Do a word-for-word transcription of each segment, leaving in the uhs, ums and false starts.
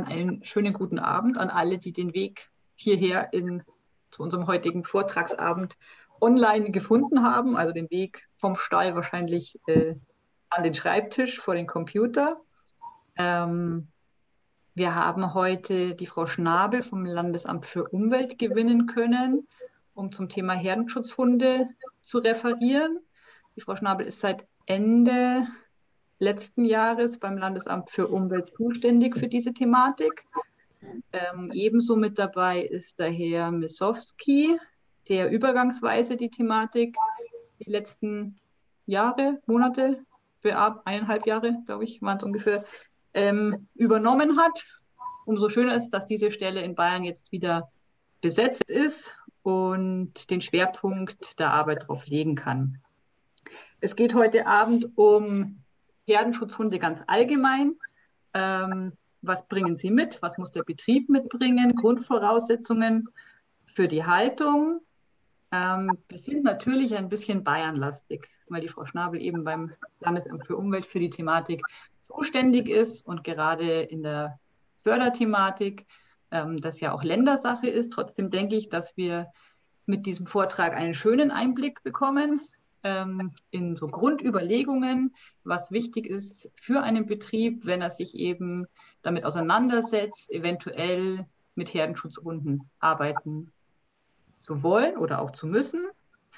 einen schönen guten Abend an alle, die den Weg hierher in, zu unserem heutigen Vortragsabend online gefunden haben, also den Weg vom Stall wahrscheinlich äh, an den Schreibtisch vor den Computer. Ähm, wir haben heute die Frau Schnabel vom Landesamt für Umwelt gewinnen können, um zum Thema Herdenschutzhunde zu referieren. Die Frau Schnabel ist seit Ende letzten Jahres beim Landesamt für Umwelt zuständig für diese Thematik. Ähm, ebenso mit dabei ist der Herr Missowski, der übergangsweise die Thematik die letzten Jahre, Monate, eineinhalb Jahre, glaube ich, waren es ungefähr, ähm, übernommen hat. Umso schöner ist, dass diese Stelle in Bayern jetzt wieder besetzt ist und den Schwerpunkt der Arbeit darauf legen kann. Es geht heute Abend um Herdenschutzhunde ganz allgemein. Ähm, was bringen sie mit? Was muss der Betrieb mitbringen? Grundvoraussetzungen für die Haltung. Ähm, wir sind natürlich ein bisschen bayernlastig, weil die Frau Schnabel eben beim Landesamt für Umwelt für die Thematik zuständig ist und gerade in der Förderthematik ähm, das ja auch Ländersache ist. Trotzdem denke ich, dass wir mit diesem Vortrag einen schönen Einblick bekommen ähm, in so Grundüberlegungen, was wichtig ist für einen Betrieb, wenn er sich eben damit auseinandersetzt, eventuell mit Herdenschutzhunden arbeiten zu wollen oder auch zu müssen.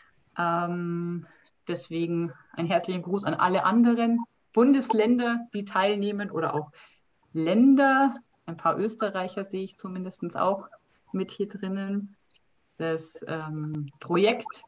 Ähm, deswegen einen herzlichen Gruß an alle anderen Bundesländer, die teilnehmen oder auch Länder. Ein paar Österreicher sehe ich zumindest auch mit hier drinnen. Das ähm, Projekt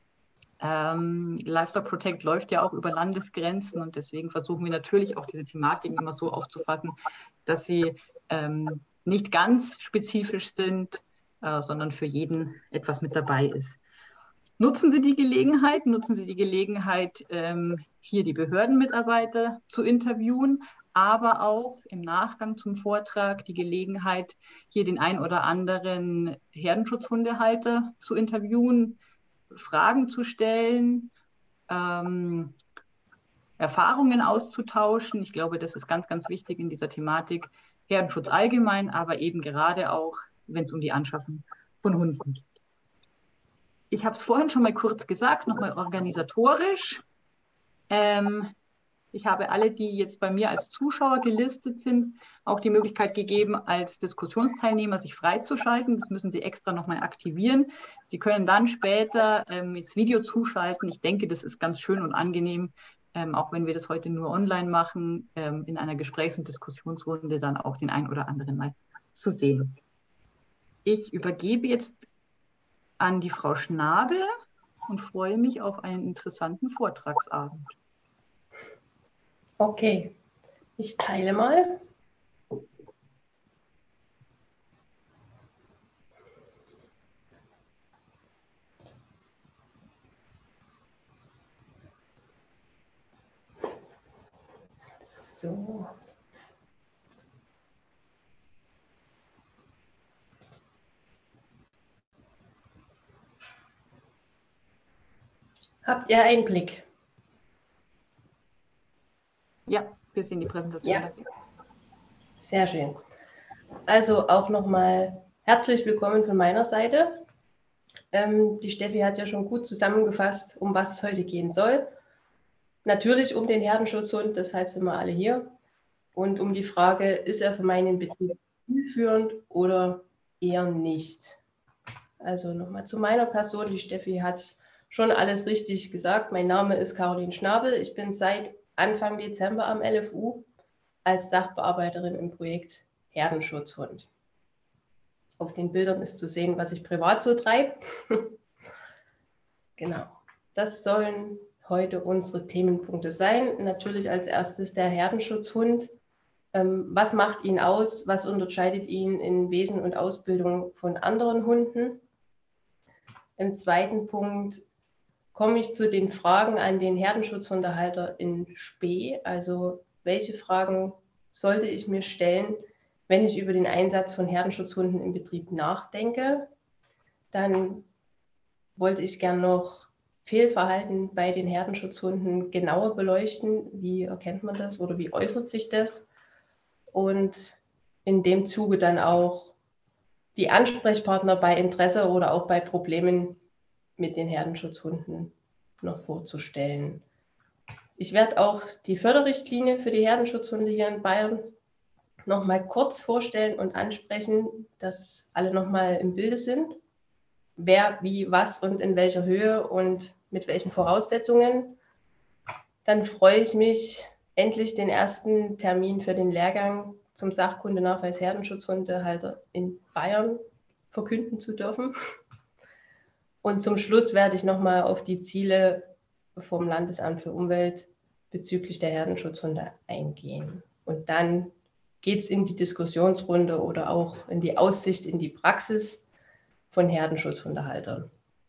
ähm, Livestock Protect läuft ja auch über Landesgrenzen und deswegen versuchen wir natürlich auch diese Thematiken immer so aufzufassen, dass sie ähm, nicht ganz spezifisch sind, äh, sondern für jeden etwas mit dabei ist. Nutzen Sie die Gelegenheit, nutzen Sie die Gelegenheit, ähm, hier die Behördenmitarbeiter zu interviewen, aber auch im Nachgang zum Vortrag die Gelegenheit, hier den ein oder anderen Herdenschutzhundehalter zu interviewen, Fragen zu stellen, ähm, Erfahrungen auszutauschen. Ich glaube, das ist ganz, ganz wichtig in dieser Thematik Herdenschutz allgemein, aber eben gerade auch, wenn es um die Anschaffung von Hunden geht. Ich habe es vorhin schon mal kurz gesagt, nochmal organisatorisch. Ähm, ich habe alle, die jetzt bei mir als Zuschauer gelistet sind, auch die Möglichkeit gegeben, als Diskussionsteilnehmer sich freizuschalten. Das müssen Sie extra nochmal aktivieren. Sie können dann später ähm, das Video zuschalten. Ich denke, das ist ganz schön und angenehm, ähm, auch wenn wir das heute nur online machen, ähm, in einer Gesprächs- und Diskussionsrunde dann auch den einen oder anderen mal zu sehen. Ich übergebe jetzt an die Frau Schnabel und freue mich auf einen interessanten Vortragsabend. Okay, ich teile mal. So. Habt ihr einen Blick? Ja, wir sehen die Präsentation. Ja. Sehr schön. Also auch nochmal herzlich willkommen von meiner Seite. Ähm, die Steffi hat ja schon gut zusammengefasst, um was es heute gehen soll. Natürlich um den Herdenschutzhund, deshalb sind wir alle hier. Und um die Frage, ist er für meinen Betrieb zielführend oder eher nicht? Also nochmal zu meiner Person. Die Steffi hat es schon alles richtig gesagt. Mein Name ist Caroline Schnabel. Ich bin seit Anfang Dezember am L F U als Sachbearbeiterin im Projekt Herdenschutzhund. Auf den Bildern ist zu sehen, was ich privat so treibe. Genau. Das sollen heute unsere Themenpunkte sein. Natürlich als erstes der Herdenschutzhund. Ähm, was macht ihn aus? Was unterscheidet ihn in Wesen und Ausbildung von anderen Hunden? Im zweiten Punkt komme ich zu den Fragen an den Herdenschutzhundehalter in Spee. Also welche Fragen sollte ich mir stellen, wenn ich über den Einsatz von Herdenschutzhunden im Betrieb nachdenke? Dann wollte ich gern noch Fehlverhalten bei den Herdenschutzhunden genauer beleuchten. Wie erkennt man das oder wie äußert sich das? Und in dem Zuge dann auch die Ansprechpartner bei Interesse oder auch bei Problemen mit den Herdenschutzhunden noch vorzustellen. Ich werde auch die Förderrichtlinie für die Herdenschutzhunde hier in Bayern noch mal kurz vorstellen und ansprechen, dass alle noch mal im Bilde sind, wer, wie, was und in welcher Höhe und mit welchen Voraussetzungen. Dann freue ich mich, endlich den ersten Termin für den Lehrgang zum Sachkundenachweis Herdenschutzhundehalter in Bayern verkünden zu dürfen. Und zum Schluss werde ich noch mal auf die Ziele vom Landesamt für Umwelt bezüglich der Herdenschutzhunde eingehen. Und dann geht es in die Diskussionsrunde oder auch in die Aussicht in die Praxis von Herdenschutzhundehaltern.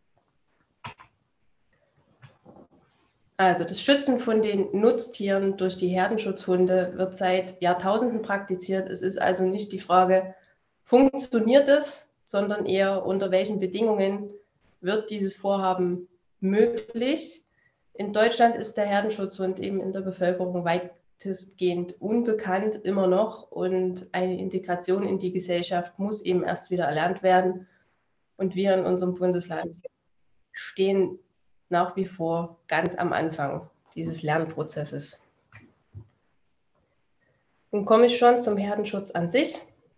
Also das Schützen von den Nutztieren durch die Herdenschutzhunde wird seit Jahrtausenden praktiziert. Es ist also nicht die Frage, funktioniert es, sondern eher, unter welchen Bedingungen wird dieses Vorhaben möglich. In Deutschland ist der Herdenschutzhund eben in der Bevölkerung weitestgehend unbekannt, immer noch. Und eine Integration in die Gesellschaft muss eben erst wieder erlernt werden. Und wir in unserem Bundesland stehen nach wie vor ganz am Anfang dieses Lernprozesses. Nun komme ich schon zum Herdenschutz an sich.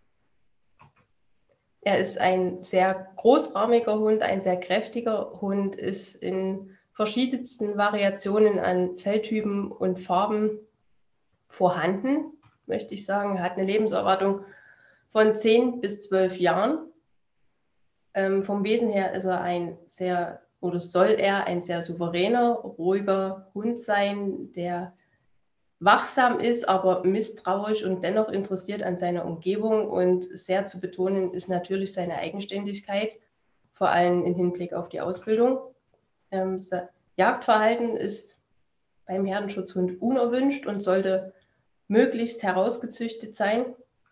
Er ist ein sehr großarmiger Hund, ein sehr kräftiger Hund, ist in verschiedensten Variationen an Felltypen und Farben vorhanden, möchte ich sagen. Er hat eine Lebenserwartung von zehn bis zwölf Jahren. Ähm, vom Wesen her ist er ein sehr, oder soll er ein sehr souveräner, ruhiger Hund sein, der wachsam ist, aber misstrauisch und dennoch interessiert an seiner Umgebung. Und sehr zu betonen ist natürlich seine Eigenständigkeit, vor allem im Hinblick auf die Ausbildung. Ähm, Jagdverhalten ist beim Herdenschutzhund unerwünscht und sollte möglichst herausgezüchtet sein.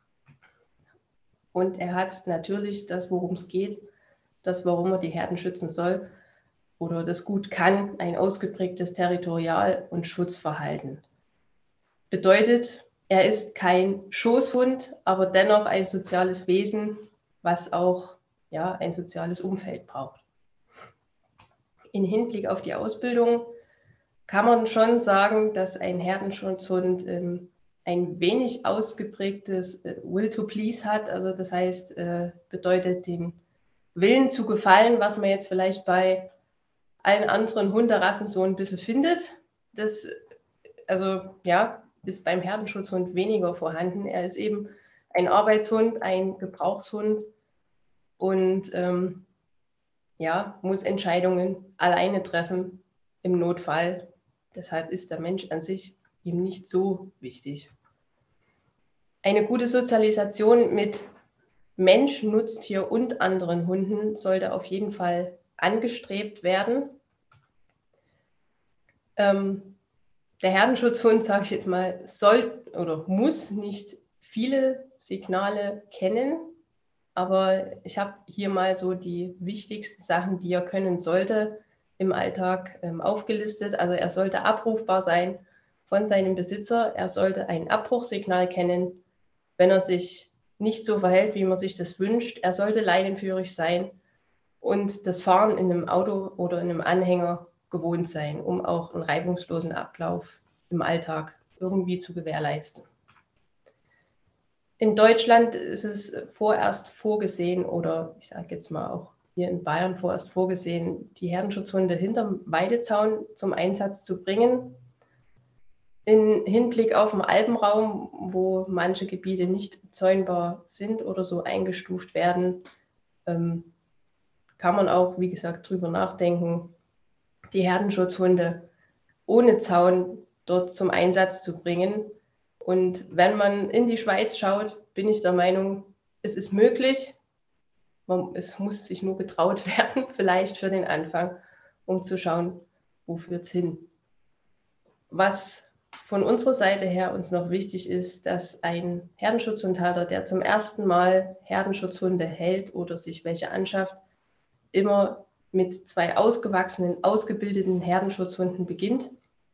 Und er hat natürlich das, worum es geht, das, warum er die Herden schützen soll oder das gut kann, ein ausgeprägtes Territorial- und Schutzverhalten. Bedeutet, er ist kein Schoßhund, aber dennoch ein soziales Wesen, was auch ja, ein soziales Umfeld braucht. In Hinblick auf die Ausbildung kann man schon sagen, dass ein Herdenschutzhund ähm, ein wenig ausgeprägtes äh, Will to Please hat. Also das heißt, äh, bedeutet den Willen zu gefallen, was man jetzt vielleicht bei allen anderen Hunderassen so ein bisschen findet. Das, also ja, ist beim Herdenschutzhund weniger vorhanden. Er ist eben ein Arbeitshund, ein Gebrauchshund und ähm, ja, muss Entscheidungen alleine treffen im Notfall. Deshalb ist der Mensch an sich ihm nicht so wichtig. Eine gute Sozialisation mit Mensch, Nutztier und anderen Hunden sollte auf jeden Fall angestrebt werden. Ähm, der Herdenschutzhund, sage ich jetzt mal, soll oder muss nicht viele Signale kennen, aber ich habe hier mal so die wichtigsten Sachen, die er können sollte, im Alltag ähm, aufgelistet. Also er sollte abrufbar sein von seinem Besitzer. Er sollte ein Abbruchsignal kennen, wenn er sich nicht so verhält, wie man sich das wünscht. Er sollte leinenführig sein und das Fahren in einem Auto oder in einem Anhänger gewohnt sein, um auch einen reibungslosen Ablauf im Alltag irgendwie zu gewährleisten. In Deutschland ist es vorerst vorgesehen, oder ich sage jetzt mal auch hier in Bayern vorerst vorgesehen, die Herdenschutzhunde hinterm Weidezaun zum Einsatz zu bringen. In Hinblick auf den Alpenraum, wo manche Gebiete nicht zäunbar sind oder so eingestuft werden, ähm, kann man auch, wie gesagt, drüber nachdenken, die Herdenschutzhunde ohne Zaun dort zum Einsatz zu bringen. Und wenn man in die Schweiz schaut, bin ich der Meinung, es ist möglich. Man, es muss sich nur getraut werden, vielleicht für den Anfang, um zu schauen, wo führt es hin. Was von unserer Seite her uns noch wichtig ist, dass ein Herdenschutzhundhalter, der zum ersten Mal Herdenschutzhunde hält oder sich welche anschafft, immer mit zwei ausgewachsenen, ausgebildeten Herdenschutzhunden beginnt.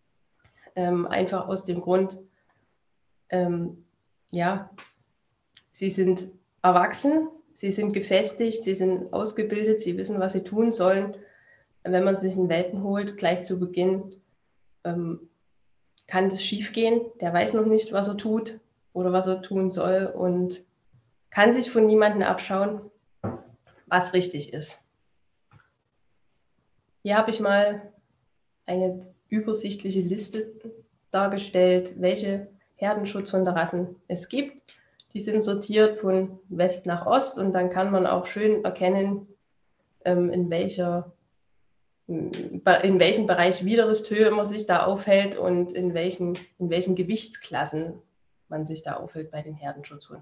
Ähm, einfach aus dem Grund, ähm, ja, sie sind erwachsen, sie sind gefestigt, sie sind ausgebildet, sie wissen, was sie tun sollen. Wenn man sich einen Welpen holt, gleich zu Beginn, ähm, kann das schief gehen. Der weiß noch nicht, was er tut oder was er tun soll und kann sich von niemandem abschauen, was richtig ist. Hier habe ich mal eine übersichtliche Liste dargestellt, welche Herdenschutzhunderassen es gibt. Die sind sortiert von West nach Ost und dann kann man auch schön erkennen, in welcher, in welchem Bereich Widerristhöhe man sich da aufhält und in welchen, in welchen Gewichtsklassen man sich da aufhält bei den Herdenschutzhunden.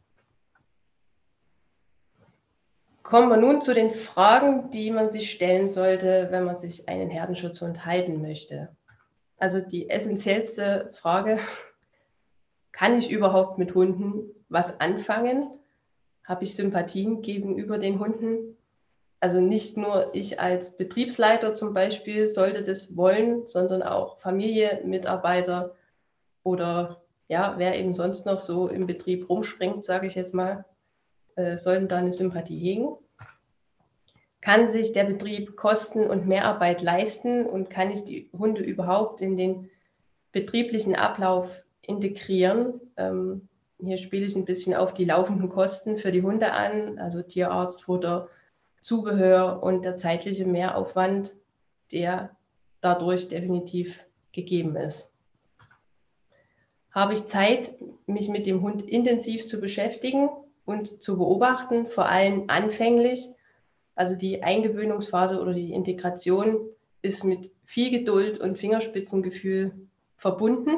Kommen wir nun zu den Fragen, die man sich stellen sollte, wenn man sich einen Herdenschutzhund halten möchte. Also die essentiellste Frage: Kann ich überhaupt mit Hunden was anfangen? Habe ich Sympathien gegenüber den Hunden? Also nicht nur ich als Betriebsleiter zum Beispiel sollte das wollen, sondern auch Familie, Mitarbeiter oder ja, wer eben sonst noch so im Betrieb rumspringt, sage ich jetzt mal, äh, sollten da eine Sympathie hegen. Kann sich der Betrieb Kosten und Mehrarbeit leisten und kann ich die Hunde überhaupt in den betrieblichen Ablauf integrieren? Ähm, hier spiele ich ein bisschen auf die laufenden Kosten für die Hunde an, also Tierarzt, Futter, Zubehör und der zeitliche Mehraufwand, der dadurch definitiv gegeben ist. Habe ich Zeit, mich mit dem Hund intensiv zu beschäftigen und zu beobachten, vor allem anfänglich? Also die Eingewöhnungsphase oder die Integration ist mit viel Geduld und Fingerspitzengefühl verbunden.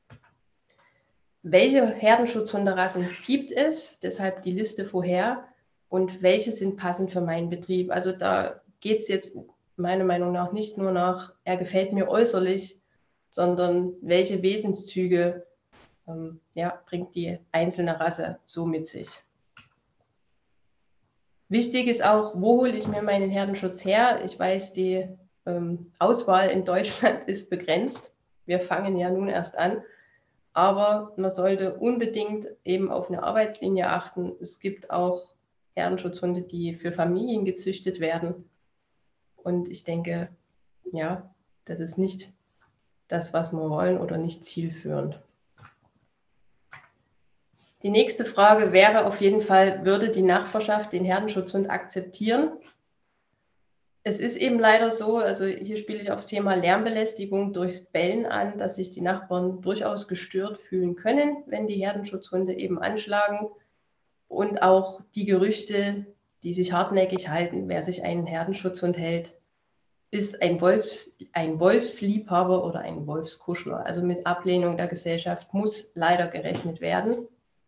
Welche Herdenschutzhunderassen gibt es? Deshalb die Liste vorher. Und welche sind passend für meinen Betrieb? Also da geht es jetzt meiner Meinung nach nicht nur nach, er gefällt mir äußerlich, sondern welche Wesenszüge ähm, ja, bringt die einzelne Rasse so mit sich. Wichtig ist auch, wo hole ich mir meinen Herdenschutz her? Ich weiß, die ähm, Auswahl in Deutschland ist begrenzt. Wir fangen ja nun erst an. Aber man sollte unbedingt eben auf eine Arbeitslinie achten. Es gibt auch Herdenschutzhunde, die für Familien gezüchtet werden. Und ich denke, ja, das ist nicht das, was wir wollen oder nicht zielführend. Die nächste Frage wäre auf jeden Fall, würde die Nachbarschaft den Herdenschutzhund akzeptieren? Es ist eben leider so, also hier spiele ich aufs Thema Lärmbelästigung durchs Bellen an, dass sich die Nachbarn durchaus gestört fühlen können, wenn die Herdenschutzhunde eben anschlagen. Und auch die Gerüchte, die sich hartnäckig halten, wer sich einen Herdenschutzhund hält, ist ein, Wolf, ein Wolfsliebhaber oder ein Wolfskuschler. Also mit Ablehnung der Gesellschaft muss leider gerechnet werden.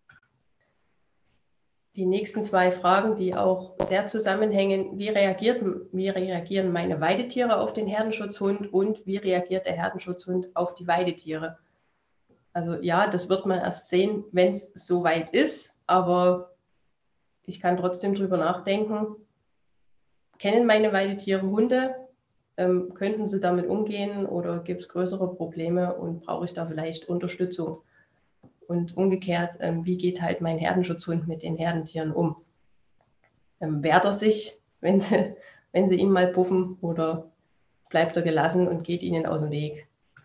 Die nächsten zwei Fragen, die auch sehr zusammenhängen: Wie, reagiert, wie reagieren meine Weidetiere auf den Herdenschutzhund und wie reagiert der Herdenschutzhund auf die Weidetiere? Also ja, das wird man erst sehen, wenn es soweit ist, aber ich kann trotzdem drüber nachdenken. Kennen meine Weidetiere Hunde? Ähm, könnten sie damit umgehen oder gibt es größere Probleme und brauche ich da vielleicht Unterstützung? Und umgekehrt, ähm, wie geht halt mein Herdenschutzhund mit den Herdentieren um? Ähm, wehrt er sich, wenn sie, wenn sie ihn mal puffen, oder bleibt er gelassen und geht ihnen aus dem Weg?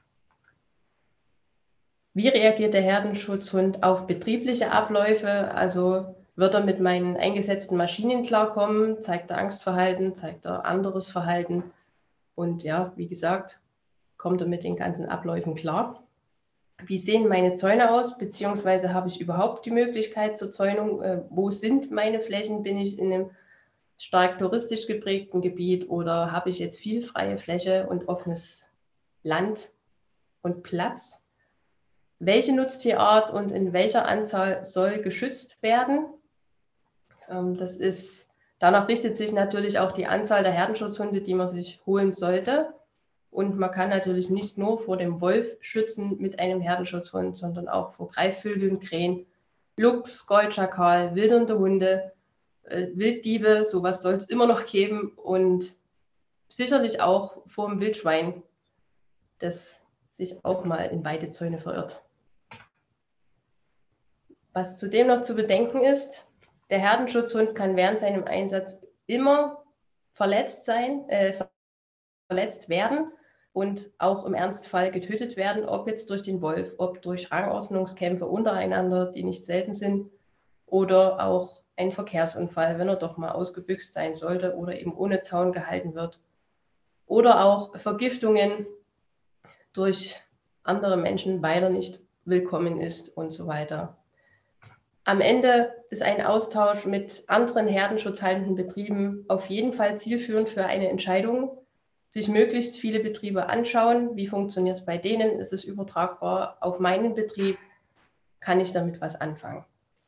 Wie reagiert der Herdenschutzhund auf betriebliche Abläufe? Also wird er mit meinen eingesetzten Maschinen klarkommen? Zeigt er Angstverhalten? Zeigt er anderes Verhalten? Und ja, wie gesagt, kommt er mit den ganzen Abläufen klar? Wie sehen meine Zäune aus, beziehungsweise habe ich überhaupt die Möglichkeit zur Zäunung? Äh, wo sind meine Flächen? Bin ich in einem stark touristisch geprägten Gebiet oder habe ich jetzt viel freie Fläche und offenes Land und Platz? Welche Nutztierart und in welcher Anzahl soll geschützt werden? Ähm, das ist, danach richtet sich natürlich auch die Anzahl der Herdenschutzhunde, die man sich holen sollte. Und man kann natürlich nicht nur vor dem Wolf schützen mit einem Herdenschutzhund, sondern auch vor Greifvögeln, Krähen, Luchs, Goldschakal, wildernde Hunde, äh, Wilddiebe, sowas soll es immer noch geben, und sicherlich auch vor dem Wildschwein, das sich auch mal in Weidezäune verirrt. Was zudem noch zu bedenken ist, der Herdenschutzhund kann während seinem Einsatz immer verletzt sein, äh, verletzt werden und auch im Ernstfall getötet werden, ob jetzt durch den Wolf, ob durch Rangordnungskämpfe untereinander, die nicht selten sind, oder auch ein Verkehrsunfall, wenn er doch mal ausgebüxt sein sollte oder eben ohne Zaun gehalten wird. Oder auch Vergiftungen durch andere Menschen, weil er nicht willkommen ist und so weiter. Am Ende ist ein Austausch mit anderen herdenschutzhaltenden Betrieben auf jeden Fall zielführend für eine Entscheidung. Sich möglichst viele Betriebe anschauen, wie funktioniert es bei denen, ist es übertragbar auf meinen Betrieb, kann ich damit was anfangen.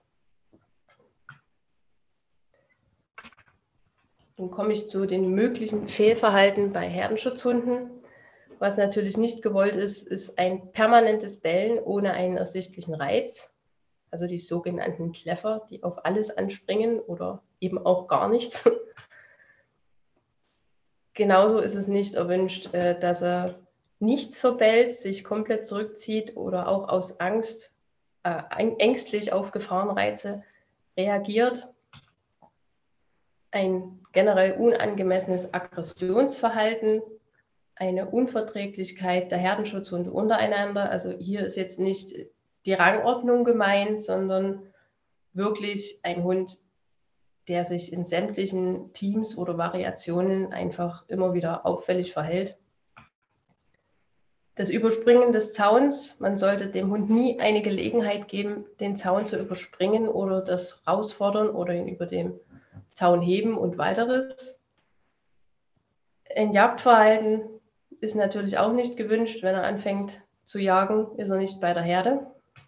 Nun komme ich zu den möglichen Fehlverhalten bei Herdenschutzhunden. Was natürlich nicht gewollt ist, ist ein permanentes Bellen ohne einen ersichtlichen Reiz. Also die sogenannten Kläffer, die auf alles anspringen oder eben auch gar nichts. Genauso ist es nicht erwünscht, dass er nichts verbellt, sich komplett zurückzieht oder auch aus Angst, äh, ängstlich auf Gefahrenreize reagiert. Ein generell unangemessenes Aggressionsverhalten, eine Unverträglichkeit der Herdenschutzhunde untereinander. Also hier ist jetzt nicht die Rangordnung gemeint, sondern wirklich ein Hund, der sich in sämtlichen Teams oder Variationen einfach immer wieder auffällig verhält. Das Überspringen des Zauns, man sollte dem Hund nie eine Gelegenheit geben, den Zaun zu überspringen oder das rausfordern oder ihn über den Zaun heben und weiteres. Ein Jagdverhalten ist natürlich auch nicht gewünscht. Wenn er anfängt zu jagen, ist er nicht bei der Herde.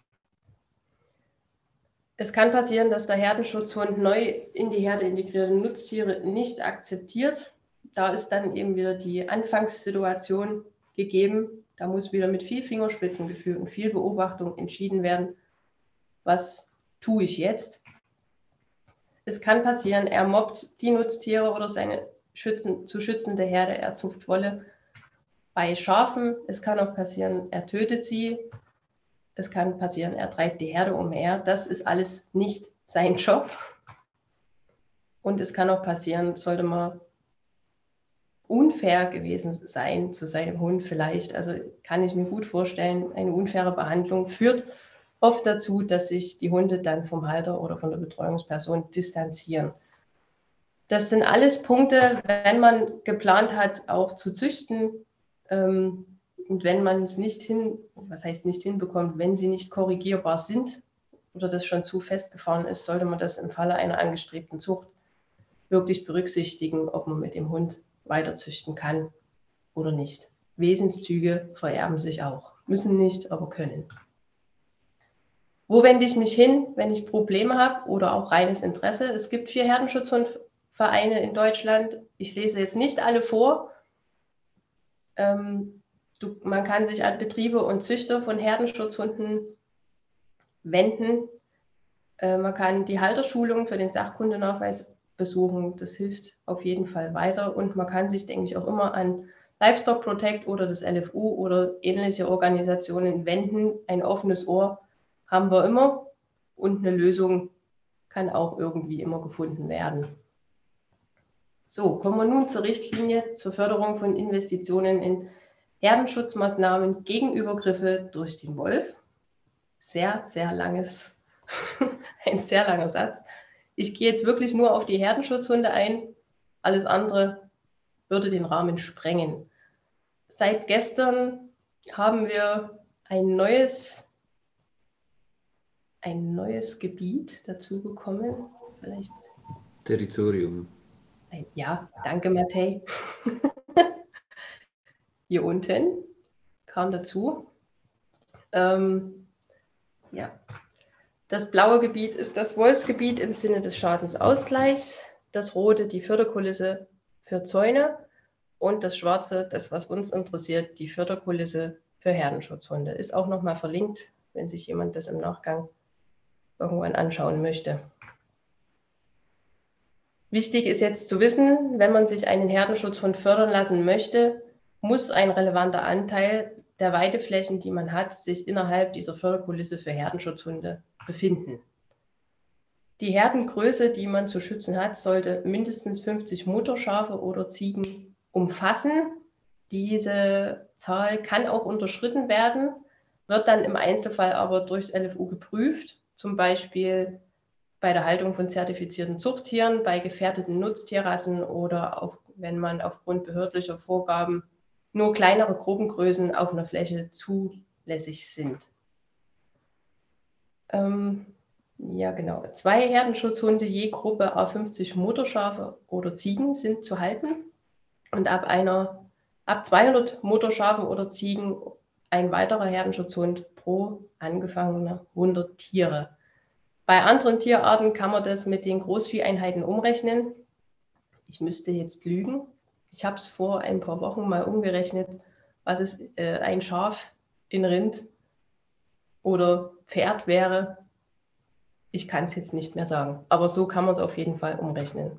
Es kann passieren, dass der Herdenschutzhund neu in die Herde integrierte Nutztiere nicht akzeptiert. Da ist dann eben wieder die Anfangssituation gegeben. Da muss wieder mit viel Fingerspitzengefühl und viel Beobachtung entschieden werden, was tue ich jetzt. Es kann passieren, er mobbt die Nutztiere oder seine schützen, zu schützende Herde, er zupft Wolle bei Schafen. Es kann auch passieren, er tötet sie. Es kann passieren, er treibt die Herde umher. Das ist alles nicht sein Job. Und es kann auch passieren, sollte man unfair gewesen sein zu seinem Hund vielleicht. Also kann ich mir gut vorstellen, eine unfaire Behandlung führt oft dazu, dass sich die Hunde dann vom Halter oder von der Betreuungsperson distanzieren. Das sind alles Punkte, wenn man geplant hat, auch zu züchten, ähm, und wenn man es nicht hin, was heißt nicht hinbekommt, wenn sie nicht korrigierbar sind oder das schon zu festgefahren ist, sollte man das im Falle einer angestrebten Zucht wirklich berücksichtigen, ob man mit dem Hund weiter züchten kann oder nicht. Wesenszüge vererben sich auch. Müssen nicht, aber können. Wo wende ich mich hin, wenn ich Probleme habe oder auch reines Interesse? Es gibt vier Herdenschutzhundvereine in Deutschland. Ich lese jetzt nicht alle vor. Ähm, Du, man kann sich an Betriebe und Züchter von Herdenschutzhunden wenden. Äh, man kann die Halterschulung für den Sachkundenachweis besuchen. Das hilft auf jeden Fall weiter. Und man kann sich, denke ich, auch immer an Livestock Protect oder das L F U oder ähnliche Organisationen wenden. Ein offenes Ohr haben wir immer und eine Lösung kann auch irgendwie immer gefunden werden. So, kommen wir nun zur Richtlinie zur Förderung von Investitionen in Herdenschutzmaßnahmen gegen Übergriffe durch den Wolf. Sehr, sehr langes, ein sehr langer Satz. Ich gehe jetzt wirklich nur auf die Herdenschutzhunde ein. Alles andere würde den Rahmen sprengen. Seit gestern haben wir ein neues, ein neues Gebiet dazu bekommen. Vielleicht. Territorium. Ja, danke, Matej. Hier unten kam dazu. Ähm, ja. Das blaue Gebiet ist das Wolfsgebiet im Sinne des Schadensausgleichs, das rote die Förderkulisse für Zäune und das schwarze, das was uns interessiert, die Förderkulisse für Herdenschutzhunde. Ist auch nochmal verlinkt, wenn sich jemand das im Nachgang irgendwann anschauen möchte. Wichtig ist jetzt zu wissen, wenn man sich einen Herdenschutzhund fördern lassen möchte, muss ein relevanter Anteil der Weideflächen, die man hat, sich innerhalb dieser Förderkulisse für Herdenschutzhunde befinden. Die Herdengröße, die man zu schützen hat, sollte mindestens fünfzig Mutterschafe oder Ziegen umfassen. Diese Zahl kann auch unterschritten werden, wird dann im Einzelfall aber durchs L F U geprüft, zum Beispiel bei der Haltung von zertifizierten Zuchttieren, bei gefährdeten Nutztierrassen oder auf, wenn man aufgrund behördlicher Vorgaben nur kleinere Gruppengrößen auf einer Fläche zulässig sind. Ähm, ja, genau. Zwei Herdenschutzhunde je Gruppe à fünfzig Mutterschafe oder Ziegen sind zu halten und ab, einer, ab zweihundert Mutterschafen oder Ziegen ein weiterer Herdenschutzhund pro angefangene hundert Tiere. Bei anderen Tierarten kann man das mit den Großvieheinheiten umrechnen. Ich müsste jetzt lügen. Ich habe es vor ein paar Wochen mal umgerechnet, was es äh, ein Schaf in Rind oder Pferd wäre. Ich kann es jetzt nicht mehr sagen, aber so kann man es auf jeden Fall umrechnen.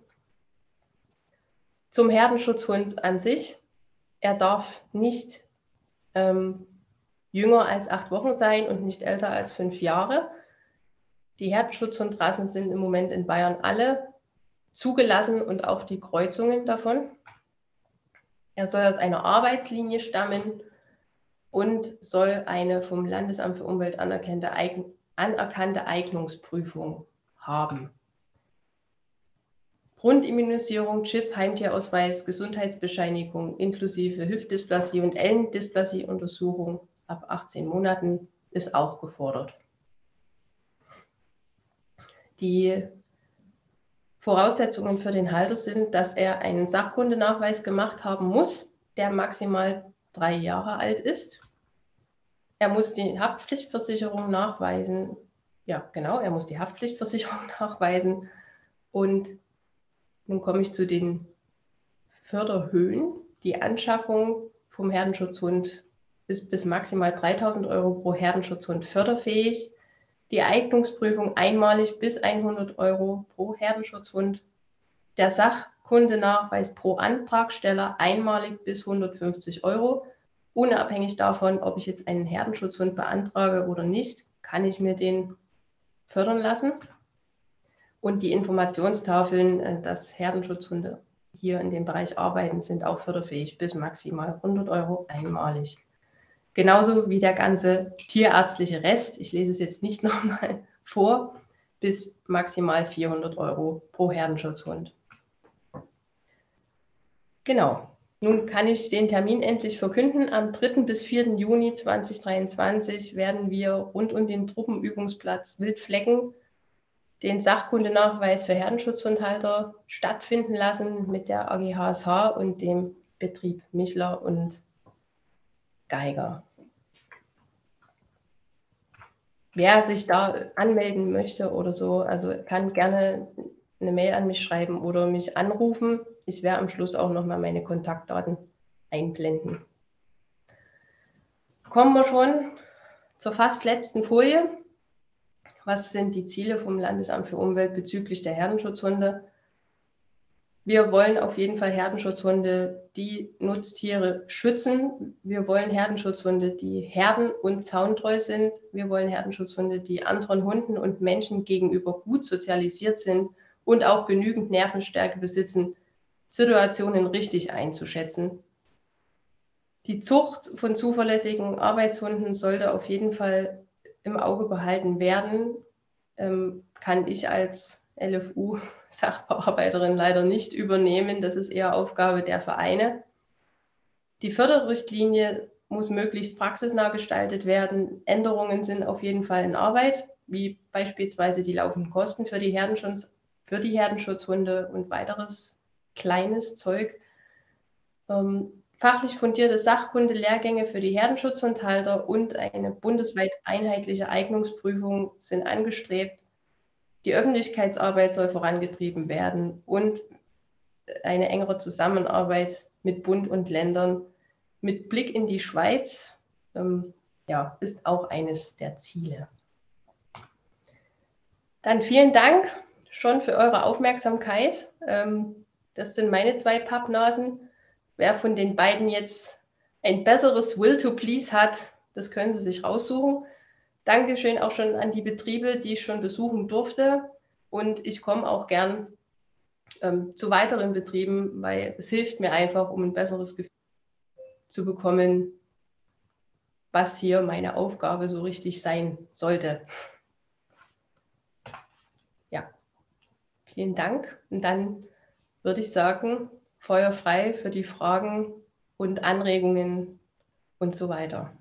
Zum Herdenschutzhund an sich. Er darf nicht ähm, jünger als acht Wochen sein und nicht älter als fünf Jahre. Die Herdenschutzhundrassen sind im Moment in Bayern alle zugelassen und auch die Kreuzungen davon. Er soll aus einer Arbeitslinie stammen und soll eine vom Landesamt für Umwelt anerkannte, Eigen, anerkannte Eignungsprüfung haben. Grundimmunisierung, Chip, Heimtierausweis, Gesundheitsbescheinigung inklusive Hüftdysplasie und Ellendysplasie-Untersuchung ab achtzehn Monaten ist auch gefordert. Die Voraussetzungen für den Halter sind, dass er einen Sachkundenachweis gemacht haben muss, der maximal drei Jahre alt ist. Er muss die Haftpflichtversicherung nachweisen. Ja, genau, er muss die Haftpflichtversicherung nachweisen. Und nun komme ich zu den Förderhöhen. Die Anschaffung vom Herdenschutzhund ist bis maximal dreitausend Euro pro Herdenschutzhund förderfähig. Die Eignungsprüfung einmalig bis hundert Euro pro Herdenschutzhund. Der Sachkundenachweis pro Antragsteller einmalig bis hundertfünfzig Euro. Unabhängig davon, ob ich jetzt einen Herdenschutzhund beantrage oder nicht, kann ich mir den fördern lassen. Und die Informationstafeln, dass Herdenschutzhunde hier in dem Bereich arbeiten, sind auch förderfähig bis maximal hundert Euro einmalig. Genauso wie der ganze tierärztliche Rest, ich lese es jetzt nicht nochmal vor, bis maximal vierhundert Euro pro Herdenschutzhund. Genau, nun kann ich den Termin endlich verkünden. Am dritten bis vierten Juni zweitausenddreiundzwanzig werden wir rund um den Truppenübungsplatz Wildflecken den Sachkundenachweis für Herdenschutzhundhalter stattfinden lassen mit der A G H S H und dem Betrieb Michler und Geiger. Wer sich da anmelden möchte oder so, also kann gerne eine Mail an mich schreiben oder mich anrufen. Ich werde am Schluss auch nochmal meine Kontaktdaten einblenden. Kommen wir schon zur fast letzten Folie. Was sind die Ziele vom Landesamt für Umwelt bezüglich der Herdenschutzhunde? Wir wollen auf jeden Fall Herdenschutzhunde, die Nutztiere schützen. Wir wollen Herdenschutzhunde, die herden- und zauntreu sind. Wir wollen Herdenschutzhunde, die anderen Hunden und Menschen gegenüber gut sozialisiert sind und auch genügend Nervenstärke besitzen, Situationen richtig einzuschätzen. Die Zucht von zuverlässigen Arbeitshunden sollte auf jeden Fall im Auge behalten werden. Ähm, kann ich als L F U-Sachbearbeiterin leider nicht übernehmen. Das ist eher Aufgabe der Vereine. Die Förderrichtlinie muss möglichst praxisnah gestaltet werden. Änderungen sind auf jeden Fall in Arbeit, wie beispielsweise die laufenden Kosten für die, Herdenschutz, für die Herdenschutzhunde und weiteres kleines Zeug. Ähm, fachlich fundierte Sachkunde-Lehrgänge für die Herdenschutzhundhalter und eine bundesweit einheitliche Eignungsprüfung sind angestrebt. Die Öffentlichkeitsarbeit soll vorangetrieben werden und eine engere Zusammenarbeit mit Bund und Ländern mit Blick in die Schweiz ähm, ja, ist auch eines der Ziele. Dann vielen Dank schon für eure Aufmerksamkeit. Ähm, das sind meine zwei Pappnasen. Wer von den beiden jetzt ein besseres Will to Please hat, das können Sie sich raussuchen. Dankeschön auch schon an die Betriebe, die ich schon besuchen durfte. und ich komme auch gern ähm, zu weiteren Betrieben, weil es hilft mir einfach, um ein besseres Gefühl zu bekommen, was hier meine Aufgabe so richtig sein sollte. Ja, vielen Dank. Und dann würde ich sagen, Feuer frei für die Fragen und Anregungen und so weiter.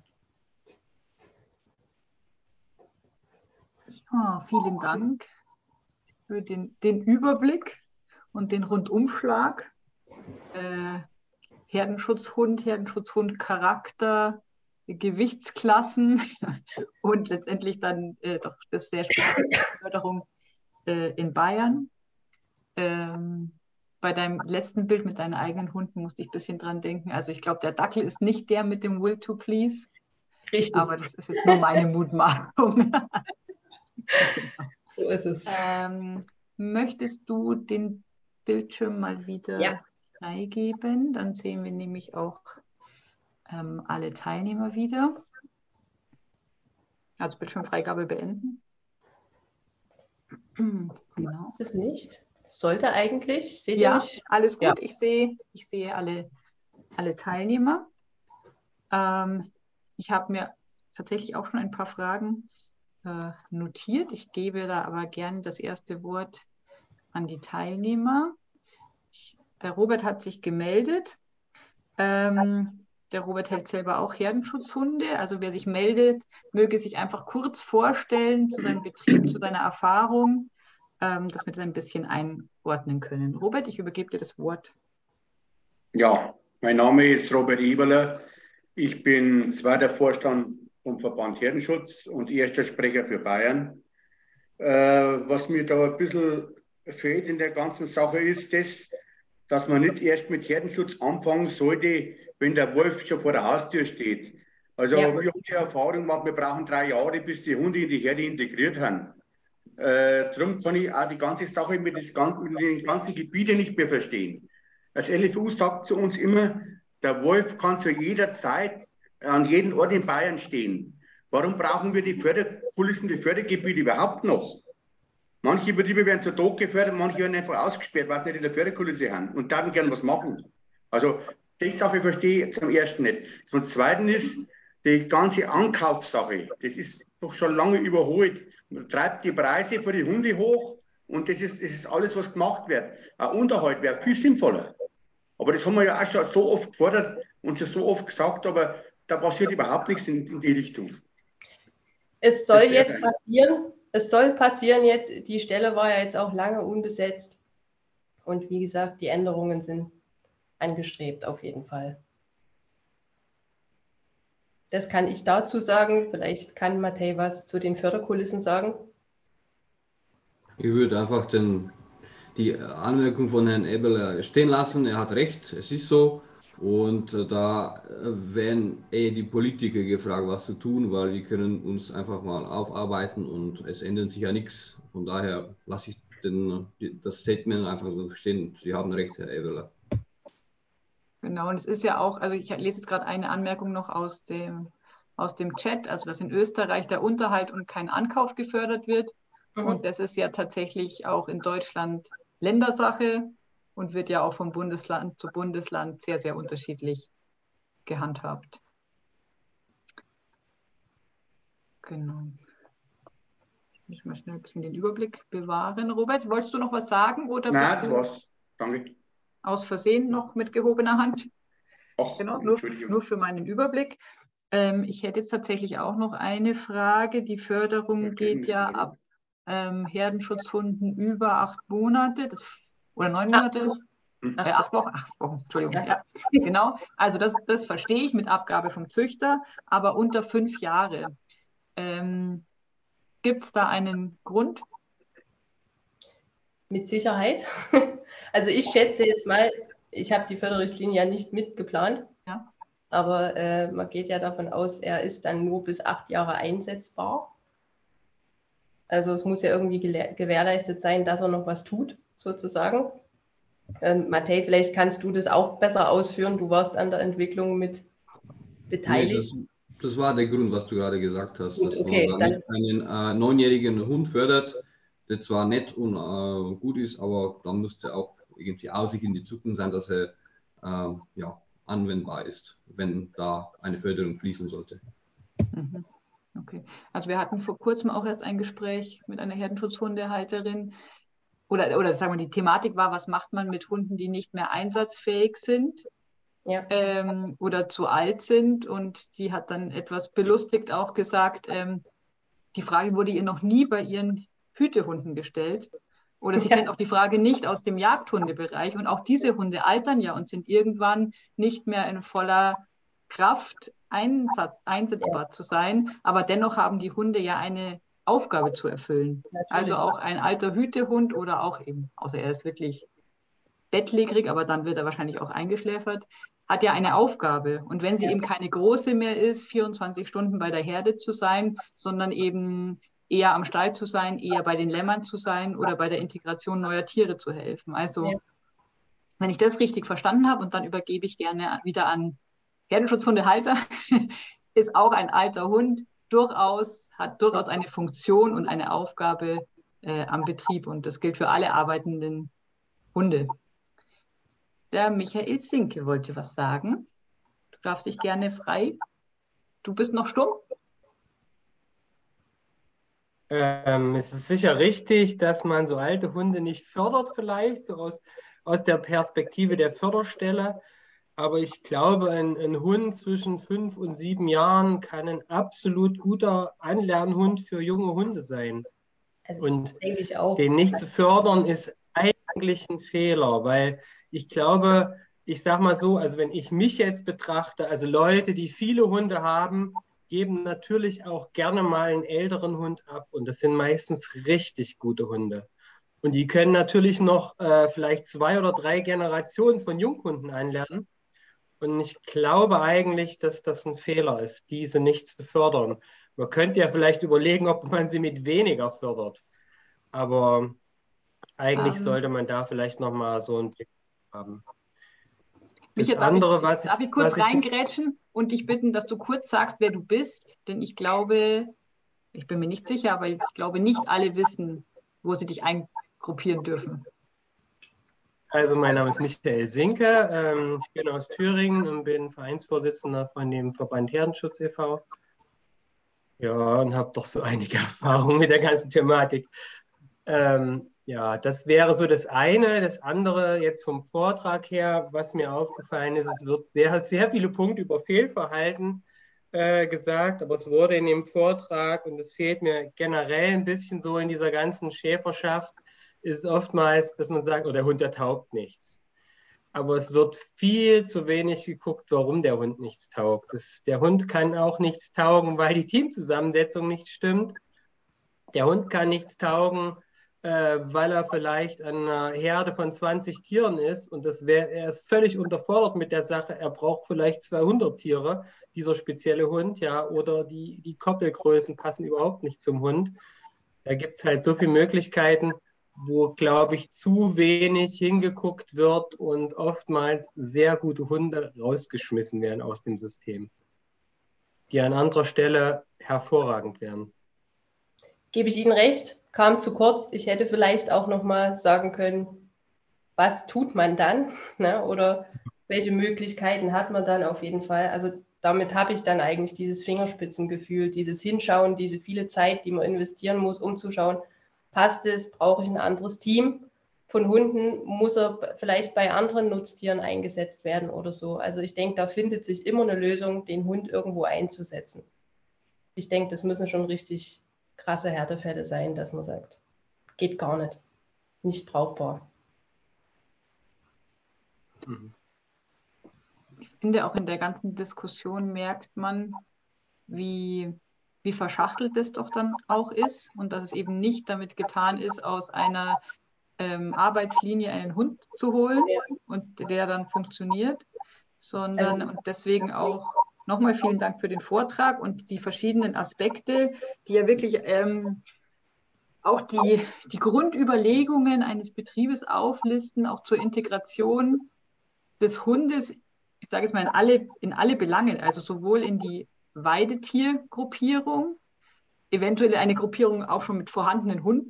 Ja, vielen Dank für den, den Überblick und den Rundumschlag. Äh, Herdenschutzhund, Herdenschutzhund, Charakter, Gewichtsklassen und letztendlich dann äh, doch das sehr spezielle Förderung äh, in Bayern. Ähm, bei deinem letzten Bild mit deinen eigenen Hunden musste ich ein bisschen dran denken. Also ich glaube, der Dackel ist nicht der mit dem Will to Please. Richtig. Aber das ist jetzt nur meine Mutmaßung. So ist es. Ähm, möchtest du den Bildschirm mal wieder Ja. freigeben? Dann sehen wir nämlich auch ähm, alle Teilnehmer wieder. Also Bildschirmfreigabe beenden. Genau. Ist es nicht? Sollte eigentlich. Seht Ja, ihr mich? alles gut. Ja. Ich sehe, ich sehe alle, alle Teilnehmer. Ähm, ich habe mir tatsächlich auch schon ein paar Fragen äh, notiert. Ich gebe da aber gerne das erste Wort an die Teilnehmer. Ich, der Robert hat sich gemeldet. Ähm, der Robert hält selber auch Herdenschutzhunde. Also wer sich meldet, möge sich einfach kurz vorstellen zu seinem Betrieb, zu seiner Erfahrung, ähm, dass wir das ein bisschen einordnen können. Robert, ich übergebe dir das Wort. Ja, mein Name ist Robert Eberler. Ich bin zweiter Vorstand vom Verband Herdenschutz und erster Sprecher für Bayern. Äh, was mir da ein bisschen fehlt in der ganzen Sache ist, das, dass man nicht erst mit Herdenschutz anfangen sollte, wenn der Wolf schon vor der Haustür steht. Also Ja. wir haben die Erfahrung gemacht, wir brauchen drei Jahre, bis die Hunde in die Herde integriert haben. Äh, darum kann ich auch die ganze Sache mit, das, mit den ganzen Gebieten nicht mehr verstehen. Das L F U sagt zu uns immer, der Wolf kann zu jeder Zeit an jedem Ort in Bayern stehen. Warum brauchen wir die Förderkulissen, die Fördergebiete überhaupt noch? Manche Betriebe werden zu Tod gefördert, manche werden einfach ausgesperrt, weil sie nicht in der Förderkulisse haben und dann gerne was machen. Also die Sache verstehe ich zum Ersten nicht. Zum Zweiten ist die ganze Ankaufssache. Das ist doch schon lange überholt. Man treibt die Preise für die Hunde hoch und das ist, das ist alles, was gemacht wird. Ein Unterhalt wäre viel sinnvoller. Aber das haben wir ja auch schon so oft gefordert und schon so oft gesagt, aber da passiert überhaupt nichts in, in die Richtung. Es soll jetzt passieren. Es soll passieren jetzt. Die Stelle war ja jetzt auch lange unbesetzt. Und wie gesagt, die Änderungen sind angestrebt auf jeden Fall. Das kann ich dazu sagen. Vielleicht kann Matej was zu den Förderkulissen sagen. Ich würde einfach den, die Anmerkung von Herrn Eberler stehen lassen. Er hat recht, es ist so. Und da werden eh die Politiker gefragt, was zu tun, weil wir können uns einfach mal aufarbeiten und es ändert sich ja nichts. Von daher lasse ich den, das Statement einfach so stehen. Sie haben recht, Herr Eberler. Genau, und es ist ja auch, also ich lese jetzt gerade eine Anmerkung noch aus dem, aus dem Chat, also dass in Österreich der Unterhalt und kein Ankauf gefördert wird. Mhm. Und das ist ja tatsächlich auch in Deutschland Ländersache und wird ja auch vom Bundesland zu Bundesland sehr, sehr unterschiedlich gehandhabt. Genau. Ich muss mal schnell ein bisschen den Überblick bewahren. Robert, wolltest du noch was sagen? Oder Nein, das war's. Danke. Aus Versehen noch mit gehobener Hand? Ach, genau, nur, nur für meinen Überblick. Ähm, ich hätte jetzt tatsächlich auch noch eine Frage. Die Förderung geht ja ab ähm, Herdenschutzhunden über acht Monate das, oder neun Monate. Äh, acht Wochen, acht Wochen, Entschuldigung. Ja. Ja. Genau, also das, das verstehe ich mit Abgabe vom Züchter, aber unter fünf Jahre. Ähm, Gibt es da einen Grund? Mit Sicherheit. Also ich schätze jetzt mal, ich habe die Förderrichtlinie ja nicht mitgeplant, ja. aber äh, man geht ja davon aus, er ist dann nur bis acht Jahre einsetzbar. Also es muss ja irgendwie gewährleistet sein, dass er noch was tut, sozusagen. Ähm, Matej, vielleicht kannst du das auch besser ausführen. Du warst an der Entwicklung mit beteiligt. Nee, das, das war der Grund, was du gerade gesagt hast, Gut, dass okay, man dann nicht einen äh, neunjährigen Hund fördert, das zwar nett und äh, gut ist, aber da müsste auch irgendwie Aussicht in die Zukunft sein, dass er äh, ja, anwendbar ist, wenn da eine Förderung fließen sollte. Mhm. Okay. Also wir hatten vor kurzem auch erst ein Gespräch mit einer Herdenschutzhundehalterin. Oder, oder sagen wir, die Thematik war, was macht man mit Hunden, die nicht mehr einsatzfähig sind Ja. ähm, oder zu alt sind. Und die hat dann etwas belustigt auch gesagt, ähm, die Frage wurde ihr noch nie bei ihren Hütehunden gestellt. Oder sie Ja. kennt auch die Frage nicht aus dem Jagdhundebereich. Und auch diese Hunde altern ja und sind irgendwann nicht mehr in voller Kraft einsatz, einsetzbar ja. zu sein. Aber dennoch haben die Hunde ja eine Aufgabe zu erfüllen. Natürlich. Also auch ein alter Hütehund oder auch eben, außer er ist wirklich bettlägerig, aber dann wird er wahrscheinlich auch eingeschläfert, hat ja eine Aufgabe. Und wenn sie ja. eben keine große mehr ist, vierundzwanzig Stunden bei der Herde zu sein, sondern eben eher am Stall zu sein, eher bei den Lämmern zu sein oder bei der Integration neuer Tiere zu helfen. Also ja. wenn ich das richtig verstanden habe, und dann übergebe ich gerne wieder an Herdenschutzhundehalter, ist auch ein alter Hund durchaus, hat durchaus eine Funktion und eine Aufgabe äh, am Betrieb. Und das gilt für alle arbeitenden Hunde. Der Michael Zinke wollte was sagen. Du darfst dich gerne frei. Du bist noch stumm? Ähm, es ist sicher richtig, dass man so alte Hunde nicht fördert, vielleicht, so aus, aus der Perspektive der Förderstelle. Aber ich glaube, ein, ein Hund zwischen fünf und sieben Jahren kann ein absolut guter Anlernhund für junge Hunde sein. Also, und denke ich auch. Den nicht zu fördern, ist eigentlich ein Fehler, weil ich glaube, ich sage mal so, also wenn ich mich jetzt betrachte, also Leute, die viele Hunde haben, geben natürlich auch gerne mal einen älteren Hund ab. Und das sind meistens richtig gute Hunde. Und die können natürlich noch äh, vielleicht zwei oder drei Generationen von Junghunden einlernen. Und ich glaube eigentlich, dass das ein Fehler ist, diese nicht zu fördern. Man könnte ja vielleicht überlegen, ob man sie mit weniger fördert. Aber eigentlich um, sollte man da vielleicht nochmal so einen Blick haben. Das Michael, andere, darf ich, was ich... Darf ich kurz was reingrätschen und dich bitten, dass du kurz sagst, wer du bist? Denn ich glaube, ich bin mir nicht sicher, aber ich glaube, nicht alle wissen, wo sie dich eingruppieren dürfen. Also mein Name ist Michael Zinke, ähm, ich bin aus Thüringen und bin Vereinsvorsitzender von dem Verband Herdenschutz e V Ja, und habe doch so einige Erfahrungen mit der ganzen Thematik. Ähm, ja, das wäre so das eine. Das andere jetzt vom Vortrag her, was mir aufgefallen ist, es wird sehr, sehr viele Punkte über Fehlverhalten äh, gesagt, aber es wurde in dem Vortrag, und es fehlt mir generell ein bisschen so in dieser ganzen Schäferschaft, ist oftmals, dass man sagt, oh, der Hund, der taugt nichts. Aber es wird viel zu wenig geguckt, warum der Hund nichts taugt. Das, der Hund kann auch nichts taugen, weil die Teamzusammensetzung nicht stimmt. Der Hund kann nichts taugen, äh, weil er vielleicht an einer Herde von zwanzig Tieren ist und das wär, er ist völlig unterfordert mit der Sache. Er braucht vielleicht zweihundert Tiere, dieser spezielle Hund, ja, oder die, die Koppelgrößen passen überhaupt nicht zum Hund. Da gibt es halt so viele Möglichkeiten, wo, glaube ich, zu wenig hingeguckt wird und oftmals sehr gute Hunde rausgeschmissen werden aus dem System, die an anderer Stelle hervorragend wären. Gebe ich Ihnen recht, kam zu kurz. Ich hätte vielleicht auch noch mal sagen können, was tut man dann, ne? Oder welche Möglichkeiten hat man dann auf jeden Fall. Also damit habe ich dann eigentlich dieses Fingerspitzengefühl, dieses Hinschauen, diese viele Zeit, die man investieren muss, um zu schauen, passt es, brauche ich ein anderes Team von Hunden, muss er vielleicht bei anderen Nutztieren eingesetzt werden oder so. Also ich denke, da findet sich immer eine Lösung, den Hund irgendwo einzusetzen. Ich denke, das müssen schon richtig krasse Härtefälle sein, dass man sagt, geht gar nicht, nicht brauchbar. Ich finde, auch in der ganzen Diskussion merkt man, wie, wie verschachtelt es doch dann auch ist und dass es eben nicht damit getan ist, aus einer ähm, Arbeitslinie einen Hund zu holen ja. und der dann funktioniert, sondern also, und deswegen auch nochmal vielen Dank für den Vortrag und die verschiedenen Aspekte, die ja wirklich ähm, auch die, die Grundüberlegungen eines Betriebes auflisten, auch zur Integration des Hundes, ich sage jetzt mal in alle, in alle Belange, also sowohl in die Weidetiergruppierung, eventuell eine Gruppierung auch schon mit vorhandenen Hunden,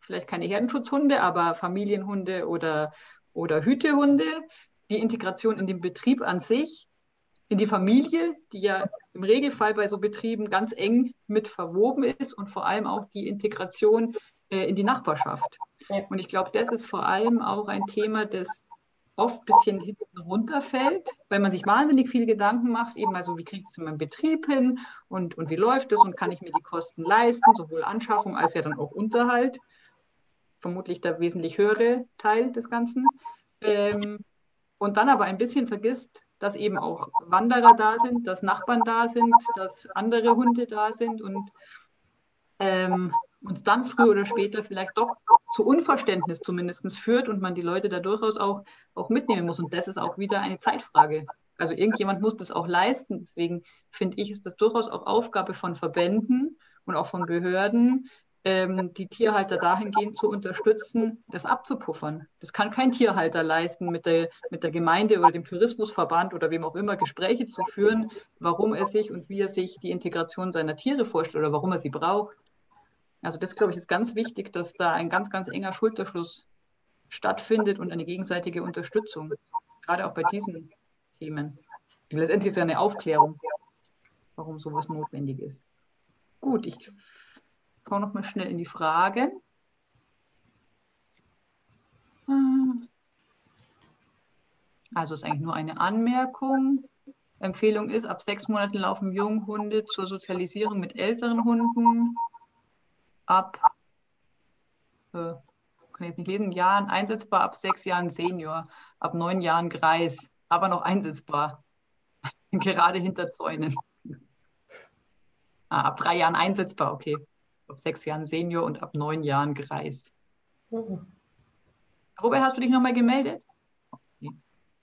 vielleicht keine Herdenschutzhunde, aber Familienhunde oder, oder Hütehunde. Die Integration in den Betrieb an sich, in die Familie, die ja im Regelfall bei so Betrieben ganz eng mit verwoben ist und vor allem auch die Integration äh, in die Nachbarschaft. Ja. Und ich glaube, das ist vor allem auch ein Thema, das oft ein bisschen hinten runterfällt, weil man sich wahnsinnig viel Gedanken macht, eben also wie kriege ich es in meinem Betrieb hin und, und wie läuft es und kann ich mir die Kosten leisten, sowohl Anschaffung als ja dann auch Unterhalt, vermutlich der wesentlich höhere Teil des Ganzen. Ähm, und dann aber ein bisschen vergisst, dass eben auch Wanderer da sind, dass Nachbarn da sind, dass andere Hunde da sind und ähm, uns dann früher oder später vielleicht doch zu Unverständnis zumindest führt und man die Leute da durchaus auch, auch mitnehmen muss. Und das ist auch wieder eine Zeitfrage. Also irgendjemand muss das auch leisten. Deswegen finde ich, ist das durchaus auch Aufgabe von Verbänden und auch von Behörden, ähm, die Tierhalter dahingehend zu unterstützen, das abzupuffern. Das kann kein Tierhalter leisten, mit der, mit der Gemeinde oder dem Tourismusverband oder wem auch immer Gespräche zu führen, warum er sich und wie er sich die Integration seiner Tiere vorstellt oder warum er sie braucht. Also das, glaube ich, ist ganz wichtig, dass da ein ganz, ganz enger Schulterschluss stattfindet und eine gegenseitige Unterstützung, gerade auch bei diesen Themen. Letztendlich ist ja eine Aufklärung, warum sowas notwendig ist. Gut, ich schaue noch mal schnell in die Fragen. Also ist eigentlich nur eine Anmerkung. Empfehlung ist, ab sechs Monaten laufen Junghunde zur Sozialisierung mit älteren Hunden. Ab, äh, kann ich jetzt nicht lesen, Jahren einsetzbar, ab sechs Jahren Senior, ab neun Jahren Greis, aber noch einsetzbar, gerade hinter Zäunen. Ah, ab drei Jahren einsetzbar, okay. Ab sechs Jahren Senior und ab neun Jahren Greis. Mhm. Robert, hast du dich nochmal gemeldet? Okay.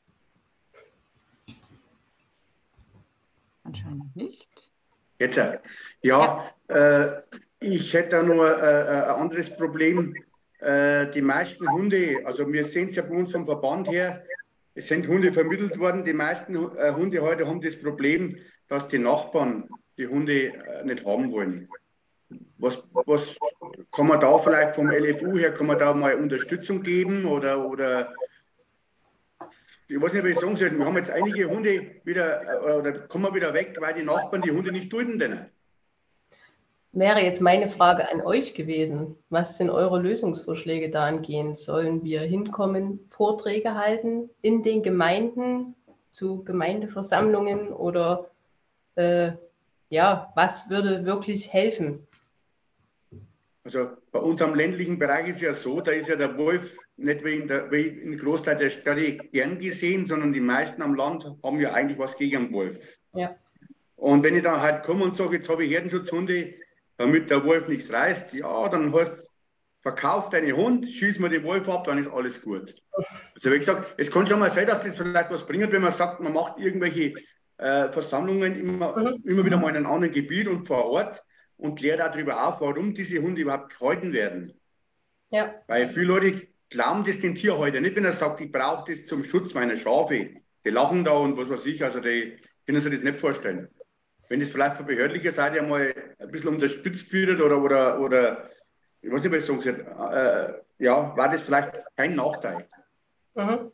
Anscheinend nicht. Jetzt, ja, ja. Äh, ich hätte da nur äh, ein anderes Problem. Äh, die meisten Hunde, also wir sehen es ja bei uns vom Verband her, es sind Hunde vermittelt worden. Die meisten äh, Hunde heute haben das Problem, dass die Nachbarn die Hunde äh, nicht haben wollen. Was, was kann man da vielleicht vom L F U her, kann man da mal Unterstützung geben oder, oder ich weiß nicht, wie ich sagen soll, wir haben jetzt einige Hunde wieder, oder kommen wieder weg, weil die Nachbarn die Hunde nicht dulden denn. Wäre jetzt meine Frage an euch gewesen. Was sind eure Lösungsvorschläge da angehend? Sollen wir hinkommen, Vorträge halten in den Gemeinden, zu Gemeindeversammlungen oder äh, ja, was würde wirklich helfen? Also bei uns am ländlichen Bereich ist es ja so, da ist ja der Wolf nicht wie in der wie in Großteil der Stadt gern gesehen, sondern die meisten am Land haben ja eigentlich was gegen den Wolf. Ja. Und wenn ich dann halt komme und sage, jetzt habe ich Herdenschutzhunde, damit der Wolf nichts reißt, ja, dann heißt, verkauf deinen Hund, schieß mir den Wolf ab, dann ist alles gut. Also wie gesagt, es kann schon mal sein, dass das vielleicht was bringt, wenn man sagt, man macht irgendwelche äh, Versammlungen immer, Mhm. immer wieder mal in einem anderen Gebiet und vor Ort und klärt darüber auf, warum diese Hunde überhaupt gehalten werden. Ja. Weil viele Leute glauben das den Tierhalter nicht, wenn er sagt, ich brauche das zum Schutz meiner Schafe. Die lachen da und was weiß ich, also die können sich das nicht vorstellen. Wenn das vielleicht von behördlicher Seite einmal ein bisschen unterstützt wird oder, oder, oder ich weiß nicht, was ich sagen soll, äh, ja, war das vielleicht kein Nachteil. Mhm.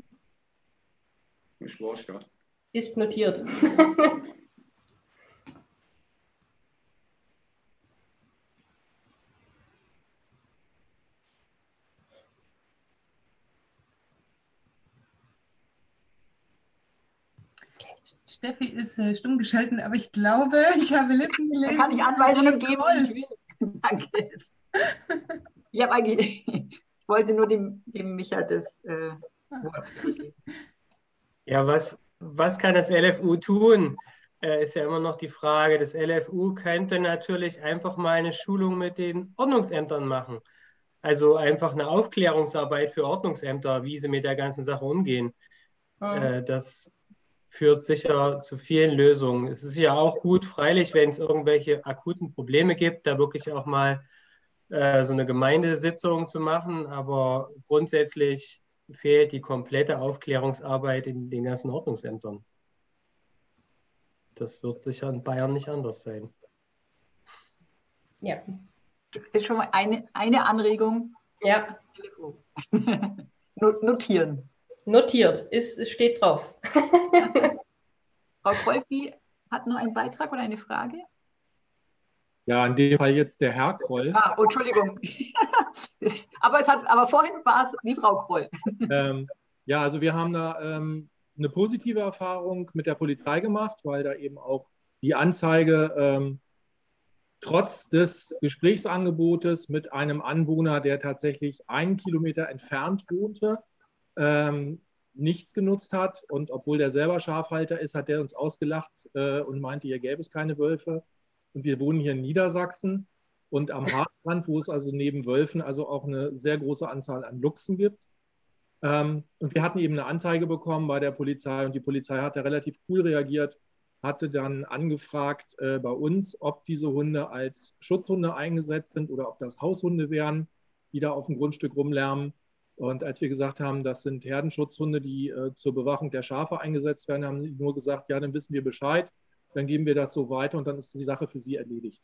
Das war's, ja. Ist notiert. Steffi ist äh, stumm geschaltet, aber ich glaube, ich habe Lippen Da gelesen. kann ich Anweisungen die ist geben, toll. wie ich will. Danke. Ich habe eigentlich, ich wollte nur dem, dem Micha das äh, Wort übergeben. Ja, was, was kann das L F U tun? Äh, ist ja immer noch die Frage. Das L F U könnte natürlich einfach mal eine Schulung mit den Ordnungsämtern machen. Also einfach eine Aufklärungsarbeit für Ordnungsämter, wie sie mit der ganzen Sache umgehen. Mhm. Äh, das führt sicher zu vielen Lösungen. Es ist ja auch gut, freilich, wenn es irgendwelche akuten Probleme gibt, da wirklich auch mal äh, so eine Gemeindesitzung zu machen. Aber grundsätzlich fehlt die komplette Aufklärungsarbeit in den ganzen Ordnungsämtern. Das wird sicher in Bayern nicht anders sein. Ja. ist schon mal eine, eine Anregung. Ja. Notieren. Notiert, ist, es steht drauf. Frau Krolfi hat noch einen Beitrag oder eine Frage? Ja, in dem Fall jetzt der Herr Kroll. Ah, oh, Entschuldigung. aber, es hat, aber vorhin war es die Frau Kroll. ähm, ja, also wir haben da ähm, eine positive Erfahrung mit der Polizei gemacht, weil da eben auch die Anzeige ähm, trotz des Gesprächsangebotes mit einem Anwohner, der tatsächlich einen Kilometer entfernt wohnte, ähm, nichts genutzt hat. Und obwohl der selber Schafhalter ist, hat der uns ausgelacht äh, und meinte, hier gäbe es keine Wölfe. Und wir wohnen hier in Niedersachsen und am Harzrand, wo es also neben Wölfen also auch eine sehr große Anzahl an Luchsen gibt. Ähm, und wir hatten eben eine Anzeige bekommen bei der Polizei und die Polizei hatte relativ cool reagiert, hatte dann angefragt äh, bei uns, ob diese Hunde als Schutzhunde eingesetzt sind oder ob das Haushunde wären, die da auf dem Grundstück rumlärmen. Und als wir gesagt haben, das sind Herdenschutzhunde, die äh, zur Bewachung der Schafe eingesetzt werden, haben die nur gesagt, ja, dann wissen wir Bescheid, dann geben wir das so weiter und dann ist die Sache für sie erledigt.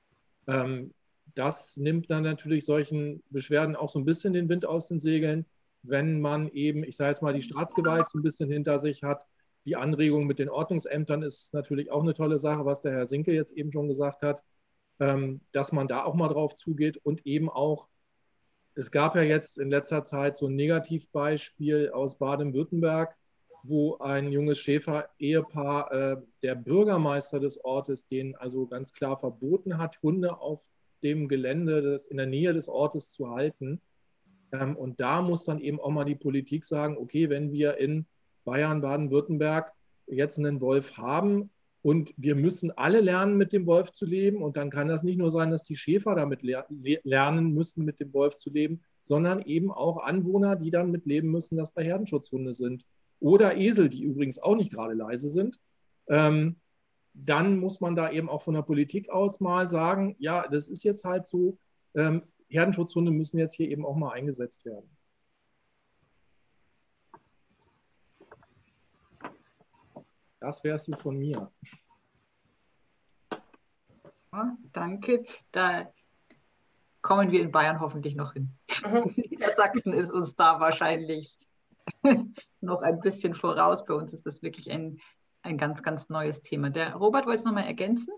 Ähm, das nimmt dann natürlich solchen Beschwerden auch so ein bisschen den Wind aus den Segeln, wenn man eben, ich sage jetzt mal, die Staatsgewalt so ein bisschen hinter sich hat. Die Anregung mit den Ordnungsämtern ist natürlich auch eine tolle Sache, was der Herr Sinke jetzt eben schon gesagt hat, ähm, dass man da auch mal drauf zugeht und eben auch, es gab ja jetzt in letzter Zeit so ein Negativbeispiel aus Baden-Württemberg, wo ein junges Schäfer-Ehepaar, äh, der Bürgermeister des Ortes, denen also ganz klar verboten hat, Hunde auf dem Gelände, das in der Nähe des Ortes zu halten. Ähm, und da muss dann eben auch mal die Politik sagen, okay, wenn wir in Bayern, Baden-Württemberg jetzt einen Wolf haben und wir müssen alle lernen, mit dem Wolf zu leben, und dann kann das nicht nur sein, dass die Schäfer damit ler lernen müssen, mit dem Wolf zu leben, sondern eben auch Anwohner, die dann mit leben müssen, dass da Herdenschutzhunde sind. Oder Esel, die übrigens auch nicht gerade leise sind. Ähm, dann muss man da eben auch von der Politik aus mal sagen, ja, das ist jetzt halt so, ähm, Herdenschutzhunde müssen jetzt hier eben auch mal eingesetzt werden. Das wär's so von mir. Ja, danke. Da kommen wir in Bayern hoffentlich noch hin. Mhm. Sachsen ist uns da wahrscheinlich noch ein bisschen voraus. Bei uns ist das wirklich ein, ein ganz, ganz neues Thema. Der Robert wollte es nochmal ergänzen.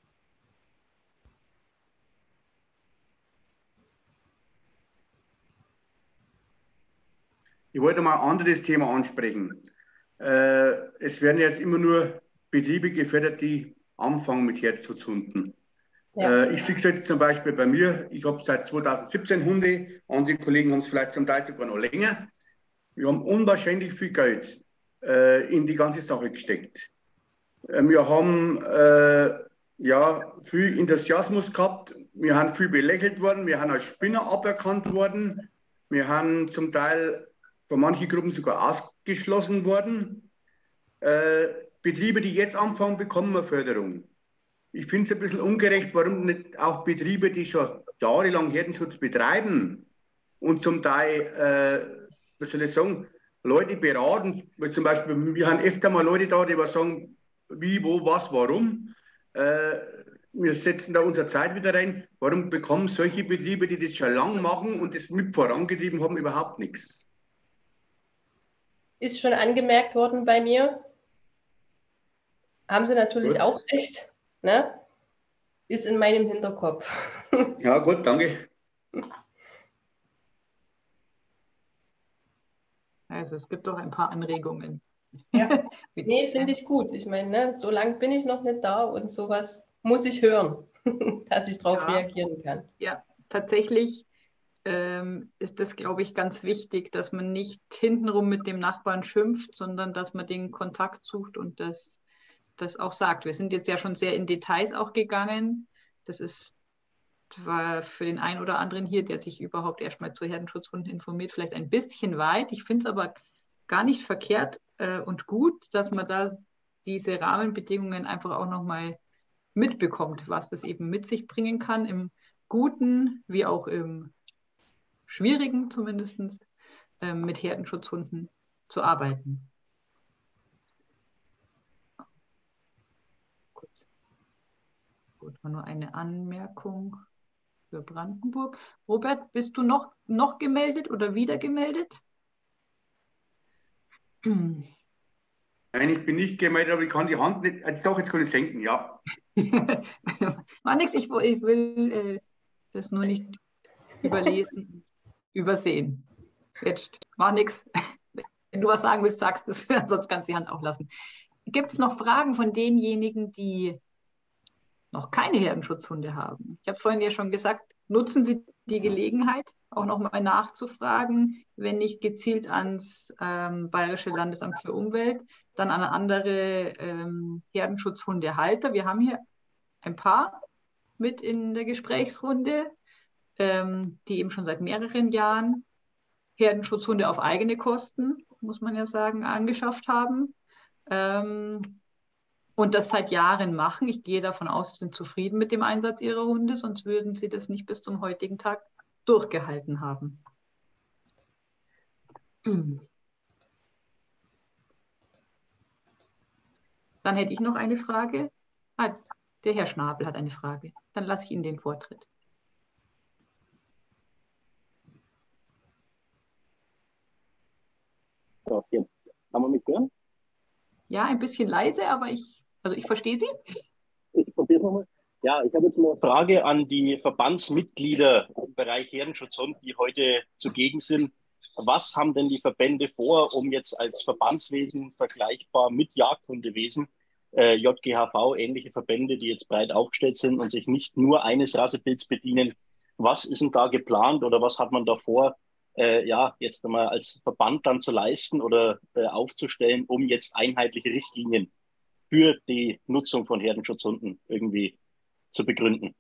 Ich wollte mal ein anderes Thema ansprechen. Äh, es werden jetzt immer nur Betriebe gefördert, die anfangen mit Herdenschutzhunden. Ja. Äh, ich sehe es jetzt zum Beispiel bei mir, ich habe seit zweitausendsiebzehn Hunde, andere Kollegen haben es vielleicht zum Teil sogar noch länger. Wir haben unwahrscheinlich viel Geld äh, in die ganze Sache gesteckt. Äh, wir haben äh, ja, viel Enthusiasmus gehabt, wir haben viel belächelt worden, wir haben als Spinner aberkannt worden, wir haben zum Teil von manchen Gruppen sogar ausgeschlossen worden. Äh, Betriebe, die jetzt anfangen, bekommen eine Förderung. Ich finde es ein bisschen ungerecht, warum nicht auch Betriebe, die schon jahrelang Herdenschutz betreiben und zum Teil, äh, was soll ich sagen, Leute beraten, weil zum Beispiel, wir haben öfter mal Leute da, die was sagen, wie, wo, was, warum. Äh, wir setzen da unsere Zeit wieder rein. Warum bekommen solche Betriebe, die das schon lange machen und das mit vorangetrieben haben, überhaupt nichts? Ist schon angemerkt worden bei mir. Haben Sie natürlich Gut. auch recht. Ne? Ist in meinem Hinterkopf. Ja, gut, danke. Also es gibt doch ein paar Anregungen. Ja, nee, finde ich gut. Ich meine, ne, so lange bin ich noch nicht da und sowas muss ich hören, dass ich darauf Ja. reagieren kann. Ja, tatsächlich ähm, ist das, glaube ich, ganz wichtig, dass man nicht hintenrum mit dem Nachbarn schimpft, sondern dass man den Kontakt sucht und das, das auch sagt. Wir sind jetzt ja schon sehr in Details auch gegangen. Das ist war für den einen oder anderen hier, der sich überhaupt erstmal zu Herdenschutzhunden informiert, vielleicht ein bisschen weit. Ich finde es aber gar nicht verkehrt äh, und gut, dass man da diese Rahmenbedingungen einfach auch nochmal mitbekommt, was das eben mit sich bringen kann, im Guten wie auch im Schwierigen zumindest, äh, mit Herdenschutzhunden zu arbeiten. Gut, war nur eine Anmerkung. für Brandenburg. Robert, bist du noch, noch gemeldet oder wieder gemeldet? Nein, ich bin nicht gemeldet, aber ich kann die Hand nicht. Also doch, jetzt kann ich senken, ja. War nichts, ich, ich will äh, das nur nicht überlesen, übersehen. Jetzt war nichts. Wenn du was sagen willst, sagst du es, sonst kannst du die Hand auch lassen. Gibt es noch Fragen von denjenigen, die noch keine Herdenschutzhunde haben? Ich habe vorhin ja schon gesagt, nutzen Sie die Gelegenheit, auch nochmal nachzufragen, wenn nicht gezielt ans ähm, Bayerische Landesamt für Umwelt, dann an andere ähm, Herdenschutzhundehalter. Wir haben hier ein paar mit in der Gesprächsrunde, ähm, die eben schon seit mehreren Jahren Herdenschutzhunde auf eigene Kosten, muss man ja sagen, angeschafft haben. Ähm, und das seit Jahren machen. Ich gehe davon aus, Sie sind zufrieden mit dem Einsatz Ihrer Hunde, sonst würden Sie das nicht bis zum heutigen Tag durchgehalten haben. Dann hätte ich noch eine Frage. Ah, der Herr Schnabel hat eine Frage. Dann lasse ich Ihnen den Vortritt. So, jetzt kann man mich hören? Ja, ein bisschen leise, aber ich, also ich verstehe Sie. Ich probiere es nochmal. Ja, ich habe jetzt eine Frage an die Verbandsmitglieder im Bereich Herdenschutzhund, die heute zugegen sind. Was haben denn die Verbände vor, um jetzt als Verbandswesen vergleichbar mit Jagdhundewesen, äh, J G H V, ähnliche Verbände, die jetzt breit aufgestellt sind und sich nicht nur eines Rassebilds bedienen, was ist denn da geplant oder was hat man da vor, äh, ja, jetzt einmal als Verband dann zu leisten oder äh, aufzustellen, um jetzt einheitliche Richtlinien für die Nutzung von Herdenschutzhunden irgendwie zu begründen?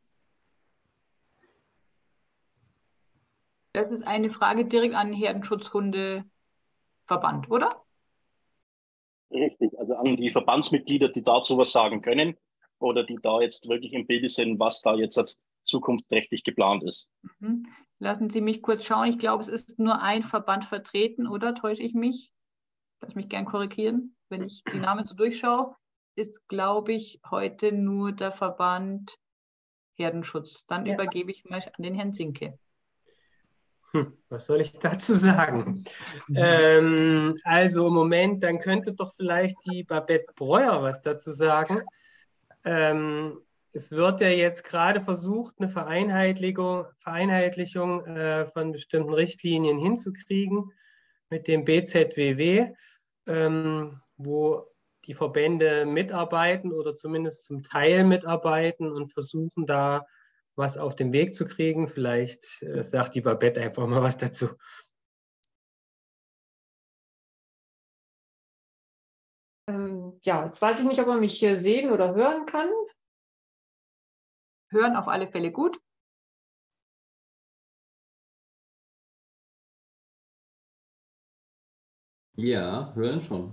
Das ist eine Frage direkt an den Herdenschutzhundeverband, oder? Richtig, also an die Verbandsmitglieder, die dazu was sagen können oder die da jetzt wirklich im Bilde sind, was da jetzt zukunftsträchtig geplant ist. Mhm. Lassen Sie mich kurz schauen. Ich glaube, es ist nur ein Verband vertreten, oder? Täusche ich mich? Lass mich gern korrigieren. Wenn ich die Namen so durchschaue, ist, glaube ich, heute nur der Verband Herdenschutz. Dann ja. Übergebe ich mal an den Herrn Zinke. Hm, was soll ich dazu sagen? ähm, also im Moment, dann könnte doch vielleicht die Babette Breuer was dazu sagen. Ähm, es wird ja jetzt gerade versucht, eine Vereinheitlichung, Vereinheitlichung äh, von bestimmten Richtlinien hinzukriegen mit dem B Z W W, ähm, wo die Verbände mitarbeiten oder zumindest zum Teil mitarbeiten und versuchen da was auf den Weg zu kriegen. Vielleicht äh, sagt die Babette einfach mal was dazu. Ähm, ja, jetzt weiß ich nicht, ob man mich hier sehen oder hören kann. Hören auf alle Fälle gut. Ja, hören schon.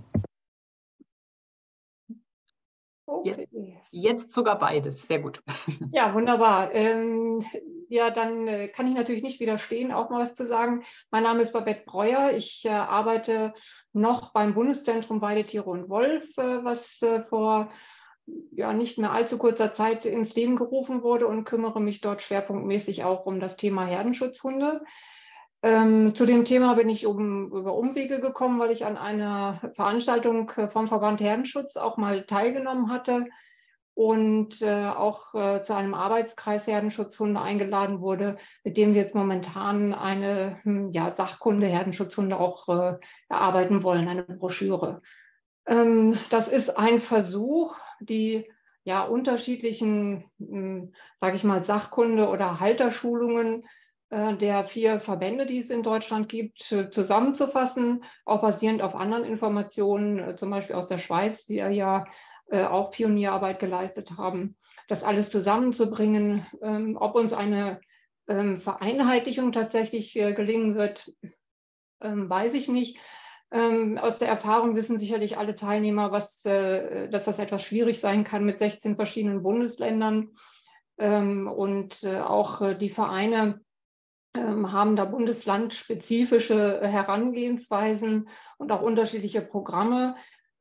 Okay. Jetzt, jetzt sogar beides, sehr gut. Ja, wunderbar. Ähm, ja, dann äh, kann ich natürlich nicht widerstehen, auch mal was zu sagen. Mein Name ist Babette Breuer. Ich äh, arbeite noch beim Bundeszentrum Weidetiere und Wolf, äh, was äh, vor ja, nicht mehr allzu kurzer Zeit ins Leben gerufen wurde und kümmere mich dort schwerpunktmäßig auch um das Thema Herdenschutzhunde. Ähm, zu dem Thema bin ich um, über Umwege gekommen, weil ich an einer Veranstaltung vom Verband Herdenschutz auch mal teilgenommen hatte und äh, auch äh, zu einem Arbeitskreis Herdenschutzhunde eingeladen wurde, mit dem wir jetzt momentan eine hm, ja, Sachkunde Herdenschutzhunde auch äh, erarbeiten wollen, eine Broschüre. Ähm, das ist ein Versuch, die ja unterschiedlichen, hm, sage ich mal, Sachkunde- oder Halterschulungen äh, der vier Verbände, die es in Deutschland gibt, äh, zusammenzufassen, auch basierend auf anderen Informationen, äh, zum Beispiel aus der Schweiz, die ja äh, auch Pionierarbeit geleistet haben, das alles zusammenzubringen. Ähm, ob uns eine ähm, Vereinheitlichung tatsächlich äh, gelingen wird, ähm, weiß ich nicht. Ähm, aus der Erfahrung wissen sicherlich alle Teilnehmer, was, äh, dass das etwas schwierig sein kann mit sechzehn verschiedenen Bundesländern. Ähm, und äh, auch äh, die Vereine ähm, haben da bundeslandspezifische Herangehensweisen und auch unterschiedliche Programme.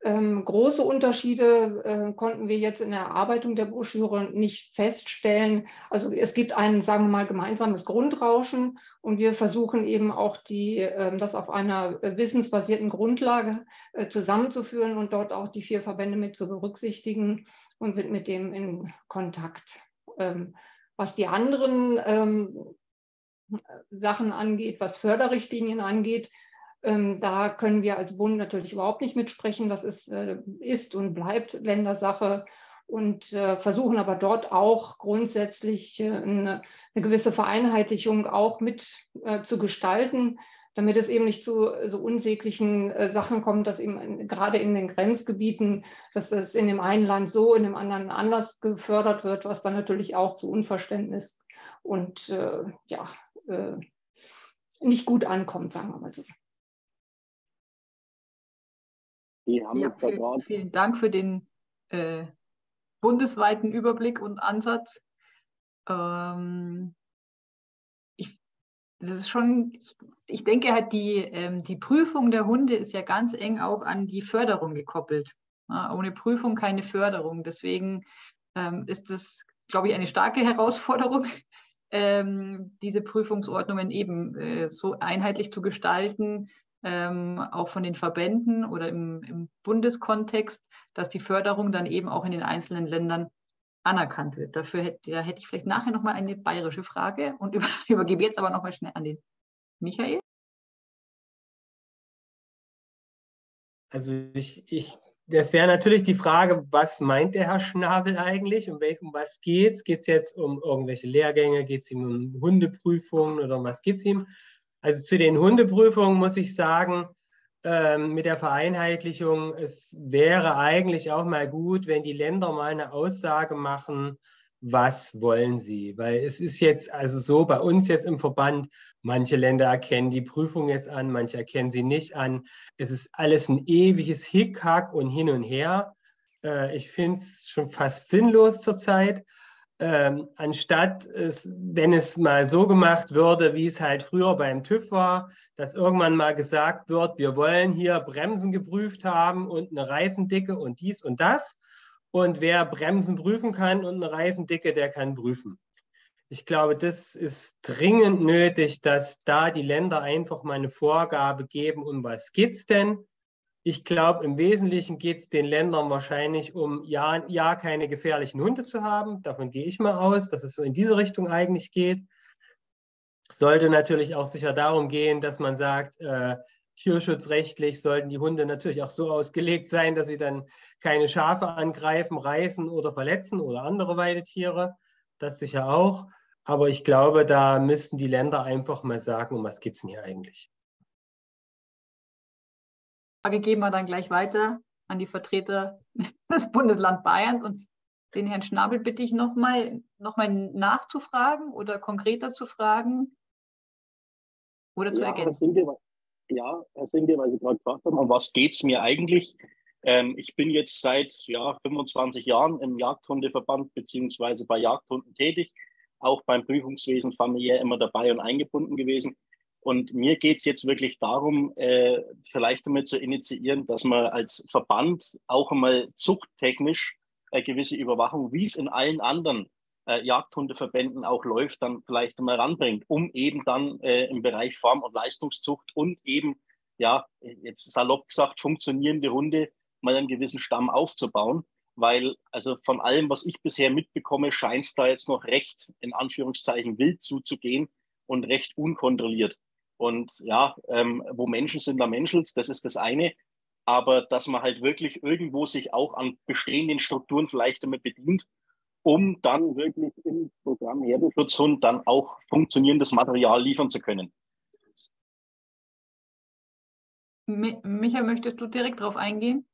Ähm, große Unterschiede äh, konnten wir jetzt in der Erarbeitung der Broschüre nicht feststellen. Also es gibt ein, sagen wir mal, gemeinsames Grundrauschen und wir versuchen eben auch die, äh, das auf einer äh, wissensbasierten Grundlage äh, zusammenzuführen und dort auch die vier Verbände mit zu berücksichtigen und sind mit dem in Kontakt. Ähm, was die anderen ähm, Sachen angeht, was Förderrichtlinien angeht, Ähm, da können wir als Bund natürlich überhaupt nicht mitsprechen. Das ist, äh, ist und bleibt Ländersache und äh, versuchen aber dort auch grundsätzlich äh, eine, eine gewisse Vereinheitlichung auch mit äh, zu gestalten, damit es eben nicht zu so unsäglichen äh, Sachen kommt, dass eben in, gerade in den Grenzgebieten, dass es in dem einen Land so, in dem anderen anders gefördert wird, was dann natürlich auch zu Unverständnis und äh, ja, äh, nicht gut ankommt, sagen wir mal so. Die haben ja, vielen, vielen Dank für den äh, bundesweiten Überblick und Ansatz. Ähm, ich, das ist schon, ich, ich denke halt, die, ähm, die Prüfung der Hunde ist ja ganz eng auch an die Förderung gekoppelt. Ja, ohne Prüfung keine Förderung. Deswegen ähm, ist das, glaube ich, eine starke Herausforderung, ähm, diese Prüfungsordnungen eben äh, so einheitlich zu gestalten, Ähm, auch von den Verbänden oder im, im Bundeskontext, dass die Förderung dann eben auch in den einzelnen Ländern anerkannt wird. Dafür hätte, da hätte ich vielleicht nachher nochmal eine bayerische Frage und über, übergebe jetzt aber nochmal schnell an den Michael. Also ich, ich, das wäre natürlich die Frage, was meint der Herr Schnabel eigentlich? Um, welch, um was geht es? Geht es jetzt um irgendwelche Lehrgänge? Geht es ihm um Hundeprüfungen oder um was geht es ihm? Also zu den Hundeprüfungen muss ich sagen, ähm, mit der Vereinheitlichung, es wäre eigentlich auch mal gut, wenn die Länder mal eine Aussage machen, was wollen sie? Weil es ist jetzt also so bei uns jetzt im Verband, manche Länder erkennen die Prüfung jetzt an, manche erkennen sie nicht an. Es ist alles ein ewiges Hickhack und hin und her. Äh, ich finde es schon fast sinnlos zurzeit. Ähm, anstatt es, wenn es mal so gemacht würde, wie es halt früher beim TÜV war, dass irgendwann mal gesagt wird, wir wollen hier Bremsen geprüft haben und eine Reifendicke und dies und das. Und wer Bremsen prüfen kann und eine Reifendicke, der kann prüfen. Ich glaube, das ist dringend nötig, dass da die Länder einfach mal eine Vorgabe geben, um was geht es denn? Ich glaube, im Wesentlichen geht es den Ländern wahrscheinlich um, ja, ja, keine gefährlichen Hunde zu haben. Davon gehe ich mal aus, dass es so in diese Richtung eigentlich geht. Sollte natürlich auch sicher darum gehen, dass man sagt, äh, tierschutzrechtlich sollten die Hunde natürlich auch so ausgelegt sein, dass sie dann keine Schafe angreifen, reißen oder verletzen oder andere Weidetiere. Das sicher auch. Aber ich glaube, da müssten die Länder einfach mal sagen, um was geht es denn hier eigentlich? Frage geben wir dann gleich weiter an die Vertreter des Bundesland Bayerns. Und den Herrn Schnabel bitte ich nochmal noch mal nachzufragen oder konkreter zu fragen oder zu ja, ergänzen. Herr Sinke, ja, Herr Sinke, weil Sie gerade gefragt haben, um was geht es mir eigentlich? Ähm, ich bin jetzt seit ja, fünfundzwanzig Jahren im Jagdhundeverband beziehungsweise bei Jagdhunden tätig, auch beim Prüfungswesen familiär immer dabei und eingebunden gewesen. Und mir geht es jetzt wirklich darum, äh, vielleicht damit zu initiieren, dass man als Verband auch einmal zuchttechnisch äh, gewisse Überwachung, wie es in allen anderen äh, Jagdhundeverbänden auch läuft, dann vielleicht einmal ranbringt, um eben dann äh, im Bereich Form- und Leistungszucht und eben, ja, jetzt salopp gesagt, funktionierende Hunde mal einen gewissen Stamm aufzubauen. Weil also von allem, was ich bisher mitbekomme, scheint es da jetzt noch recht, in Anführungszeichen, wild zuzugehen und recht unkontrolliert. Und ja, ähm, wo Menschen sind, da Menschels, das ist das eine. Aber dass man halt wirklich irgendwo sich auch an bestehenden Strukturen vielleicht damit bedient, um dann wirklich im Programm Herdenschutzhund dann auch funktionierendes Material liefern zu können. Micha, möchtest du direkt darauf eingehen?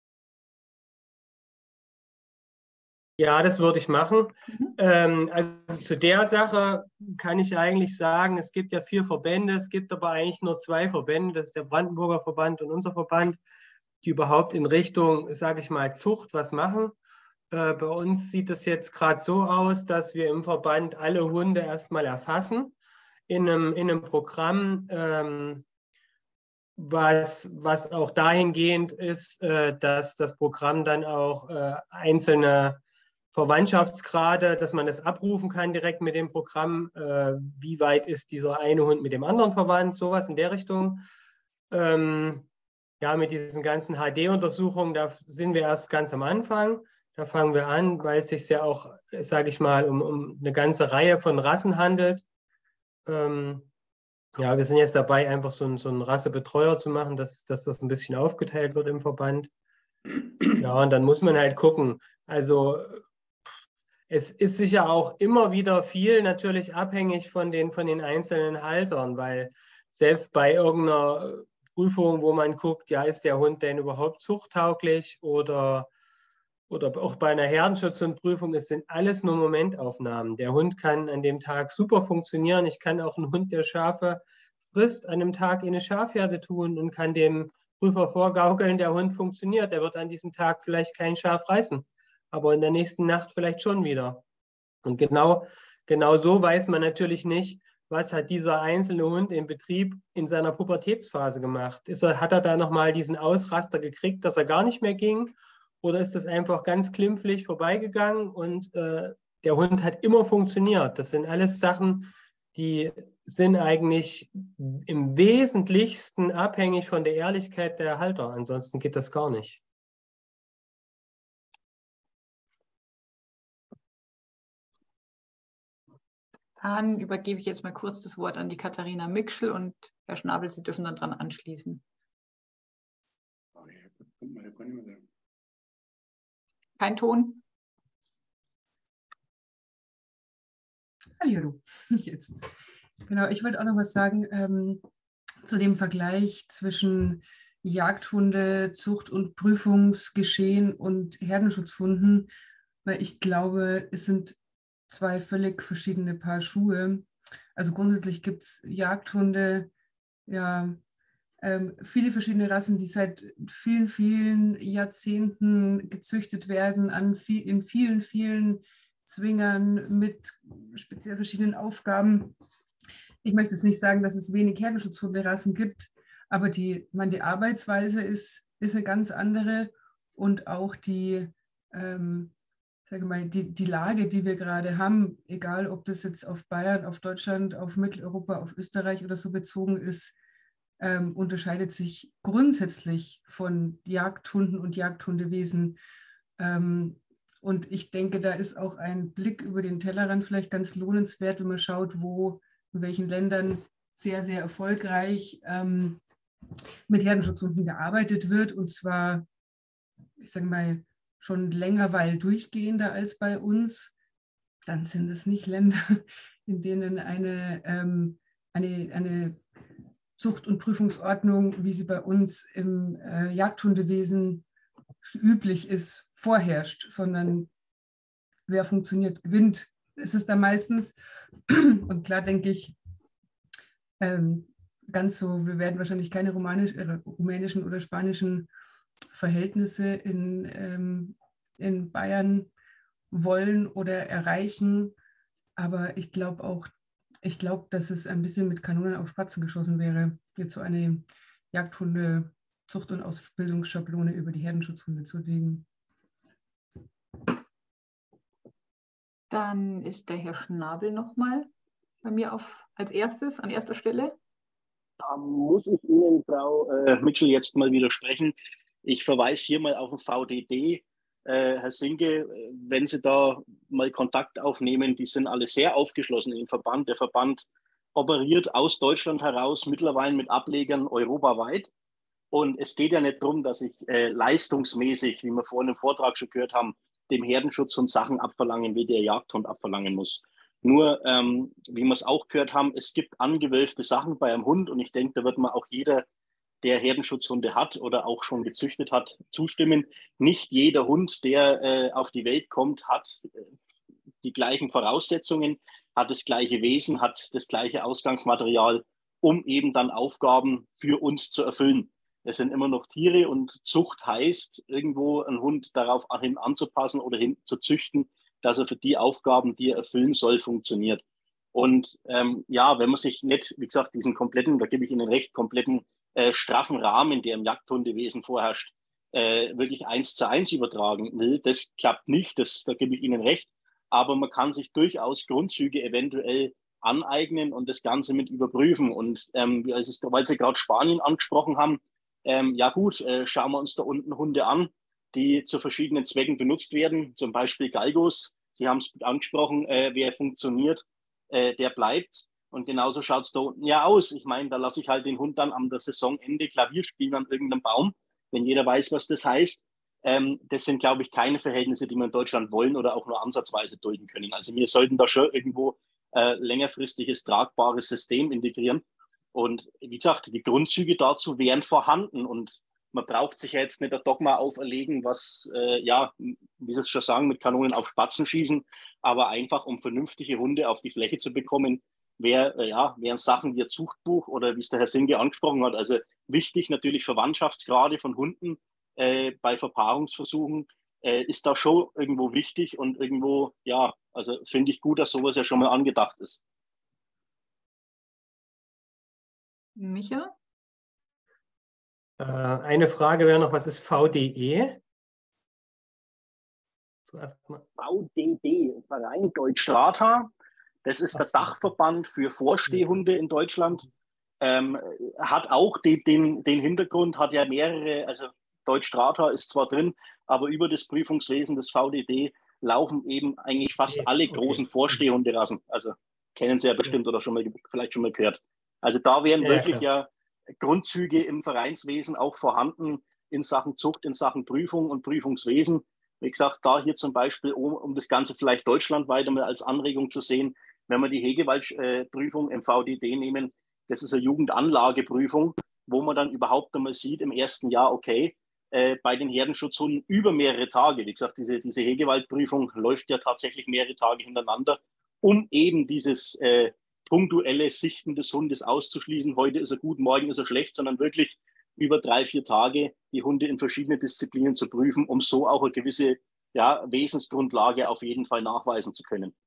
Ja, das würde ich machen. Mhm. Ähm, also zu der Sache kann ich eigentlich sagen, es gibt ja vier Verbände, es gibt aber eigentlich nur zwei Verbände, das ist der Brandenburger Verband und unser Verband, die überhaupt in Richtung, sage ich mal, Zucht was machen. Äh, bei uns sieht es jetzt gerade so aus, dass wir im Verband alle Hunde erstmal erfassen in einem, in einem Programm, ähm, was, was auch dahingehend ist, äh, dass das Programm dann auch äh, einzelne Verwandtschaftsgrade, dass man das abrufen kann direkt mit dem Programm, äh, wie weit ist dieser eine Hund mit dem anderen verwandt, sowas in der Richtung. Ähm, ja, mit diesen ganzen H D-Untersuchungen, da sind wir erst ganz am Anfang. Da fangen wir an, weil es sich ja auch, sage ich mal, um, um eine ganze Reihe von Rassen handelt. Ähm, ja, wir sind jetzt dabei, einfach so, ein, so einen Rassebetreuer zu machen, dass, dass das ein bisschen aufgeteilt wird im Verband. Ja, und dann muss man halt gucken. Also es ist sicher auch immer wieder viel natürlich abhängig von den, von den einzelnen Haltern, weil selbst bei irgendeiner Prüfung, wo man guckt, ja, ist der Hund denn überhaupt zuchttauglich oder, oder auch bei einer Herdenschutzhundprüfung, es sind alles nur Momentaufnahmen. Der Hund kann an dem Tag super funktionieren. Ich kann auch einen Hund, der Schafe frisst, an einem Tag in eine Schafherde tun und kann dem Prüfer vorgaukeln, der Hund funktioniert. Der wird an diesem Tag vielleicht kein Schaf reißen, aber in der nächsten Nacht vielleicht schon wieder. Und genau, genau so weiß man natürlich nicht, was hat dieser einzelne Hund im Betrieb in seiner Pubertätsphase gemacht. Ist er, hat er da nochmal diesen Ausraster gekriegt, dass er gar nicht mehr ging? Oder ist das einfach ganz klimpflich vorbeigegangen und äh, der Hund hat immer funktioniert? Das sind alles Sachen, die sind eigentlich im Wesentlichsten abhängig von der Ehrlichkeit der Halter. Ansonsten geht das gar nicht. Dann übergebe ich jetzt mal kurz das Wort an die Katharina Mikschel und Herr Schnabel, Sie dürfen dann dran anschließen. Kein Ton? Hallo, jetzt. Genau, ich wollte auch noch was sagen ähm, zu dem Vergleich zwischen Jagdhunde, Zucht- und Prüfungsgeschehen und Herdenschutzhunden, weil ich glaube, es sind zwei völlig verschiedene Paar Schuhe. Also grundsätzlich gibt es Jagdhunde, ja, ähm, viele verschiedene Rassen, die seit vielen, vielen Jahrzehnten gezüchtet werden, an viel, in vielen, vielen Zwingern mit speziell verschiedenen Aufgaben. Ich möchte jetzt nicht sagen, dass es wenig Herdenschutzhunderassen gibt, aber die, meine, die Arbeitsweise ist, ist eine ganz andere und auch die, ähm, sage mal, die, die Lage, die wir gerade haben, egal ob das jetzt auf Bayern, auf Deutschland, auf Mitteleuropa, auf Österreich oder so bezogen ist, ähm, unterscheidet sich grundsätzlich von Jagdhunden und Jagdhundewesen. Ähm, und ich denke, da ist auch ein Blick über den Tellerrand vielleicht ganz lohnenswert, wenn man schaut, wo, in welchen Ländern sehr, sehr erfolgreich ähm, mit Herdenschutzhunden gearbeitet wird. Und zwar, ich sage mal, schon länger, weil durchgehender als bei uns. Dann sind es nicht Länder, in denen eine, ähm, eine, eine Zucht- und Prüfungsordnung, wie sie bei uns im äh, Jagdhundewesen üblich ist, vorherrscht, sondern wer funktioniert, gewinnt. Ist es da meistens. Und klar denke ich, ähm, ganz so, wir werden wahrscheinlich keine romanisch, äh, rumänischen oder spanischen Verhältnisse in, ähm, in Bayern wollen oder erreichen. Aber ich glaube auch, ich glaube, dass es ein bisschen mit Kanonen auf Spatzen geschossen wäre, jetzt so eine Jagdhunde Zucht- und Ausbildungsschablone über die Herdenschutzhunde zu legen. Dann ist der Herr Schnabel nochmal bei mir auf, als erstes, an erster Stelle. Da muss ich Ihnen, Frau äh, Mitschel, jetzt mal widersprechen. Ich verweise hier mal auf den V D D. Äh, Herr Sinke, wenn Sie da mal Kontakt aufnehmen, die sind alle sehr aufgeschlossen im Verband. Der Verband operiert aus Deutschland heraus, mittlerweile mit Ablegern europaweit. Und es geht ja nicht darum, dass ich äh, leistungsmäßig, wie wir vorhin im Vortrag schon gehört haben, dem Herdenschutzhund Sachen abverlangen, wie der Jagdhund abverlangen muss. Nur, ähm, wie wir es auch gehört haben, es gibt angewölfte Sachen bei einem Hund und ich denke, da wird man auch jeder, der Herdenschutzhunde hat oder auch schon gezüchtet hat, zustimmen. Nicht jeder Hund, der äh, auf die Welt kommt, hat äh, die gleichen Voraussetzungen, hat das gleiche Wesen, hat das gleiche Ausgangsmaterial, um eben dann Aufgaben für uns zu erfüllen. Es sind immer noch Tiere und Zucht heißt, irgendwo einen Hund darauf hin anzupassen oder hin zu züchten, dass er für die Aufgaben, die er erfüllen soll, funktioniert. Und ähm, ja, wenn man sich nicht, wie gesagt, diesen kompletten, da gebe ich Ihnen recht, kompletten äh, straffen Rahmen, der im Jagdhundewesen vorherrscht, äh, wirklich eins zu eins übertragen will. Das klappt nicht, das, da gebe ich Ihnen recht. Aber man kann sich durchaus Grundzüge eventuell aneignen und das Ganze mit überprüfen. Und ähm, weil Sie gerade Spanien angesprochen haben, ähm, ja gut, äh, schauen wir uns da unten Hunde an, die zu verschiedenen Zwecken benutzt werden, zum Beispiel Galgos. Sie haben es angesprochen, äh, wer funktioniert, äh, der bleibt. Und genauso schaut es da unten ja aus. Ich meine, da lasse ich halt den Hund dann am Saisonende Klavier spielen an irgendeinem Baum, wenn jeder weiß, was das heißt. Ähm, das sind, glaube ich, keine Verhältnisse, die wir in Deutschland wollen oder auch nur ansatzweise dulden können. Also wir sollten da schon irgendwo äh, längerfristiges, tragbares System integrieren. Und wie gesagt, die Grundzüge dazu wären vorhanden. Und man braucht sich ja jetzt nicht ein Dogma auferlegen, was, äh, ja, wie Sie es schon sagen, mit Kanonen auf Spatzen schießen, aber einfach, um vernünftige Hunde auf die Fläche zu bekommen, wär, äh, ja, wären Sachen wie ein Zuchtbuch oder wie es der Herr Singe angesprochen hat. Also wichtig natürlich Verwandtschaftsgrade von Hunden äh, bei Verpaarungsversuchen äh, ist da schon irgendwo wichtig und irgendwo, ja, also finde ich gut, dass sowas ja schon mal angedacht ist. Micha? Äh, eine Frage wäre noch, was ist V D E? Zuerst mal. V D D, Verein Deutsch-Strata. Das ist der Dachverband für Vorstehhunde in Deutschland. Ähm, hat auch den, den, den Hintergrund, hat ja mehrere, also Deutsch-Strata ist zwar drin, aber über das Prüfungswesen des V D D laufen eben eigentlich fast alle großen Vorstehhunderassen. Also kennen Sie ja bestimmt oder schon mal, vielleicht schon mal gehört. Also da wären Ja, wirklich klar. ja Grundzüge im Vereinswesen auch vorhanden in Sachen Zucht, in Sachen Prüfung und Prüfungswesen. Wie gesagt, da hier zum Beispiel, um, um das Ganze vielleicht deutschlandweit mal als Anregung zu sehen, wenn wir die Hegewald-Prüfung im V D D nehmen, das ist eine Jugendanlageprüfung, wo man dann überhaupt einmal sieht im ersten Jahr, okay, äh, bei den Herdenschutzhunden über mehrere Tage. Wie gesagt, diese, diese Hegewald-Prüfung läuft ja tatsächlich mehrere Tage hintereinander, um eben dieses äh, punktuelle Sichten des Hundes auszuschließen. Heute ist er gut, morgen ist er schlecht, sondern wirklich über drei, vier Tage die Hunde in verschiedene Disziplinen zu prüfen, um so auch eine gewisse ja, Wesensgrundlage auf jeden Fall nachweisen zu können.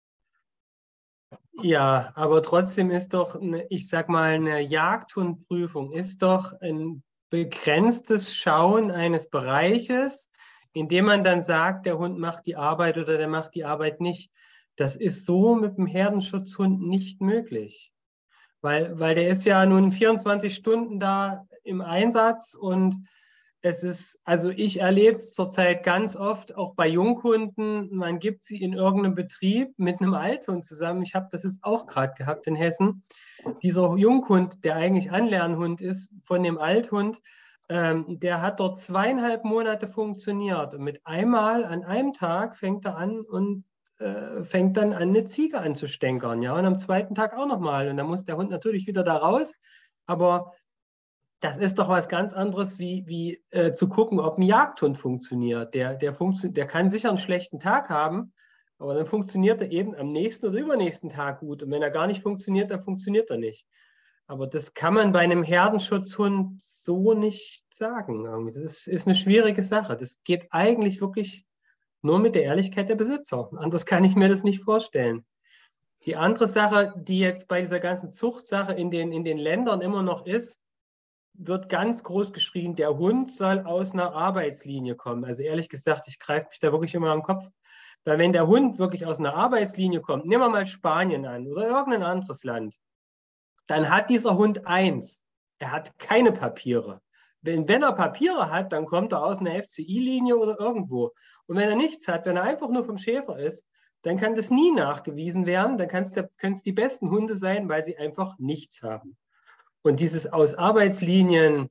Ja, aber trotzdem ist doch, eine, ich sag mal, eine Jagdhundprüfung ist doch ein begrenztes Schauen eines Bereiches, in dem man dann sagt, der Hund macht die Arbeit oder der macht die Arbeit nicht. Das ist so mit dem Herdenschutzhund nicht möglich, weil, weil der ist ja nun vierundzwanzig Stunden da im Einsatz und es ist, also ich erlebe es zurzeit ganz oft, auch bei Junghunden, man gibt sie in irgendeinem Betrieb mit einem Althund zusammen. Ich habe das jetzt auch gerade gehabt in Hessen. Dieser Junghund, der eigentlich Anlernhund ist von dem Althund, ähm, der hat dort zweieinhalb Monate funktioniert. Und mit einmal an einem Tag fängt er an und äh, fängt dann an, eine Ziege anzustänkern. Ja? Und am zweiten Tag auch nochmal. Und dann muss der Hund natürlich wieder da raus. Aber das ist doch was ganz anderes, wie, wie äh, zu gucken, ob ein Jagdhund funktioniert. Der, der, funktio der kann sicher einen schlechten Tag haben, aber dann funktioniert er eben am nächsten oder übernächsten Tag gut. Und wenn er gar nicht funktioniert, dann funktioniert er nicht. Aber das kann man bei einem Herdenschutzhund so nicht sagen. Das ist, ist eine schwierige Sache. Das geht eigentlich wirklich nur mit der Ehrlichkeit der Besitzer. Anders kann ich mir das nicht vorstellen. Die andere Sache, die jetzt bei dieser ganzen Zuchtsache in den, in den Ländern immer noch ist, wird ganz groß geschrieben, der Hund soll aus einer Arbeitslinie kommen. Also ehrlich gesagt, ich greife mich da wirklich immer am Kopf. Weil wenn der Hund wirklich aus einer Arbeitslinie kommt, nehmen wir mal Spanien an oder irgendein anderes Land, dann hat dieser Hund eins, er hat keine Papiere. Wenn, wenn er Papiere hat, dann kommt er aus einer F C I-Linie oder irgendwo. Und wenn er nichts hat, wenn er einfach nur vom Schäfer ist, dann kann das nie nachgewiesen werden. Dann können es die besten Hunde sein, weil sie einfach nichts haben. Und dieses aus Arbeitslinien,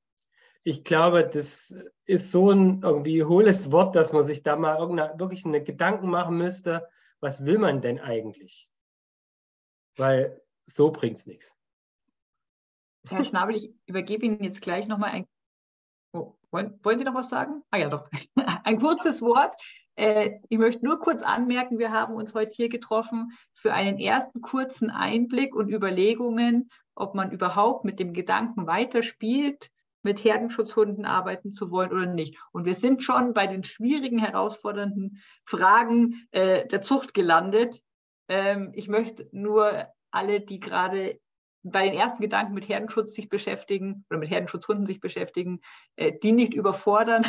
ich glaube, das ist so ein irgendwie hohles Wort, dass man sich da mal wirklich eine Gedanken machen müsste, was will man denn eigentlich? Weil so bringt es nichts. Herr Schnabel, ich übergebe Ihnen jetzt gleich nochmal ein... Oh, wollen, wollen Sie noch was sagen? Ah ja, doch. Ein kurzes Wort. Äh, ich möchte nur kurz anmerken, wir haben uns heute hier getroffen für einen ersten kurzen Einblick und Überlegungen, ob man überhaupt mit dem Gedanken weiterspielt, mit Herdenschutzhunden arbeiten zu wollen oder nicht. Und wir sind schon bei den schwierigen, herausfordernden Fragen äh, der Zucht gelandet. Ähm, ich möchte nur alle, die gerade bei den ersten Gedanken mit Herdenschutz sich beschäftigen oder mit Herdenschutzhunden sich beschäftigen, äh, die nicht überfordern.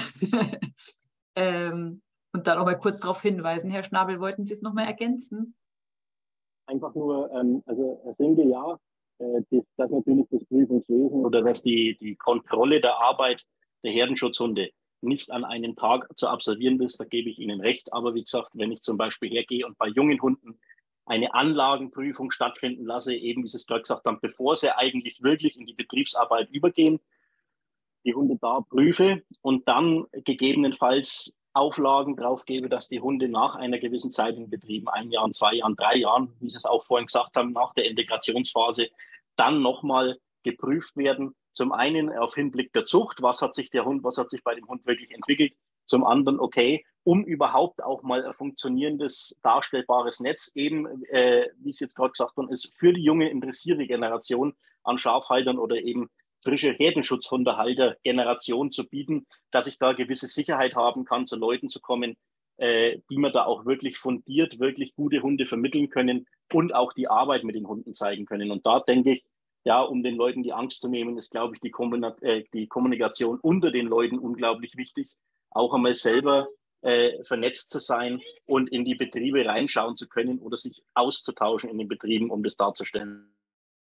ähm, und dann auch mal kurz darauf hinweisen. Herr Schnabel, wollten Sie es noch mal ergänzen? Einfach nur, ähm, also Herr Sinke, ja, äh, das, das natürlich das Prüfungswesen oder dass die, die Kontrolle der Arbeit der Herdenschutzhunde nicht an einem Tag zu absolvieren ist, da gebe ich Ihnen recht. Aber wie gesagt, wenn ich zum Beispiel hergehe und bei jungen Hunden eine Anlagenprüfung stattfinden lasse, eben wie Sie es gerade gesagt haben, bevor sie eigentlich wirklich in die Betriebsarbeit übergehen, die Hunde da prüfe und dann gegebenenfalls Auflagen drauf gebe, dass die Hunde nach einer gewissen Zeit in Betrieben, ein Jahr, zwei Jahren, drei Jahren, wie Sie es auch vorhin gesagt haben, nach der Integrationsphase, dann nochmal geprüft werden. Zum einen auf Hinblick der Zucht, was hat sich der Hund, was hat sich bei dem Hund wirklich entwickelt. Zum anderen, okay, um überhaupt auch mal ein funktionierendes, darstellbares Netz, eben, äh, wie es jetzt gerade gesagt worden ist, für die junge, interessierte Generation an Schafhaltern oder eben frische Herdenschutzhundehalter-Generation zu bieten, dass ich da gewisse Sicherheit haben kann, zu Leuten zu kommen, äh, die mir da auch wirklich fundiert, wirklich gute Hunde vermitteln können und auch die Arbeit mit den Hunden zeigen können. Und da denke ich, ja, um den Leuten die Angst zu nehmen, ist, glaube ich, die, äh, die Kommunikation unter den Leuten unglaublich wichtig, auch einmal selber äh, vernetzt zu sein und in die Betriebe reinschauen zu können oder sich auszutauschen in den Betrieben, um das darzustellen.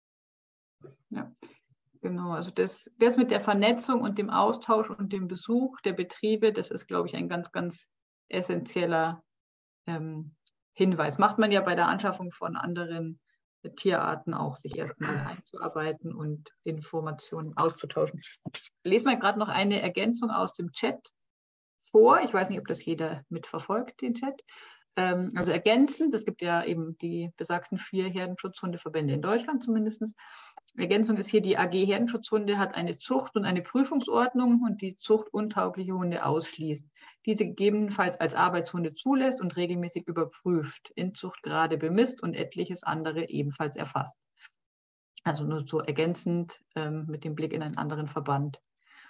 Ja. Genau, also das, das mit der Vernetzung und dem Austausch und dem Besuch der Betriebe, das ist, glaube ich, ein ganz, ganz essentieller ähm, Hinweis. Macht man ja bei der Anschaffung von anderen Tierarten auch, sich erstmal einzuarbeiten und Informationen auszutauschen. Ich lese mal gerade noch eine Ergänzung aus dem Chat vor. Ich weiß nicht, ob das jeder mitverfolgt, den Chat. Ähm, also ergänzend, es gibt ja eben die besagten vier Herdenschutzhundeverbände in Deutschland zumindest. Ergänzung ist hier, die A G Herdenschutzhunde hat eine Zucht- und eine Prüfungsordnung und die zuchtuntaugliche Hunde ausschließt. Diese gegebenenfalls als Arbeitshunde zulässt und regelmäßig überprüft, Inzuchtgrade bemisst und etliches andere ebenfalls erfasst. Also nur so ergänzend ähm, mit dem Blick in einen anderen Verband.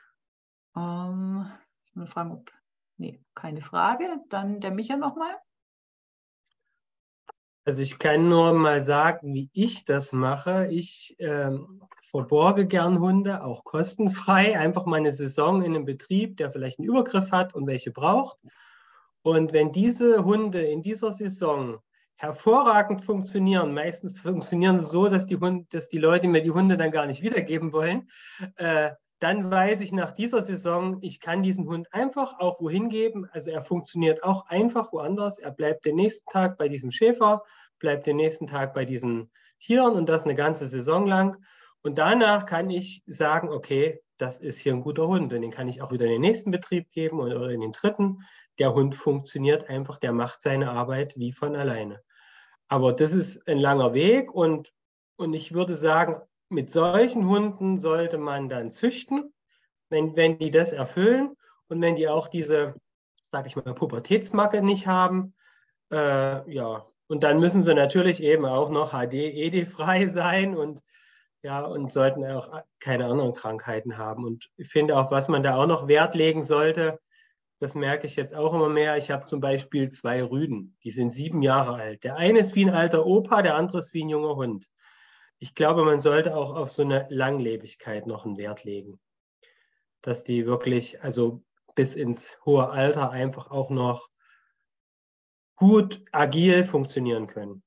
Ähm, ich will fragen, ob, nee, keine Frage. Dann der Micha nochmal. Also ich kann nur mal sagen, wie ich das mache. Ich ähm, verborge gern Hunde, auch kostenfrei. Einfach mal eine Saison in einem Betrieb, der vielleicht einen Übergriff hat und welche braucht. Und wenn diese Hunde in dieser Saison hervorragend funktionieren, meistens funktionieren sie so, dass die, Hunde, dass die Leute mir die Hunde dann gar nicht wiedergeben wollen, äh, dann weiß ich nach dieser Saison, ich kann diesen Hund einfach auch wohin geben. Also er funktioniert auch einfach woanders. Er bleibt den nächsten Tag bei diesem Schäfer, bleibt den nächsten Tag bei diesen Tieren und das eine ganze Saison lang. Und danach kann ich sagen, okay, das ist hier ein guter Hund. Und den kann ich auch wieder in den nächsten Betrieb geben oder in den dritten. Der Hund funktioniert einfach, der macht seine Arbeit wie von alleine. Aber das ist ein langer Weg und, und ich würde sagen, mit solchen Hunden sollte man dann züchten, wenn, wenn die das erfüllen und wenn die auch diese, sag ich mal, Pubertätsmacke nicht haben. Äh, ja, und dann müssen sie natürlich eben auch noch H D, E D-frei sein und, ja, und sollten auch keine anderen Krankheiten haben. Und ich finde auch, was man da auch noch Wert legen sollte, das merke ich jetzt auch immer mehr. Ich habe zum Beispiel zwei Rüden, die sind sieben Jahre alt. Der eine ist wie ein alter Opa, der andere ist wie ein junger Hund. Ich glaube, man sollte auch auf so eine Langlebigkeit noch einen Wert legen, dass die wirklich, also bis ins hohe Alter einfach auch noch gut agil funktionieren können.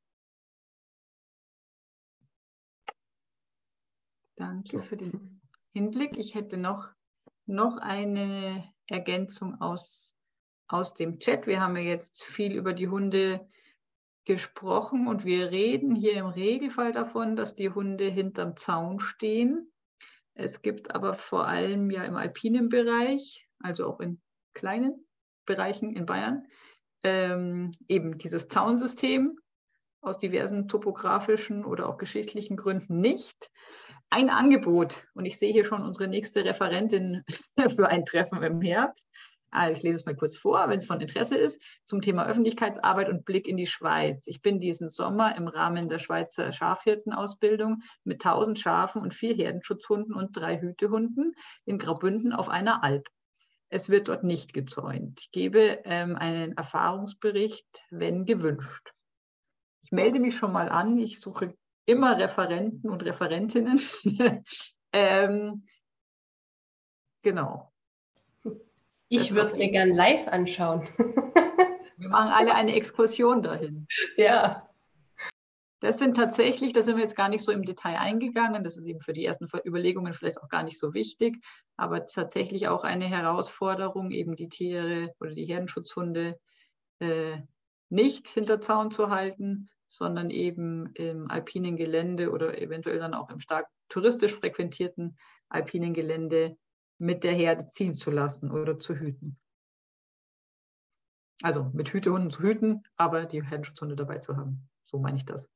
Danke für den Hinblick. Ich hätte noch, noch eine Ergänzung aus, aus dem Chat. Wir haben ja jetzt viel über die Hunde gesprochen und wir reden hier im Regelfall davon, dass die Hunde hinterm Zaun stehen. Es gibt aber vor allem ja im alpinen Bereich, also auch in kleinen Bereichen in Bayern, ähm, eben dieses Zaunsystem aus diversen topografischen oder auch geschichtlichen Gründen nicht. Ein Angebot, und ich sehe hier schon unsere nächste Referentin für ein Treffen im Herbst. Ich lese es mal kurz vor, wenn es von Interesse ist, zum Thema Öffentlichkeitsarbeit und Blick in die Schweiz. Ich bin diesen Sommer im Rahmen der Schweizer Schafhirtenausbildung mit tausend Schafen und vier Herdenschutzhunden und drei Hütehunden in Graubünden auf einer Alp. Es wird dort nicht gezäunt. Ich gebe ähm, einen Erfahrungsbericht, wenn gewünscht. Ich melde mich schon mal an. Ich suche immer Referenten und Referentinnen. ähm, genau. Ich würde es mir gern live anschauen. Wir machen alle eine Exkursion dahin. Ja. Das sind tatsächlich, da sind wir jetzt gar nicht so im Detail eingegangen, das ist eben für die ersten Überlegungen vielleicht auch gar nicht so wichtig, aber tatsächlich auch eine Herausforderung, eben die Tiere oder die Herdenschutzhunde äh, nicht hinter Zaun zu halten, sondern eben im alpinen Gelände oder eventuell dann auch im stark touristisch frequentierten alpinen Gelände mit der Herde ziehen zu lassen oder zu hüten. Also mit Hütehunden zu hüten, aber die Herdenschutzhunde dabei zu haben. So meine ich das.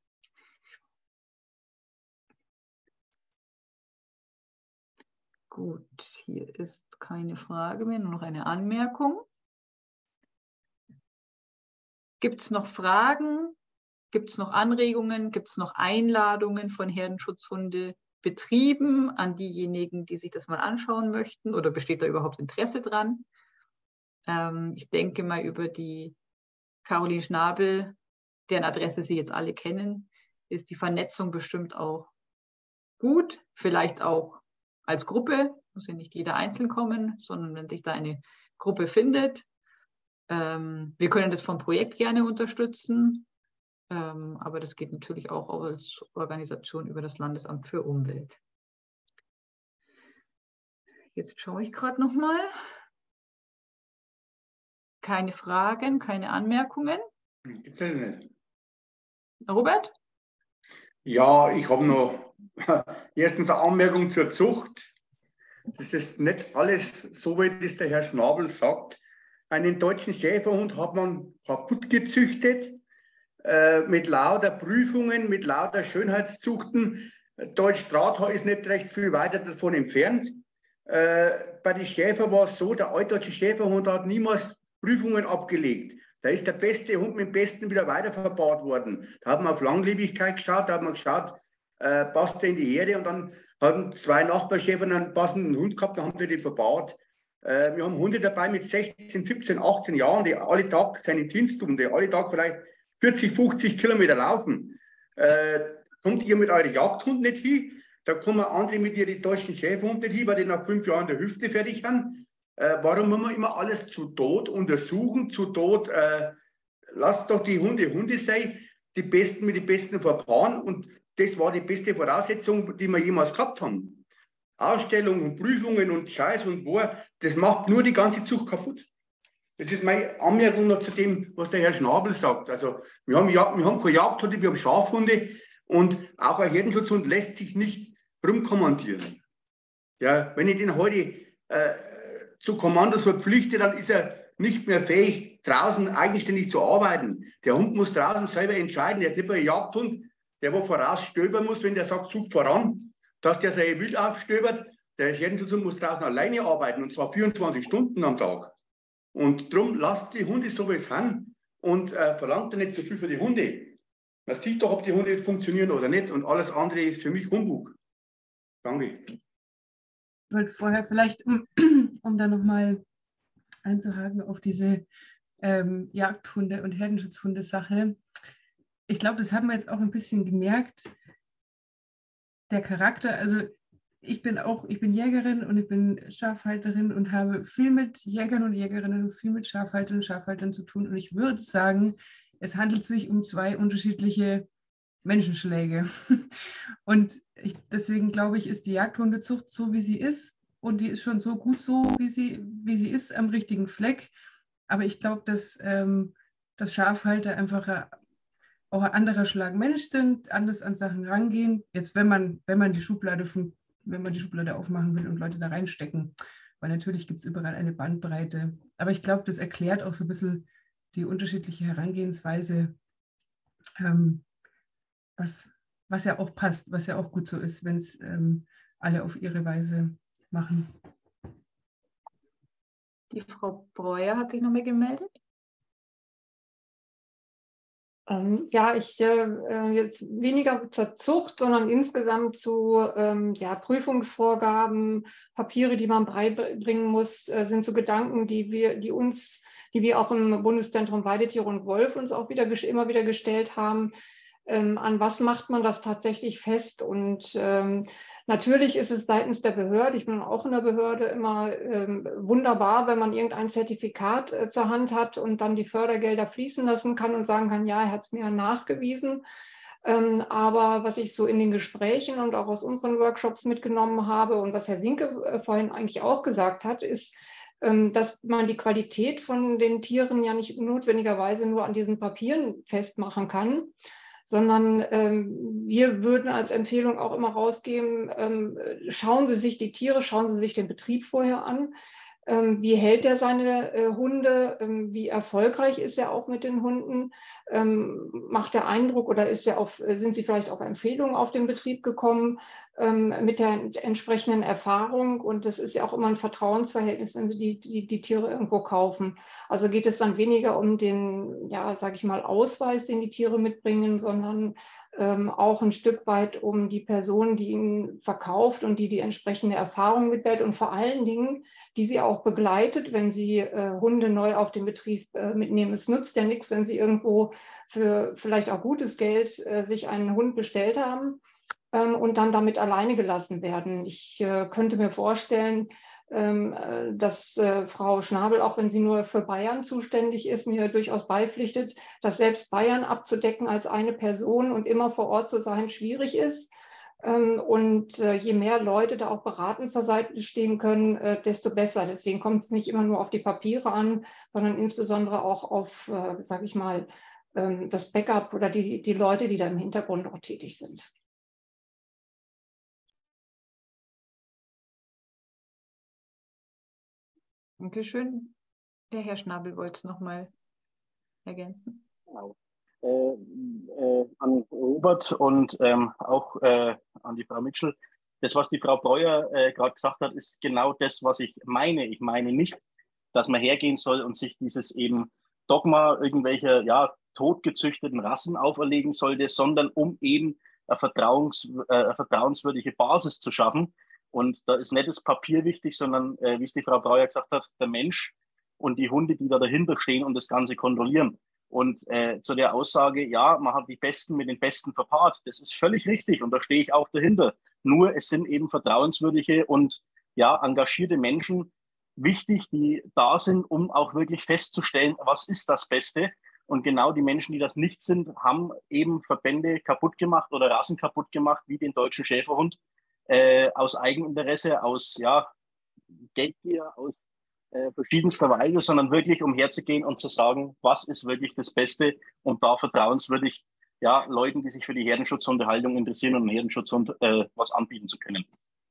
Gut, hier ist keine Frage mehr, nur noch eine Anmerkung. Gibt es noch Fragen? Gibt es noch Anregungen? Gibt es noch Einladungen von Herdenschutzhundebetrieben an diejenigen, die sich das mal anschauen möchten? Oder besteht da überhaupt Interesse dran? Ähm, ich denke mal über die Caroline Schnabel, deren Adresse Sie jetzt alle kennen, ist die Vernetzung bestimmt auch gut. Vielleicht auch als Gruppe, muss ja nicht jeder einzeln kommen, sondern wenn sich da eine Gruppe findet. Ähm, wir können das vom Projekt gerne unterstützen, ähm, aber das geht natürlich auch als Organisation über das Landesamt für Umwelt. Jetzt schaue ich gerade noch mal. Keine Fragen, keine Anmerkungen. Gibt's das nicht? Robert? Ja, ich habe noch erstens eine Anmerkung zur Zucht. Das ist nicht alles so, wie das der Herr Schnabel sagt. Einen deutschen Schäferhund hat man kaputt gezüchtet, äh, mit lauter Prüfungen, mit lauter Schönheitszuchten. Deutsch Drahthaar ist nicht recht viel weiter davon entfernt. Äh, bei den Schäfern war es so, der altdeutsche Schäferhund hat niemals Prüfungen abgelegt. Da ist der beste Hund mit dem besten wieder weiter verbaut worden. Da hat man auf Langlebigkeit geschaut, da hat man geschaut, äh, passt der in die Herde, und dann haben zwei Nachbarschäfer einen passenden Hund gehabt, dann haben wir den verbaut. Äh, wir haben Hunde dabei mit sechzehn, siebzehn, achtzehn Jahren, die alle Tag seine Dienst tun, die alle Tag vielleicht vierzig, fünfzig Kilometer laufen. Äh, kommt ihr mit euren Jagdhunden nicht hin? Da kommen andere mit ihren deutschen Schäferhunden nicht hin, weil die nach fünf Jahren der Hüfte fertig haben. Äh, warum muss man immer alles zu Tod untersuchen, zu Tod? Äh, lasst doch die Hunde Hunde sein, die Besten mit den Besten verpaaren, und das war die beste Voraussetzung, die wir jemals gehabt haben. Ausstellungen und Prüfungen und Scheiß und Bohr, das macht nur die ganze Zucht kaputt. Das ist meine Anmerkung noch zu dem, was der Herr Schnabel sagt. Also wir haben, wir haben keine Jagdhunde, wir haben Schafhunde, und auch ein Herdenschutzhund lässt sich nicht rumkommandieren. Ja, wenn ich den heute äh, zu Kommandos verpflichte, dann ist er nicht mehr fähig, draußen eigenständig zu arbeiten. Der Hund muss draußen selber entscheiden. Der ist nicht mehr ein Jagdhund, der wo vorausstöbern muss, wenn der sagt, sucht voran, dass der sein Wild aufstöbert. Der Herdenschutzhund muss draußen alleine arbeiten, und zwar vierundzwanzig Stunden am Tag. Und darum lasst die Hunde so, wie es sind, und äh, verlangt nicht so viel für die Hunde. Man sieht doch, ob die Hunde funktionieren oder nicht, und alles andere ist für mich Humbug. Danke. Ich wollte vorher vielleicht, um, um da nochmal einzuhaken auf diese ähm, Jagdhunde- und Herdenschutzhunde-Sache. Ich glaube, das haben wir jetzt auch ein bisschen gemerkt. Der Charakter, also ich bin auch, ich bin Jägerin und ich bin Schafhalterin und habe viel mit Jägern und Jägerinnen und viel mit Schafhaltern und Schafhaltern zu tun. Und ich würde sagen, es handelt sich um zwei unterschiedliche Menschenschläge. Und ich, deswegen glaube ich, ist die Jagdhundezucht so, wie sie ist. Und die ist schon so gut so, wie sie, wie sie ist, am richtigen Fleck. Aber ich glaube, dass, ähm, dass Schafhalter einfach ein, auch ein anderer Schlag Mensch sind, anders an Sachen rangehen. Jetzt, wenn man, wenn man die Schublade von, wenn man die Schublade aufmachen will und Leute da reinstecken. Weil natürlich gibt es überall eine Bandbreite. Aber ich glaube, das erklärt auch so ein bisschen die unterschiedliche Herangehensweise, ähm, was, was ja auch passt, was ja auch gut so ist, wenn es ähm, alle auf ihre Weise machen. Die Frau Breuer hat sich noch mal gemeldet. Ähm, ja, ich äh, jetzt weniger zur Zucht, sondern insgesamt zu ähm, ja, Prüfungsvorgaben, Papiere, die man beibringen muss, äh, sind so Gedanken, die wir, die uns, die wir auch im Bundeszentrum Weidetiere und Wolf uns auch wieder immer wieder gestellt haben. Ähm, an was macht man das tatsächlich fest? Und ähm, natürlich ist es seitens der Behörde, ich bin auch in der Behörde, immer ähm, wunderbar, wenn man irgendein Zertifikat äh, zur Hand hat und dann die Fördergelder fließen lassen kann und sagen kann, ja, er hat es mir nachgewiesen. Ähm, aber was ich so in den Gesprächen und auch aus unseren Workshops mitgenommen habe und was Herr Sinke äh, vorhin eigentlich auch gesagt hat, ist, ähm, dass man die Qualität von den Tieren ja nicht notwendigerweise nur an diesen Papieren festmachen kann, sondern ähm, wir würden als Empfehlung auch immer rausgeben, ähm, schauen Sie sich die Tiere, schauen Sie sich den Betrieb vorher an. Ähm, wie hält er seine äh, Hunde? Ähm, wie erfolgreich ist er auch mit den Hunden? Ähm, macht er Eindruck oder ist er auf, sind Sie vielleicht auf Empfehlungen auf den Betrieb gekommen ähm, mit der entsprechenden Erfahrung? Und das ist ja auch immer ein Vertrauensverhältnis, wenn Sie die, die, die Tiere irgendwo kaufen. Also geht es dann weniger um den, ja, sage ich mal, Ausweis, den die Tiere mitbringen, sondern ähm, auch ein Stück weit um die Person, die ihn verkauft und die die entsprechende Erfahrung mitbringt und vor allen Dingen, die sie auch begleitet, wenn sie äh, Hunde neu auf den Betrieb äh, mitnehmen. Es nützt ja nichts, wenn sie irgendwo für vielleicht auch gutes Geld äh, sich einen Hund bestellt haben ähm, und dann damit alleine gelassen werden. Ich äh, könnte mir vorstellen, ähm, äh, dass äh, Frau Schnabel, auch wenn sie nur für Bayern zuständig ist, mir durchaus beipflichtet, dass selbst Bayern abzudecken als eine Person und immer vor Ort zu sein, schwierig ist. Und je mehr Leute da auch beratend zur Seite stehen können, desto besser. Deswegen kommt es nicht immer nur auf die Papiere an, sondern insbesondere auch auf, sage ich mal, das Backup oder die, die Leute, die da im Hintergrund auch tätig sind. Dankeschön. Der Herr Schnabel wollte es nochmal ergänzen. Genau. Äh, äh, an Robert und ähm, auch äh, an die Frau Mitchell. Das, was die Frau Breuer äh, gerade gesagt hat, ist genau das, was ich meine. Ich meine nicht, dass man hergehen soll und sich dieses eben Dogma irgendwelcher ja, totgezüchteten Rassen auferlegen sollte, sondern um eben eine, Vertrauens, äh, eine vertrauenswürdige Basis zu schaffen. Und da ist nicht das Papier wichtig, sondern, äh, wie es die Frau Breuer gesagt hat, der Mensch und die Hunde, die da dahinter stehen und das Ganze kontrollieren. Und äh, zu der Aussage, ja, man hat die Besten mit den Besten verpaart, das ist völlig richtig und da stehe ich auch dahinter. Nur es sind eben vertrauenswürdige und ja, engagierte Menschen wichtig, die da sind, um auch wirklich festzustellen, was ist das Beste. Und genau die Menschen, die das nicht sind, haben eben Verbände kaputt gemacht oder Rassen kaputt gemacht, wie den deutschen Schäferhund, äh, aus Eigeninteresse, aus ja, Geldgier, aus Äh, verschiedenster Weise, sondern wirklich umherzugehen und zu sagen, was ist wirklich das Beste und da vertrauenswürdig ja, Leuten, die sich für die Herdenschutzhundehaltung interessieren und einen Herdenschutzhund äh, was anbieten zu können.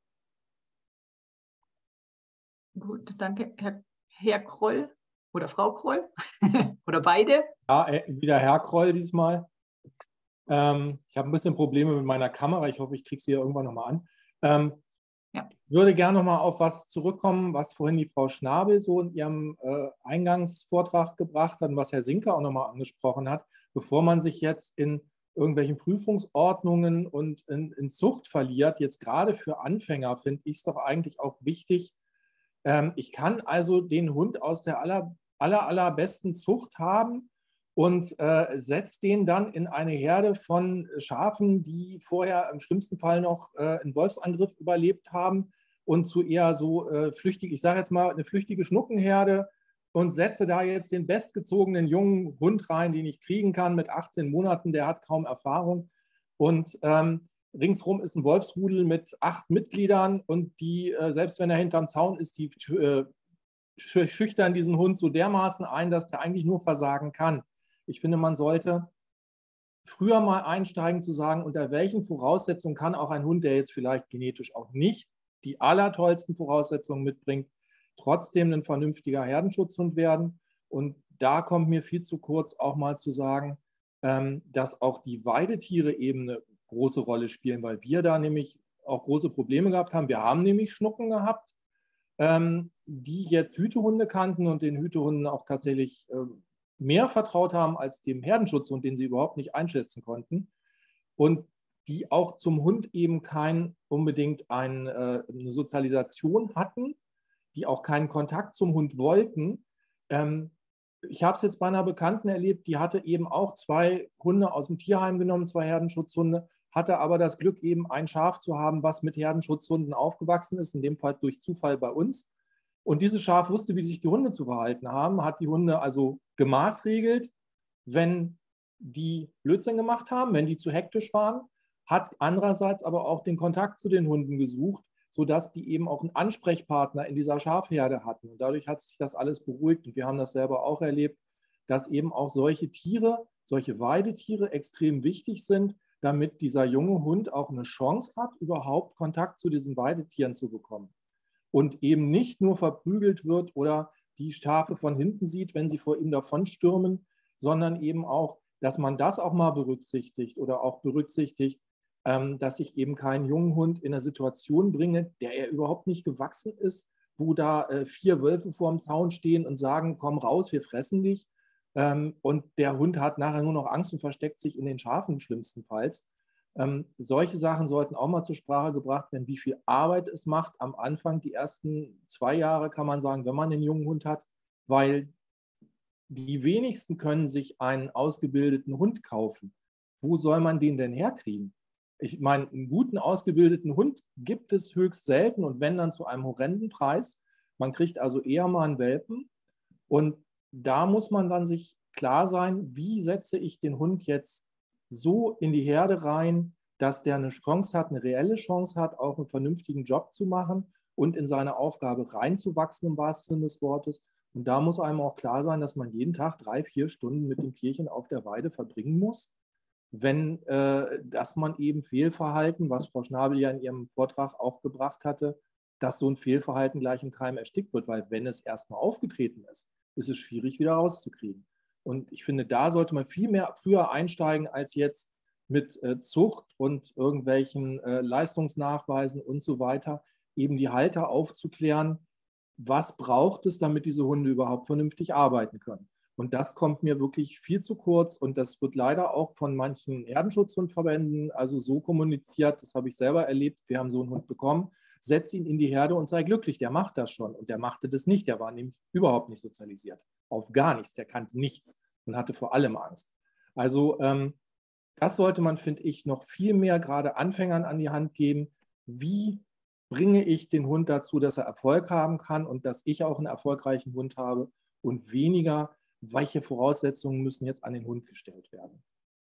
Gut, danke. Herr, Herr Kroll oder Frau Kroll oder beide? Ja, wieder Herr Kroll diesmal. Ähm, ich habe ein bisschen Probleme mit meiner Kamera. Ich hoffe, ich kriege sie ja irgendwann nochmal an. Ähm, Ja. Ich würde gerne noch mal auf was zurückkommen, was vorhin die Frau Schnabel so in ihrem äh, Eingangsvortrag gebracht hat und was Herr Sinke auch noch mal angesprochen hat, bevor man sich jetzt in irgendwelchen Prüfungsordnungen und in, in Zucht verliert. Jetzt gerade für Anfänger finde ich es doch eigentlich auch wichtig. Ähm, ich kann also den Hund aus der aller, aller, allerbesten Zucht haben und äh, setzt den dann in eine Herde von Schafen, die vorher im schlimmsten Fall noch äh, einen Wolfsangriff überlebt haben und zu eher so äh, flüchtig, ich sage jetzt mal eine flüchtige Schnuckenherde und setze da jetzt den bestgezogenen jungen Hund rein, den ich kriegen kann mit achtzehn Monaten, der hat kaum Erfahrung und ähm, ringsrum ist ein Wolfsrudel mit acht Mitgliedern und die, äh, selbst wenn er hinterm Zaun ist, die äh, schüchtern diesen Hund so dermaßen ein, dass der eigentlich nur versagen kann. Ich finde, man sollte früher mal einsteigen zu sagen, unter welchen Voraussetzungen kann auch ein Hund, der jetzt vielleicht genetisch auch nicht die allertollsten Voraussetzungen mitbringt, trotzdem ein vernünftiger Herdenschutzhund werden. Und da kommt mir viel zu kurz auch mal zu sagen, dass auch die Weidetiere eben eine große Rolle spielen, weil wir da nämlich auch große Probleme gehabt haben. Wir haben nämlich Schnucken gehabt, die jetzt Hütehunde kannten und den Hütehunden auch tatsächlich mehr vertraut haben als dem Herdenschutzhund, den sie überhaupt nicht einschätzen konnten und die auch zum Hund eben kein unbedingt ein, äh, eine Sozialisation hatten, die auch keinen Kontakt zum Hund wollten, ähm, ich habe es jetzt bei einer Bekannten erlebt, die hatte eben auch zwei Hunde aus dem Tierheim genommen, zwei Herdenschutzhunde, hatte aber das Glück, eben ein Schaf zu haben, was mit Herdenschutzhunden aufgewachsen ist, in dem Fall durch Zufall bei uns. Und dieses Schaf wusste, wie sich die Hunde zu verhalten haben, hat die Hunde also gemaßregelt, wenn die Blödsinn gemacht haben, wenn die zu hektisch waren, hat andererseits aber auch den Kontakt zu den Hunden gesucht, sodass die eben auch einen Ansprechpartner in dieser Schafherde hatten. Und dadurch hat sich das alles beruhigt. Und wir haben das selber auch erlebt, dass eben auch solche Tiere, solche Weidetiere extrem wichtig sind, damit dieser junge Hund auch eine Chance hat, überhaupt Kontakt zu diesen Weidetieren zu bekommen. Und eben nicht nur verprügelt wird oder die Schafe von hinten sieht, wenn sie vor ihm davonstürmen, sondern eben auch, dass man das auch mal berücksichtigt oder auch berücksichtigt, dass ich eben keinen jungen Hund in eine Situation bringe, der er überhaupt nicht gewachsen ist, wo da vier Wölfe vor dem Zaun stehen und sagen, komm raus, wir fressen dich. Und der Hund hat nachher nur noch Angst und versteckt sich in den Schafen schlimmstenfalls. Solche Sachen sollten auch mal zur Sprache gebracht werden, wie viel Arbeit es macht am Anfang, die ersten zwei Jahre kann man sagen, wenn man einen jungen Hund hat, weil die wenigsten können sich einen ausgebildeten Hund kaufen. Wo soll man den denn herkriegen? Ich meine, einen guten, ausgebildeten Hund gibt es höchst selten und wenn dann zu einem horrenden Preis. Man kriegt also eher mal einen Welpen. Und da muss man dann sich klar sein, wie setze ich den Hund jetzt so in die Herde rein, dass der eine Chance hat, eine reelle Chance hat, auch einen vernünftigen Job zu machen und in seine Aufgabe reinzuwachsen, im wahrsten Sinne des Wortes. Und da muss einem auch klar sein, dass man jeden Tag drei, vier Stunden mit dem Tierchen auf der Weide verbringen muss. Wenn, äh, dass man eben Fehlverhalten, was Frau Schnabel ja in ihrem Vortrag auch gebracht hatte, dass so ein Fehlverhalten gleich im Keim erstickt wird, weil wenn es erstmal aufgetreten ist, ist es schwierig wieder rauszukriegen. Und ich finde, da sollte man viel mehr früher einsteigen als jetzt mit äh, Zucht und irgendwelchen äh, Leistungsnachweisen und so weiter, eben die Halter aufzuklären, was braucht es, damit diese Hunde überhaupt vernünftig arbeiten können. Und das kommt mir wirklich viel zu kurz und das wird leider auch von manchen Herdenschutzhundverbänden also so kommuniziert, das habe ich selber erlebt, wir haben so einen Hund bekommen, setz ihn in die Herde und sei glücklich, der macht das schon. Und der machte das nicht, der war nämlich überhaupt nicht sozialisiert, auf gar nichts, der kannte nichts und hatte vor allem Angst. Also ähm, das sollte man, finde ich, noch viel mehr gerade Anfängern an die Hand geben, wie bringe ich den Hund dazu, dass er Erfolg haben kann und dass ich auch einen erfolgreichen Hund habe und weniger, welche Voraussetzungen müssen jetzt an den Hund gestellt werden.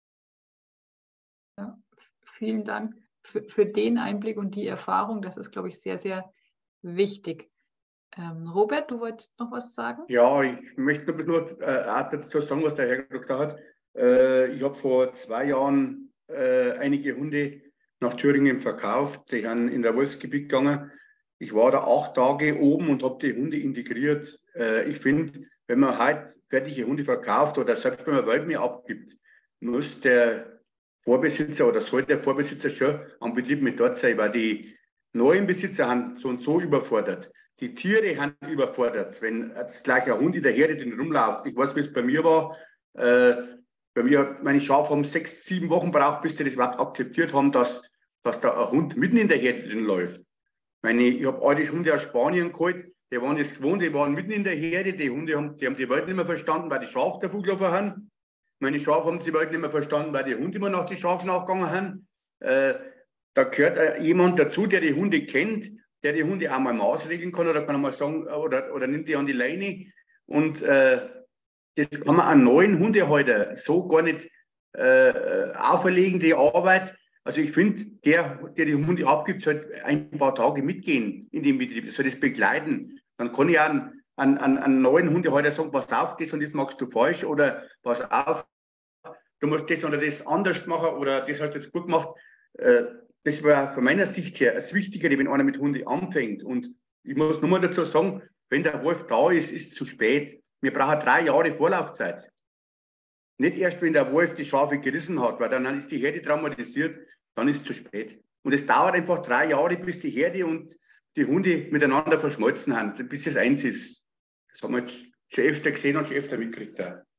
Ja, vielen Dank für, für den Einblick und die Erfahrung. Das ist, glaube ich, sehr, sehr wichtig. Ähm, Robert, du wolltest noch was sagen? Ja, ich möchte nur äh, auch dazu sagen, was der Herr gesagt hat. Äh, ich habe vor zwei Jahren äh, einige Hunde nach Thüringen verkauft. Die sind in der Wolfsgebiet gegangen. Ich war da acht Tage oben und habe die Hunde integriert. Äh, ich finde, wenn man halt fertige Hunde verkauft oder selbst wenn man Wald mehr abgibt, muss der Vorbesitzer oder soll der Vorbesitzer schon am Betrieb mit dort sein, weil die neuen Besitzer haben so und so überfordert. Die Tiere haben überfordert, wenn jetzt gleich ein Hund in der Herde drin rumläuft. Ich weiß, wie es bei mir war. Äh, bei mir, meine Schafe haben sechs, sieben Wochen braucht, bis die das überhaupt akzeptiert haben, dass, dass da ein Hund mitten in der Herde drin läuft. Meine, ich habe alte Hunde aus Spanien geholt, die waren das gewohnt, die waren mitten in der Herde, die Hunde haben die, haben die Welt nicht mehr verstanden, weil die Schafe der Fuglaufer haben. Meine Schafe haben die Welt nicht mehr verstanden, weil die Hunde immer nach die Schafe nachgegangen haben. Äh, da gehört äh, jemand dazu, der die Hunde kennt, der die Hunde auch mal maßregeln kann oder kann mal sagen, oder, oder nimmt die an die Leine. Und äh, das kann man an neuen Hundehalter so gar nicht äh, auferlegen, die Arbeit. Also ich finde, der, der die Hunde abgibt, sollte ein paar Tage mitgehen in dem Betrieb, soll das begleiten. Dann kann ich auch an, an, an einen neuen Hundehalter sagen, pass auf, das und das machst du falsch oder pass auf, du musst das oder das anders machen oder das hast du jetzt gut gemacht. Das war von meiner Sicht her das Wichtigere, wenn einer mit Hunden anfängt. Und ich muss nur mal dazu sagen, wenn der Wolf da ist, ist es zu spät. Wir brauchen drei Jahre Vorlaufzeit. Nicht erst, wenn der Wolf die Schafe gerissen hat, weil dann ist die Herde traumatisiert, dann ist es zu spät. Und es dauert einfach drei Jahre, bis die Herde und die Hunde miteinander verschmolzen haben, bis es eins ist. Das haben wir jetzt schon öfter gesehen und schon öfter mitgekriegt.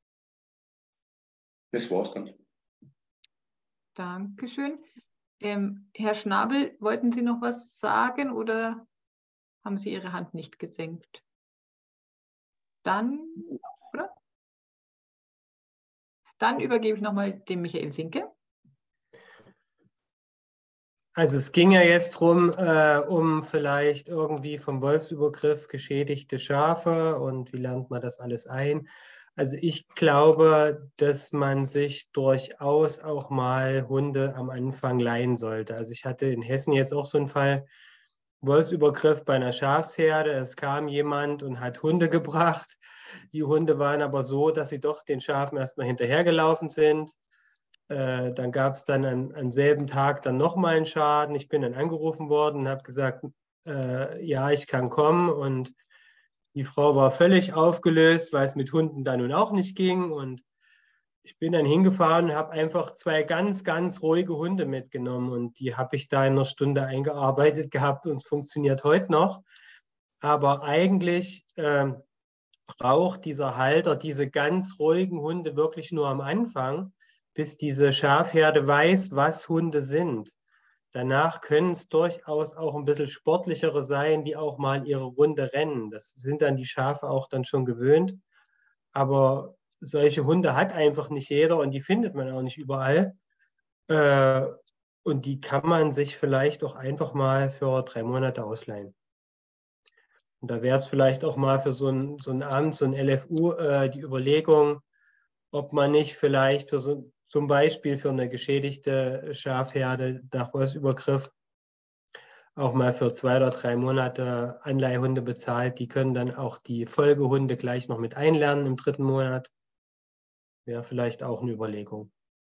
Das war's dann. Dankeschön. Ähm, Herr Schnabel, wollten Sie noch was sagen oder haben Sie Ihre Hand nicht gesenkt? Dann, oder? Dann übergebe ich nochmal dem Michael Sinke. Also es ging ja jetzt darum, äh, um vielleicht irgendwie vom Wolfsübergriff geschädigte Schafe und wie lernt man das alles ein. Also ich glaube, dass man sich durchaus auch mal Hunde am Anfang leihen sollte. Also ich hatte in Hessen jetzt auch so einen Fall, Wolfsübergriff bei einer Schafsherde. Es kam jemand und hat Hunde gebracht. Die Hunde waren aber so, dass sie doch den Schafen erstmal hinterhergelaufen sind. Äh, dann gab es dann an, am selben Tag dann nochmal einen Schaden. Ich bin dann angerufen worden und habe gesagt, äh, ja, ich kann kommen. Und die Frau war völlig aufgelöst, weil es mit Hunden dann nun auch nicht ging. Und ich bin dann hingefahren und habe einfach zwei ganz, ganz ruhige Hunde mitgenommen. Und die habe ich da in einer Stunde eingearbeitet gehabt und es funktioniert heute noch. Aber eigentlich äh, braucht dieser Halter diese ganz ruhigen Hunde wirklich nur am Anfang, bis diese Schafherde weiß, was Hunde sind. Danach können es durchaus auch ein bisschen sportlichere sein, die auch mal ihre Runde rennen. Das sind dann die Schafe auch dann schon gewöhnt. Aber solche Hunde hat einfach nicht jeder und die findet man auch nicht überall. Äh, und die kann man sich vielleicht auch einfach mal für drei Monate ausleihen. Und da wäre es vielleicht auch mal für so ein, so ein Abend, so ein L F U, äh, die Überlegung, ob man nicht vielleicht für so, zum Beispiel für eine geschädigte Schafherde nach Wolfsübergriff auch mal für zwei oder drei Monate Anleihhunde bezahlt. Die können dann auch die Folgehunde gleich noch mit einlernen im dritten Monat. Wäre vielleicht auch eine Überlegung.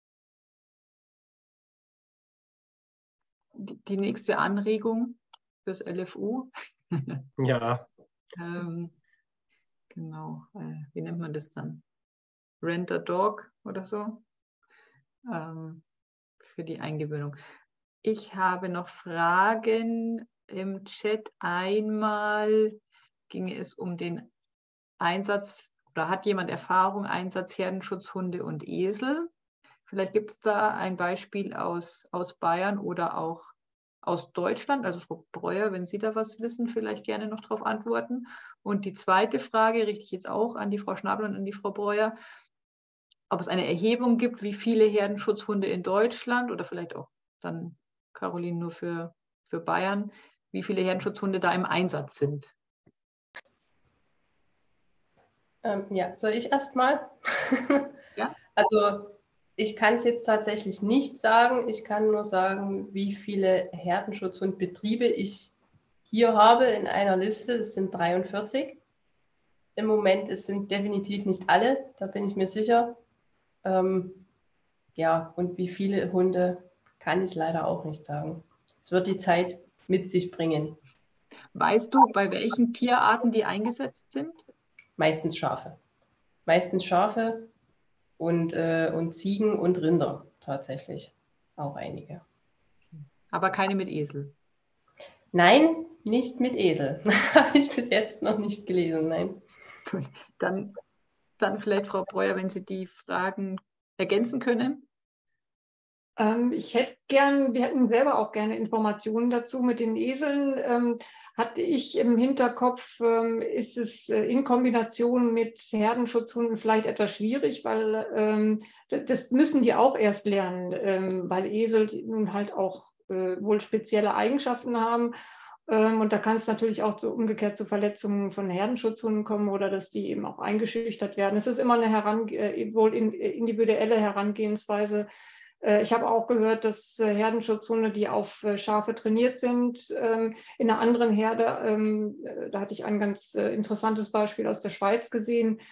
Die, die nächste Anregung fürs L F U. Ja. ähm, genau, äh, wie nennt man das dann? Rent a Dog oder so, ähm, für die Eingewöhnung. Ich habe noch Fragen im Chat. Einmal ging es um den Einsatz, oder hat jemand Erfahrung, Einsatz Herdenschutzhunde und Esel? Vielleicht gibt es da ein Beispiel aus, aus Bayern oder auch aus Deutschland. Also Frau Breuer, wenn Sie da was wissen, vielleicht gerne noch darauf antworten. Und die zweite Frage richte ich jetzt auch an die Frau Schnabel und an die Frau Breuer. Ob es eine Erhebung gibt, wie viele Herdenschutzhunde in Deutschland oder vielleicht auch dann, Caroline, nur für, für Bayern, wie viele Herdenschutzhunde da im Einsatz sind. Ähm, ja, soll ich erst mal? Ja. Also ich kann es jetzt tatsächlich nicht sagen. Ich kann nur sagen, wie viele Herdenschutzhundbetriebe ich hier habe in einer Liste. Es sind dreiundvierzig. Im Moment, es sind definitiv nicht alle, da bin ich mir sicher. Ähm, ja, und wie viele Hunde, kann ich leider auch nicht sagen. Es wird die Zeit mit sich bringen. Weißt du, bei welchen Tierarten die eingesetzt sind? Meistens Schafe. Meistens Schafe und, äh, und Ziegen und Rinder tatsächlich. Auch einige. Aber keine mit Esel? Nein, nicht mit Esel. Habe ich bis jetzt noch nicht gelesen, nein. Dann, dann vielleicht Frau Breuer, wenn Sie die Fragen ergänzen können. Ähm, ich hätte gern, wir hätten selber auch gerne Informationen dazu mit den Eseln. Ähm, hatte ich im Hinterkopf, ähm, ist es äh, in Kombination mit Herdenschutzhunden vielleicht etwas schwierig, weil ähm, das müssen die auch erst lernen, ähm, weil Esel nun halt auch äh, wohl spezielle Eigenschaften haben. Ähm, und da kann es natürlich auch so umgekehrt zu Verletzungen von Herdenschutzhunden kommen oder dass die eben auch eingeschüchtert werden. Es ist immer eine Herange äh, wohl in, individuelle Herangehensweise. Ich habe auch gehört, dass Herdenschutzhunde, die auf Schafe trainiert sind, in einer anderen Herde, da hatte ich ein ganz interessantes Beispiel aus der Schweiz gesehen,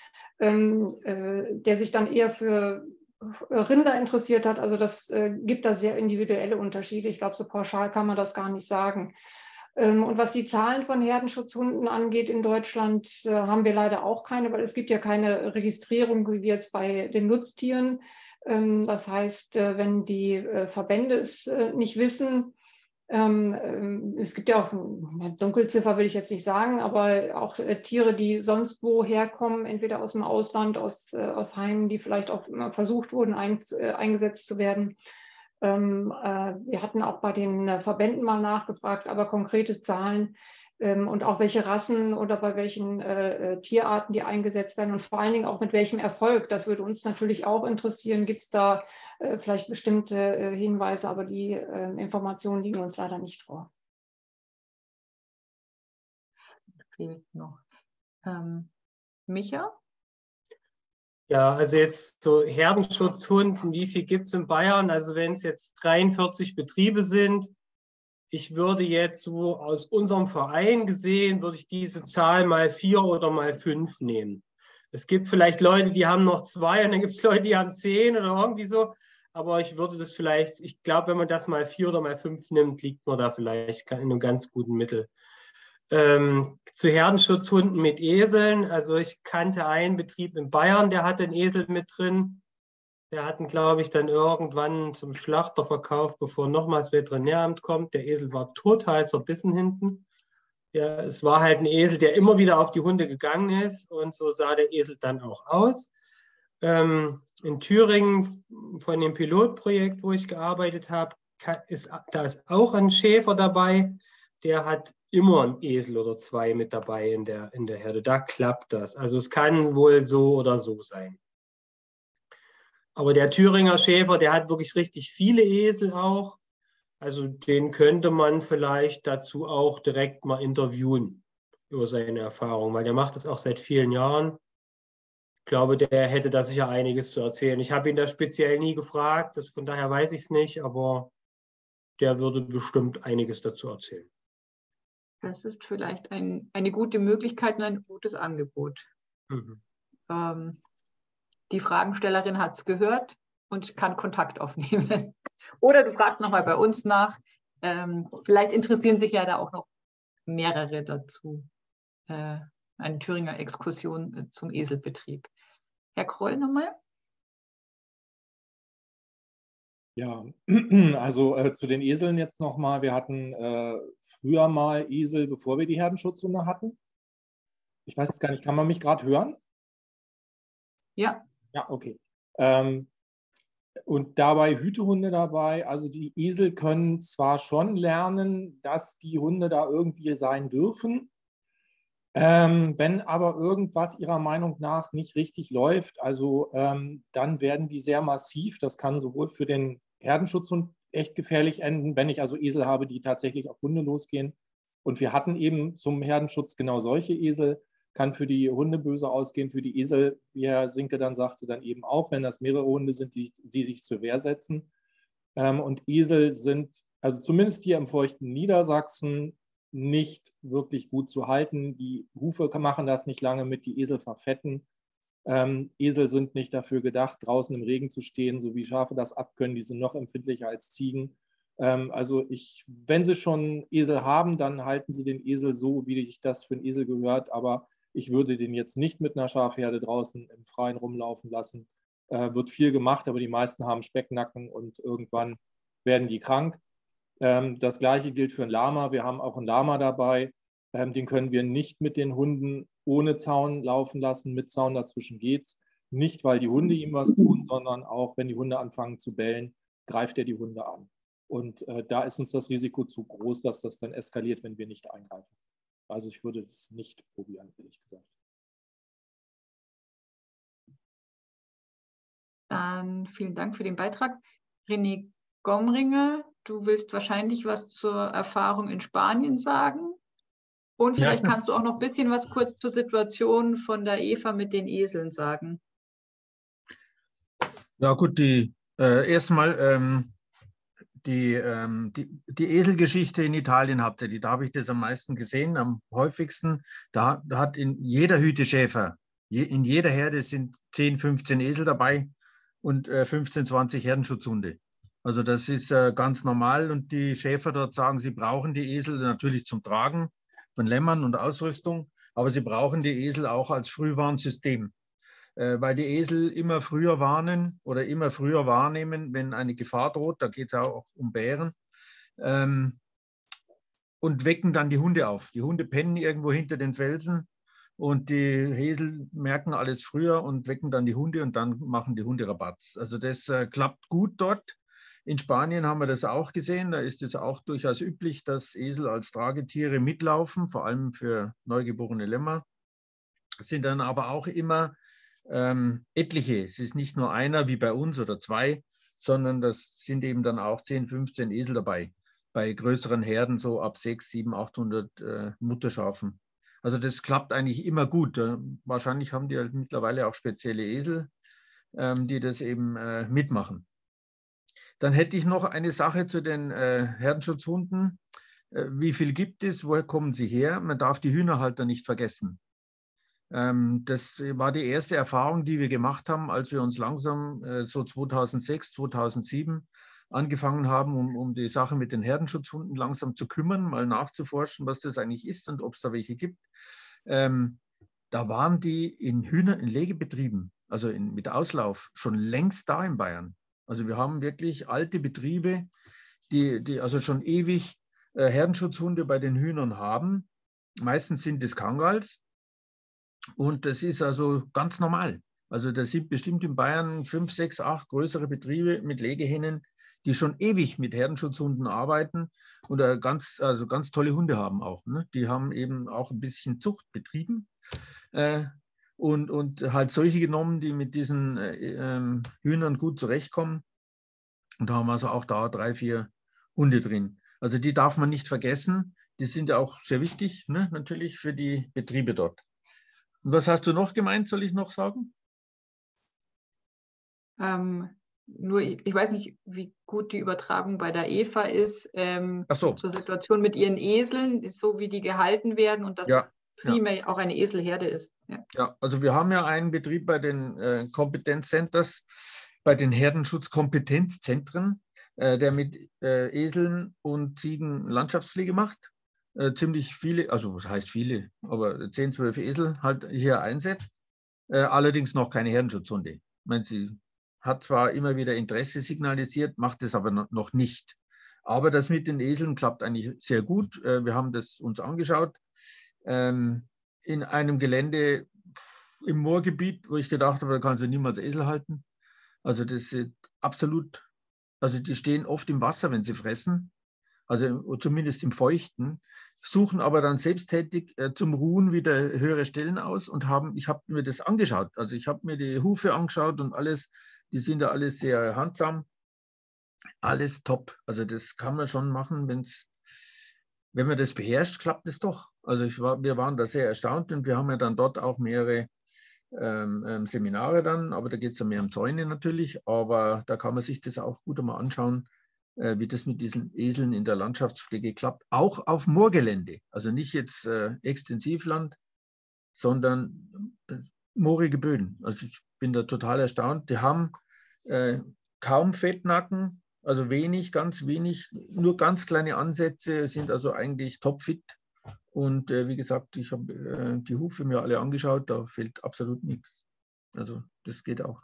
der sich dann eher für Rinder interessiert hat. Also das gibt da sehr individuelle Unterschiede. Ich glaube, so pauschal kann man das gar nicht sagen. Und was die Zahlen von Herdenschutzhunden angeht in Deutschland, haben wir leider auch keine, weil es gibt ja keine Registrierung wie jetzt bei den Nutztieren. Das heißt, wenn die Verbände es nicht wissen, es gibt ja auch eine Dunkelziffer, will ich jetzt nicht sagen, aber auch Tiere, die sonst wo herkommen, entweder aus dem Ausland, aus, aus Heimen, die vielleicht auch versucht wurden, ein, eingesetzt zu werden. Wir hatten auch bei den Verbänden mal nachgefragt, aber konkrete Zahlen ähm, und auch welche Rassen oder bei welchen äh, Tierarten die eingesetzt werden und vor allen Dingen auch mit welchem Erfolg. Das würde uns natürlich auch interessieren. Gibt es da äh, vielleicht bestimmte äh, Hinweise, aber die äh, Informationen liegen uns leider nicht vor. Fehlt noch. Ähm, Micha? Ja, also jetzt so Herdenschutzhunden, wie viel gibt es in Bayern? Also wenn es jetzt dreiundvierzig Betriebe sind, ich würde jetzt so aus unserem Verein gesehen, würde ich diese Zahl mal vier oder mal fünf nehmen. Es gibt vielleicht Leute, die haben noch zwei und dann gibt es Leute, die haben zehn oder irgendwie so. Aber ich würde das vielleicht, ich glaube, wenn man das mal vier oder mal fünf nimmt, liegt man da vielleicht in einem ganz guten Mittel. Ähm, zu Herdenschutzhunden mit Eseln. Also ich kannte einen Betrieb in Bayern, der hatte einen Esel mit drin. Der hat ihn, glaube ich, dann irgendwann zum Schlachter verkauft, bevor nochmal das Veterinäramt kommt. Der Esel war total zerbissen hinten. Ja, es war halt ein Esel, der immer wieder auf die Hunde gegangen ist und so sah der Esel dann auch aus. Ähm, in Thüringen von dem Pilotprojekt, wo ich gearbeitet habe, ist, da ist auch ein Schäfer dabei, der hat immer einen Esel oder zwei mit dabei in der, in der Herde. Da klappt das. Also es kann wohl so oder so sein. Aber der Thüringer Schäfer, der hat wirklich richtig viele Esel auch. Also den könnte man vielleicht dazu auch direkt mal interviewen über seine Erfahrungen, weil der macht das auch seit vielen Jahren. Ich glaube, der hätte da sicher einiges zu erzählen. Ich habe ihn da speziell nie gefragt, das, von daher weiß ich es nicht, aber der würde bestimmt einiges dazu erzählen. Das ist vielleicht ein, eine gute Möglichkeit und ein gutes Angebot. Mhm. Ähm, die Fragenstellerin hat es gehört und kann Kontakt aufnehmen. Oder du fragst nochmal bei uns nach. Ähm, vielleicht interessieren sich ja da auch noch mehrere dazu. Äh, eine Thüringer Exkursion äh, zum Eselbetrieb. Herr Kroll nochmal. Ja, also äh, zu den Eseln jetzt nochmal. Wir hatten äh, früher mal Esel, bevor wir die Herdenschutzhunde hatten. Ich weiß jetzt gar nicht, kann man mich gerade hören? Ja. Ja, okay. Ähm, und dabei Hütehunde dabei. Also die Esel können zwar schon lernen, dass die Hunde da irgendwie sein dürfen. Ähm, wenn aber irgendwas ihrer Meinung nach nicht richtig läuft, also ähm, dann werden die sehr massiv. Das kann sowohl für den Herdenschutzhund echt gefährlich enden, wenn ich also Esel habe, die tatsächlich auf Hunde losgehen. Und wir hatten eben zum Herdenschutz genau solche Esel. Kann für die Hunde böse ausgehen, für die Esel, wie Herr Sinke dann sagte, dann eben auch, wenn das mehrere Hunde sind, die sie sich zur Wehr setzen. Ähm, und Esel sind, also zumindest hier im feuchten Niedersachsen, nicht wirklich gut zu halten. Die Hufe machen das nicht lange mit, die Esel verfetten. Ähm, Esel sind nicht dafür gedacht, draußen im Regen zu stehen, so wie Schafe das abkönnen. Die sind noch empfindlicher als Ziegen. Ähm, also ich, wenn Sie schon Esel haben, dann halten Sie den Esel so, wie ich das für einen Esel gehört. Aber ich würde den jetzt nicht mit einer Schafherde draußen im Freien rumlaufen lassen. Äh, wird viel gemacht, aber die meisten haben Specknacken und irgendwann werden die krank. Ähm, das Gleiche gilt für ein Lama. Wir haben auch einen Lama dabei. Ähm, den können wir nicht mit den Hunden ohne Zaun laufen lassen. Mit Zaun dazwischen geht's. Nicht, weil die Hunde ihm was tun, sondern auch, wenn die Hunde anfangen zu bellen, greift er die Hunde an. Und äh, da ist uns das Risiko zu groß, dass das dann eskaliert, wenn wir nicht eingreifen. Also ich würde das nicht probieren, ehrlich gesagt. Dann vielen Dank für den Beitrag. René Gomringer, du willst wahrscheinlich was zur Erfahrung in Spanien sagen. Und vielleicht ja. kannst du auch noch ein bisschen was kurz zur Situation von der Eva mit den Eseln sagen. Ja gut, die äh, erstmal ähm, die, ähm, die, die Eselgeschichte in Italien habt ihr, die, da habe ich das am meisten gesehen, am häufigsten. Da, da hat in jeder Hüteschäfer, je, in jeder Herde sind zehn, fünfzehn Esel dabei und äh, fünfzehn, zwanzig Herdenschutzhunde. Also das ist äh, ganz normal und die Schäfer dort sagen, sie brauchen die Esel natürlich zum Tragen von Lämmern und Ausrüstung, aber sie brauchen die Esel auch als Frühwarnsystem, äh, weil die Esel immer früher warnen oder immer früher wahrnehmen, wenn eine Gefahr droht, da geht es auch um Bären, ähm, und wecken dann die Hunde auf. Die Hunde pennen irgendwo hinter den Felsen und die Esel merken alles früher und wecken dann die Hunde und dann machen die Hunde Rabatz. Also das äh, klappt gut dort In Spanien haben wir das auch gesehen. Da ist es auch durchaus üblich, dass Esel als Tragetiere mitlaufen, vor allem für neugeborene Lämmer. Es sind dann aber auch immer ähm, etliche. Es ist nicht nur einer wie bei uns oder zwei, sondern das sind eben dann auch zehn, fünfzehn Esel dabei. Bei größeren Herden so ab sechshundert, siebenhundert, achthundert äh, Mutterschafen. Also das klappt eigentlich immer gut. Wahrscheinlich haben die halt mittlerweile auch spezielle Esel, ähm, die das eben äh, mitmachen. Dann hätte ich noch eine Sache zu den äh, Herdenschutzhunden. Äh, wie viel gibt es? Woher kommen sie her? Man darf die Hühnerhalter nicht vergessen. Ähm, das war die erste Erfahrung, die wir gemacht haben, als wir uns langsam äh, so zweitausendsechs, zweitausendsieben angefangen haben, um, um die Sache mit den Herdenschutzhunden langsam zu kümmern, mal nachzuforschen, was das eigentlich ist und ob es da welche gibt. Ähm, da waren die in Hühner, in Legebetrieben, also in, mit Auslauf, schon längst da in Bayern. Also wir haben wirklich alte Betriebe, die, die also schon ewig äh, Herdenschutzhunde bei den Hühnern haben. Meistens sind es Kangals und das ist also ganz normal. Also das sind bestimmt in Bayern fünf, sechs, acht größere Betriebe mit Legehennen, die schon ewig mit Herdenschutzhunden arbeiten und äh, ganz, also ganz tolle Hunde haben auch. Ne? Die haben eben auch ein bisschen Zucht betrieben. Äh, Und, und halt solche genommen, die mit diesen äh, ähm, Hühnern gut zurechtkommen. Und da haben wir also auch da drei, vier Hunde drin. Also die darf man nicht vergessen. Die sind ja auch sehr wichtig, ne? Natürlich für die Betriebe dort. Und was hast du noch gemeint, soll ich noch sagen? Ähm, nur, ich, ich weiß nicht, wie gut die Übertragung bei der Eva ist. Ähm, Ach so. Zur Situation mit ihren Eseln, so wie die gehalten werden und dass Ja. primär ja auch eine Eselherde ist. Ja. Ja, also wir haben ja einen Betrieb bei den äh, Kompetenzcenters, bei den Herdenschutzkompetenzzentren, äh, der mit äh, Eseln und Ziegen Landschaftspflege macht. Äh, ziemlich viele, also was heißt viele, aber zehn, zwölf Esel halt hier einsetzt. Äh, allerdings noch keine Herdenschutzhunde. Ich meine, sie hat zwar immer wieder Interesse signalisiert, macht es aber noch nicht. Aber das mit den Eseln klappt eigentlich sehr gut. Äh, wir haben das uns angeschaut. Ähm, in einem Gelände im Moorgebiet, wo ich gedacht habe, da kannst du niemals Esel halten. Also das ist absolut, also die stehen oft im Wasser, wenn sie fressen, also zumindest im Feuchten, suchen aber dann selbsttätig äh, zum Ruhen wieder höhere Stellen aus und haben, ich habe mir das angeschaut, also ich habe mir die Hufe angeschaut und alles, die sind da alles sehr handsam, alles top. Also das kann man schon machen, wenn es Wenn man das beherrscht, klappt es doch. Also ich war, wir waren da sehr erstaunt und wir haben ja dann dort auch mehrere ähm, ähm, Seminare dann, aber da geht es ja mehr um Zäune natürlich, aber da kann man sich das auch gut einmal anschauen, äh, wie das mit diesen Eseln in der Landschaftspflege klappt, auch auf Moorgelände, also nicht jetzt äh, Extensivland, sondern äh, moorige Böden. Also ich bin da total erstaunt. Die haben äh, kaum Fettnacken, also wenig, ganz wenig, nur ganz kleine Ansätze, sind also eigentlich topfit. Und äh, wie gesagt, ich habe äh, die Hufe mir alle angeschaut, da fehlt absolut nichts. Also das geht auch.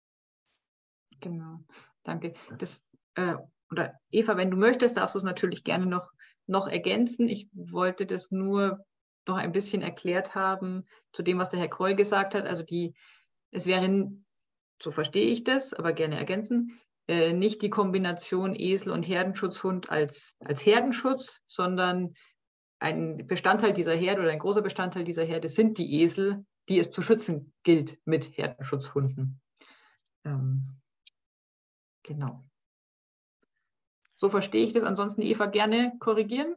Genau, danke. Das, äh, oder Eva, wenn du möchtest, darfst du es natürlich gerne noch, noch ergänzen. Ich wollte das nur noch ein bisschen erklärt haben zu dem, was der Herr Kreul gesagt hat. Also die, es wäre, so verstehe ich das, aber gerne ergänzen, äh, nicht die Kombination Esel und Herdenschutzhund als, als Herdenschutz, sondern ein Bestandteil dieser Herde oder ein großer Bestandteil dieser Herde sind die Esel, die es zu schützen gilt mit Herdenschutzhunden. Ähm, genau. So verstehe ich das. Ansonsten, Eva, gerne korrigieren.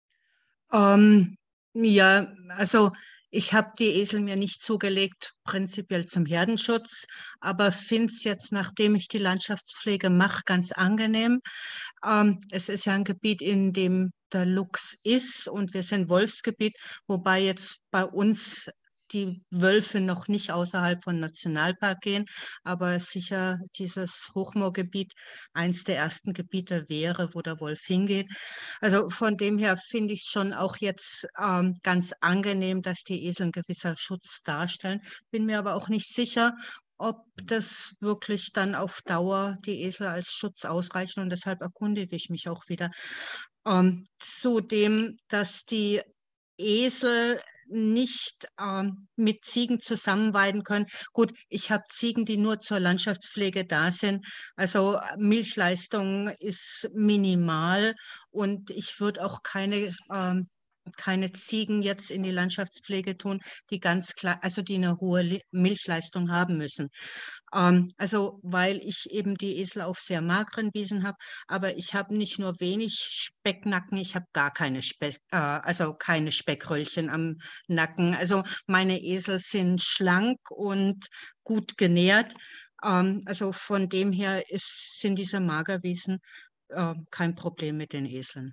Ähm, ja, also ich habe die Esel mir nicht zugelegt, prinzipiell zum Herdenschutz, aber finde es jetzt, nachdem ich die Landschaftspflege mache, ganz angenehm. Ähm, es ist ja ein Gebiet, in dem der Luchs ist und wir sind Wolfsgebiet, wobei jetzt bei uns die Wölfe noch nicht außerhalb von Nationalpark gehen, aber sicher dieses Hochmoorgebiet eins der ersten Gebiete wäre, wo der Wolf hingeht. Also von dem her finde ich es schon auch jetzt ähm, ganz angenehm, dass die Esel ein gewisser Schutz darstellen. Bin mir aber auch nicht sicher, ob das wirklich dann auf Dauer die Esel als Schutz ausreichen, und deshalb erkundige ich mich auch wieder. Ähm, zudem, dass die Esel nicht ähm, mit Ziegen zusammenweiden können. Gut, ich habe Ziegen, die nur zur Landschaftspflege da sind. Also Milchleistung ist minimal und ich würde auch keine ähm, keine Ziegen jetzt in die Landschaftspflege tun, die ganz klar, also die eine hohe Milchleistung haben müssen. Ähm, also weil ich eben die Esel auf sehr mageren Wiesen habe, aber ich habe nicht nur wenig Specknacken, ich habe gar keine Speck, äh, also keine Speckröllchen am Nacken. Also meine Esel sind schlank und gut genährt. Ähm, also von dem her ist, sind diese Magerwiesen äh, kein Problem mit den Eseln.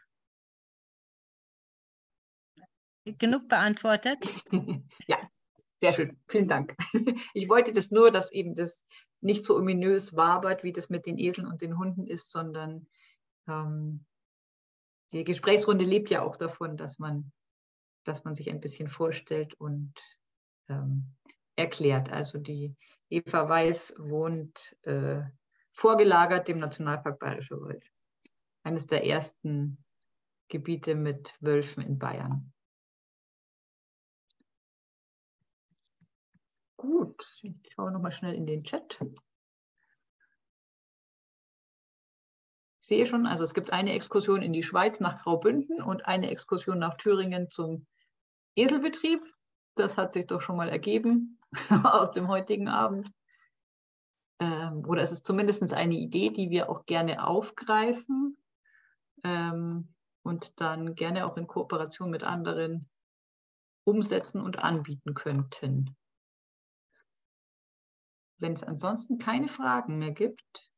Genug beantwortet? Ja, sehr schön. Vielen Dank. Ich wollte das nur, dass eben das nicht so ominös wabert, wie das mit den Eseln und den Hunden ist, sondern ähm, die Gesprächsrunde lebt ja auch davon, dass man, dass man sich ein bisschen vorstellt und ähm, erklärt. Also die Eva Weiß wohnt äh, vorgelagert dem Nationalpark Bayerischer Wald. Eines der ersten Gebiete mit Wölfen in Bayern. Gut, ich schaue nochmal schnell in den Chat. Ich sehe schon, also es gibt eine Exkursion in die Schweiz nach Graubünden und eine Exkursion nach Thüringen zum Eselbetrieb. Das hat sich doch schon mal ergeben aus dem heutigen Abend. Ähm, oder es ist zumindest eine Idee, die wir auch gerne aufgreifen ähm, und dann gerne auch in Kooperation mit anderen umsetzen und anbieten könnten. Wenn es ansonsten keine Fragen mehr gibt,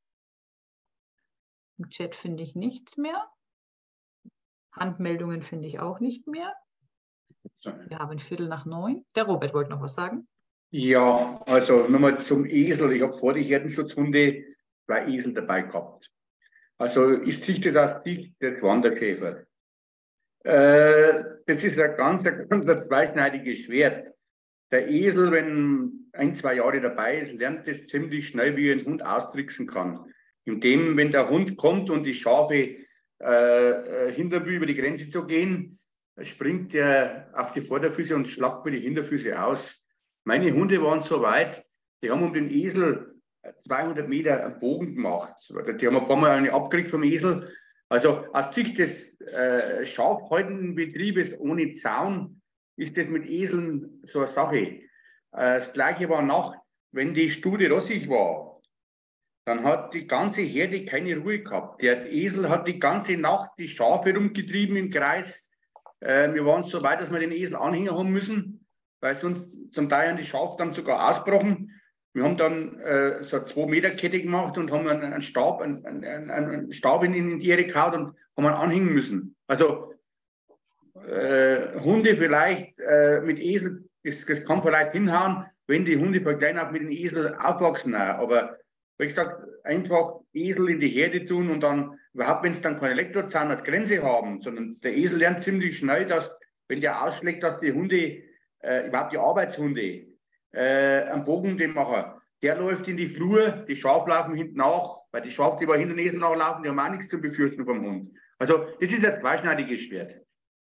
im Chat finde ich nichts mehr. Handmeldungen finde ich auch nicht mehr. Wir haben Viertel nach neun. Der Robert wollte noch was sagen. Ja, also nochmal zum Esel. Ich habe vor die Herdenschutzhunde zwei Esel dabei gehabt. Also ist sich das aus Sicht des Wanderkäfers. Äh, das ist ein ganz, ein ganz zweischneidiges Schwert. Der Esel, wenn ein, zwei Jahre dabei ist, lernt es ziemlich schnell, wie er einen Hund austricksen kann. Indem, wenn der Hund kommt und die Schafe äh, hindern will, über die Grenze zu gehen, springt er auf die Vorderfüße und schlagt mir die Hinterfüße aus. Meine Hunde waren so weit, die haben um den Esel zweihundert Meter einen Bogen gemacht. Die haben ein paar Mal eine abgekriegt vom Esel. Also aus Sicht des äh, schafhaltenden Betriebes ohne Zaun ist das mit Eseln so eine Sache. Äh, das Gleiche war Nacht, wenn die Stute rossig war, dann hat die ganze Herde keine Ruhe gehabt. Der Esel hat die ganze Nacht die Schafe rumgetrieben im Kreis. Äh, wir waren so weit, dass wir den Esel anhängen haben müssen, weil sonst zum Teil die Schafe dann sogar ausbrochen. Wir haben dann äh, so eine zwei Meter Kette gemacht und haben einen, einen Stab, einen, einen, einen Stab in, in die Erde gehauen und haben ihn anhängen müssen. Also äh, Hunde vielleicht äh, mit Esel, das, das kann vielleicht hinhauen, wenn die Hunde von klein auf mit den Esel aufwachsen. Aber wie gesagt, einfach Esel in die Herde tun und dann, überhaupt wenn es dann keine Elektrozaun als Grenze haben, sondern der Esel lernt ziemlich schnell, dass, wenn der ausschlägt, dass die Hunde, äh, überhaupt die Arbeitshunde, äh, am Bogen den machen, der läuft in die Flur, die Schafe laufen hinten nach, weil die Schafe, die bei hinter den Esel nachlaufen, die haben auch nichts zu befürchten vom Hund. Also das ist ein zweischneidiges Schwert.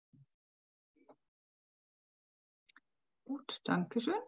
Gut, danke schön.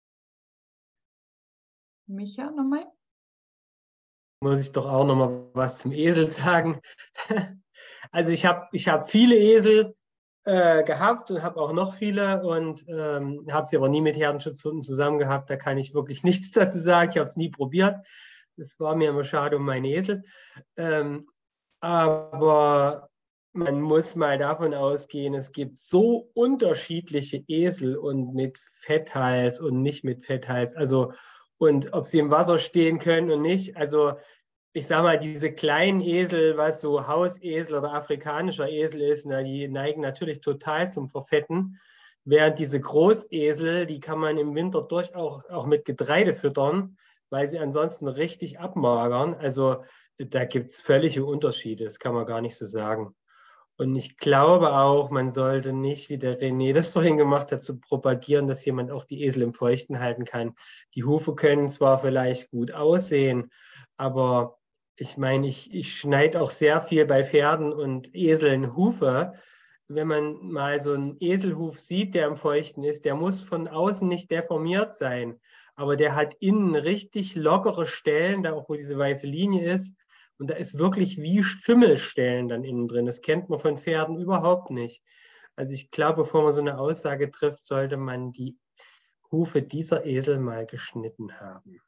Micha nochmal. Muss ich doch auch noch mal was zum Esel sagen. Also ich habe ich hab viele Esel äh, gehabt und habe auch noch viele und ähm, habe sie aber nie mit Herdenschutzhunden zusammen gehabt. Da kann ich wirklich nichts dazu sagen. Ich habe es nie probiert. Es war mir immer schade um meine Esel. Ähm, aber man muss mal davon ausgehen, es gibt so unterschiedliche Esel und mit Fetthals und nicht mit Fetthals. Also und ob sie im Wasser stehen können und nicht. Also ich sage mal, diese kleinen Esel, was so Hausesel oder afrikanischer Esel ist, na, die neigen natürlich total zum Verfetten. Während diese Großesel, die kann man im Winter durchaus auch mit Getreide füttern, weil sie ansonsten richtig abmagern. Also da gibt es völlige Unterschiede, das kann man gar nicht so sagen. Und ich glaube auch, man sollte nicht, wie der René das vorhin gemacht hat, zu propagieren, dass jemand auch die Esel im Feuchten halten kann. Die Hufe können zwar vielleicht gut aussehen, aber ich meine, ich, ich schneide auch sehr viel bei Pferden und Eseln Hufe. wenn man mal so einen Eselhuf sieht, der im Feuchten ist, der muss von außen nicht deformiert sein, aber der hat innen richtig lockere Stellen, da auch wo diese weiße Linie ist, und da ist wirklich wie Schimmelstellen dann innen drin. Das kennt man von Pferden überhaupt nicht. Also ich glaube, bevor man so eine Aussage trifft, sollte man die Hufe dieser Esel mal geschnitten haben.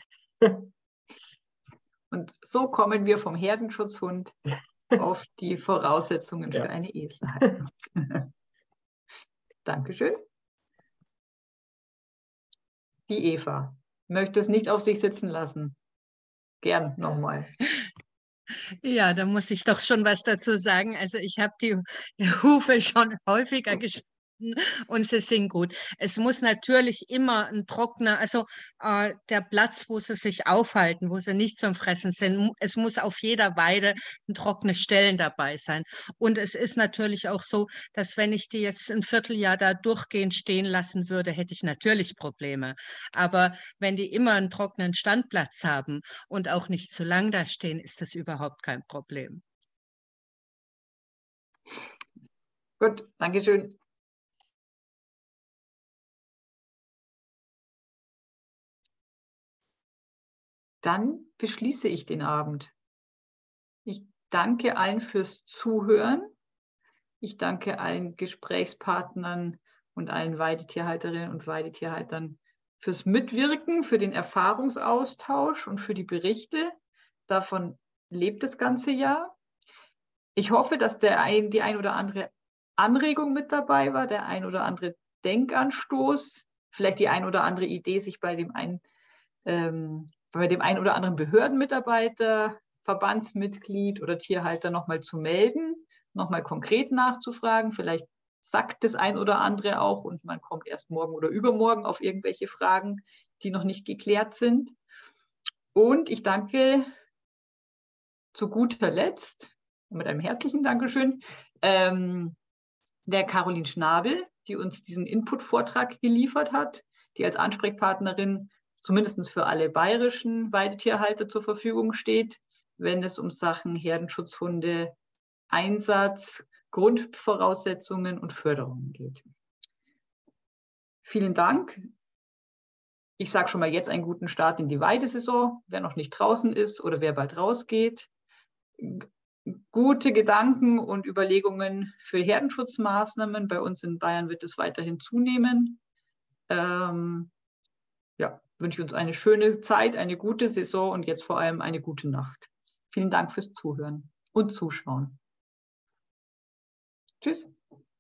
Und so kommen wir vom Herdenschutzhund auf die Voraussetzungen Ja. für eine Eselhaltung. Dankeschön. Die Eva möchte es nicht auf sich sitzen lassen. Gern nochmal. Ja, da muss ich doch schon was dazu sagen. Also ich habe die Hufe schon häufiger geschnitten und sie sind gut. Es muss natürlich immer ein trockener, also äh, der Platz, wo sie sich aufhalten, wo sie nicht zum Fressen sind, es muss auf jeder Weide ein trockene Stellen dabei sein. Und es ist natürlich auch so, dass wenn ich die jetzt ein Vierteljahr da durchgehend stehen lassen würde, hätte ich natürlich Probleme. Aber wenn die immer einen trockenen Standplatz haben und auch nicht zu lang da stehen, ist das überhaupt kein Problem. Gut, Dankeschön. Dann beschließe ich den Abend. Ich danke allen fürs Zuhören. Ich danke allen Gesprächspartnern und allen Weidetierhalterinnen und Weidetierhaltern fürs Mitwirken, für den Erfahrungsaustausch und für die Berichte. Davon lebt das ganze Jahr. Ich hoffe, dass der ein, die ein oder andere Anregung mit dabei war, der ein oder andere Denkanstoß, vielleicht die ein oder andere Idee, sich bei dem einen ähm, bei dem einen oder anderen Behördenmitarbeiter, Verbandsmitglied oder Tierhalter nochmal zu melden, nochmal konkret nachzufragen. Vielleicht sagt das ein oder andere auch und man kommt erst morgen oder übermorgen auf irgendwelche Fragen, die noch nicht geklärt sind. Und ich danke zu guter Letzt, mit einem herzlichen Dankeschön, ähm, der Caroline Schnabel, die uns diesen Input-Vortrag geliefert hat, die als Ansprechpartnerin zumindest für alle bayerischen Weidetierhalter zur Verfügung steht, wenn es um Sachen Herdenschutzhunde, Einsatz, Grundvoraussetzungen und Förderungen geht. Vielen Dank. Ich sage schon mal jetzt einen guten Start in die Weidesaison, wer noch nicht draußen ist oder wer bald rausgeht. Gute Gedanken und Überlegungen für Herdenschutzmaßnahmen. Bei uns in Bayern wird es weiterhin zunehmen. Ähm, ja, wünsche ich uns eine schöne Zeit, eine gute Saison und jetzt vor allem eine gute Nacht. Vielen Dank fürs Zuhören und Zuschauen. Tschüss.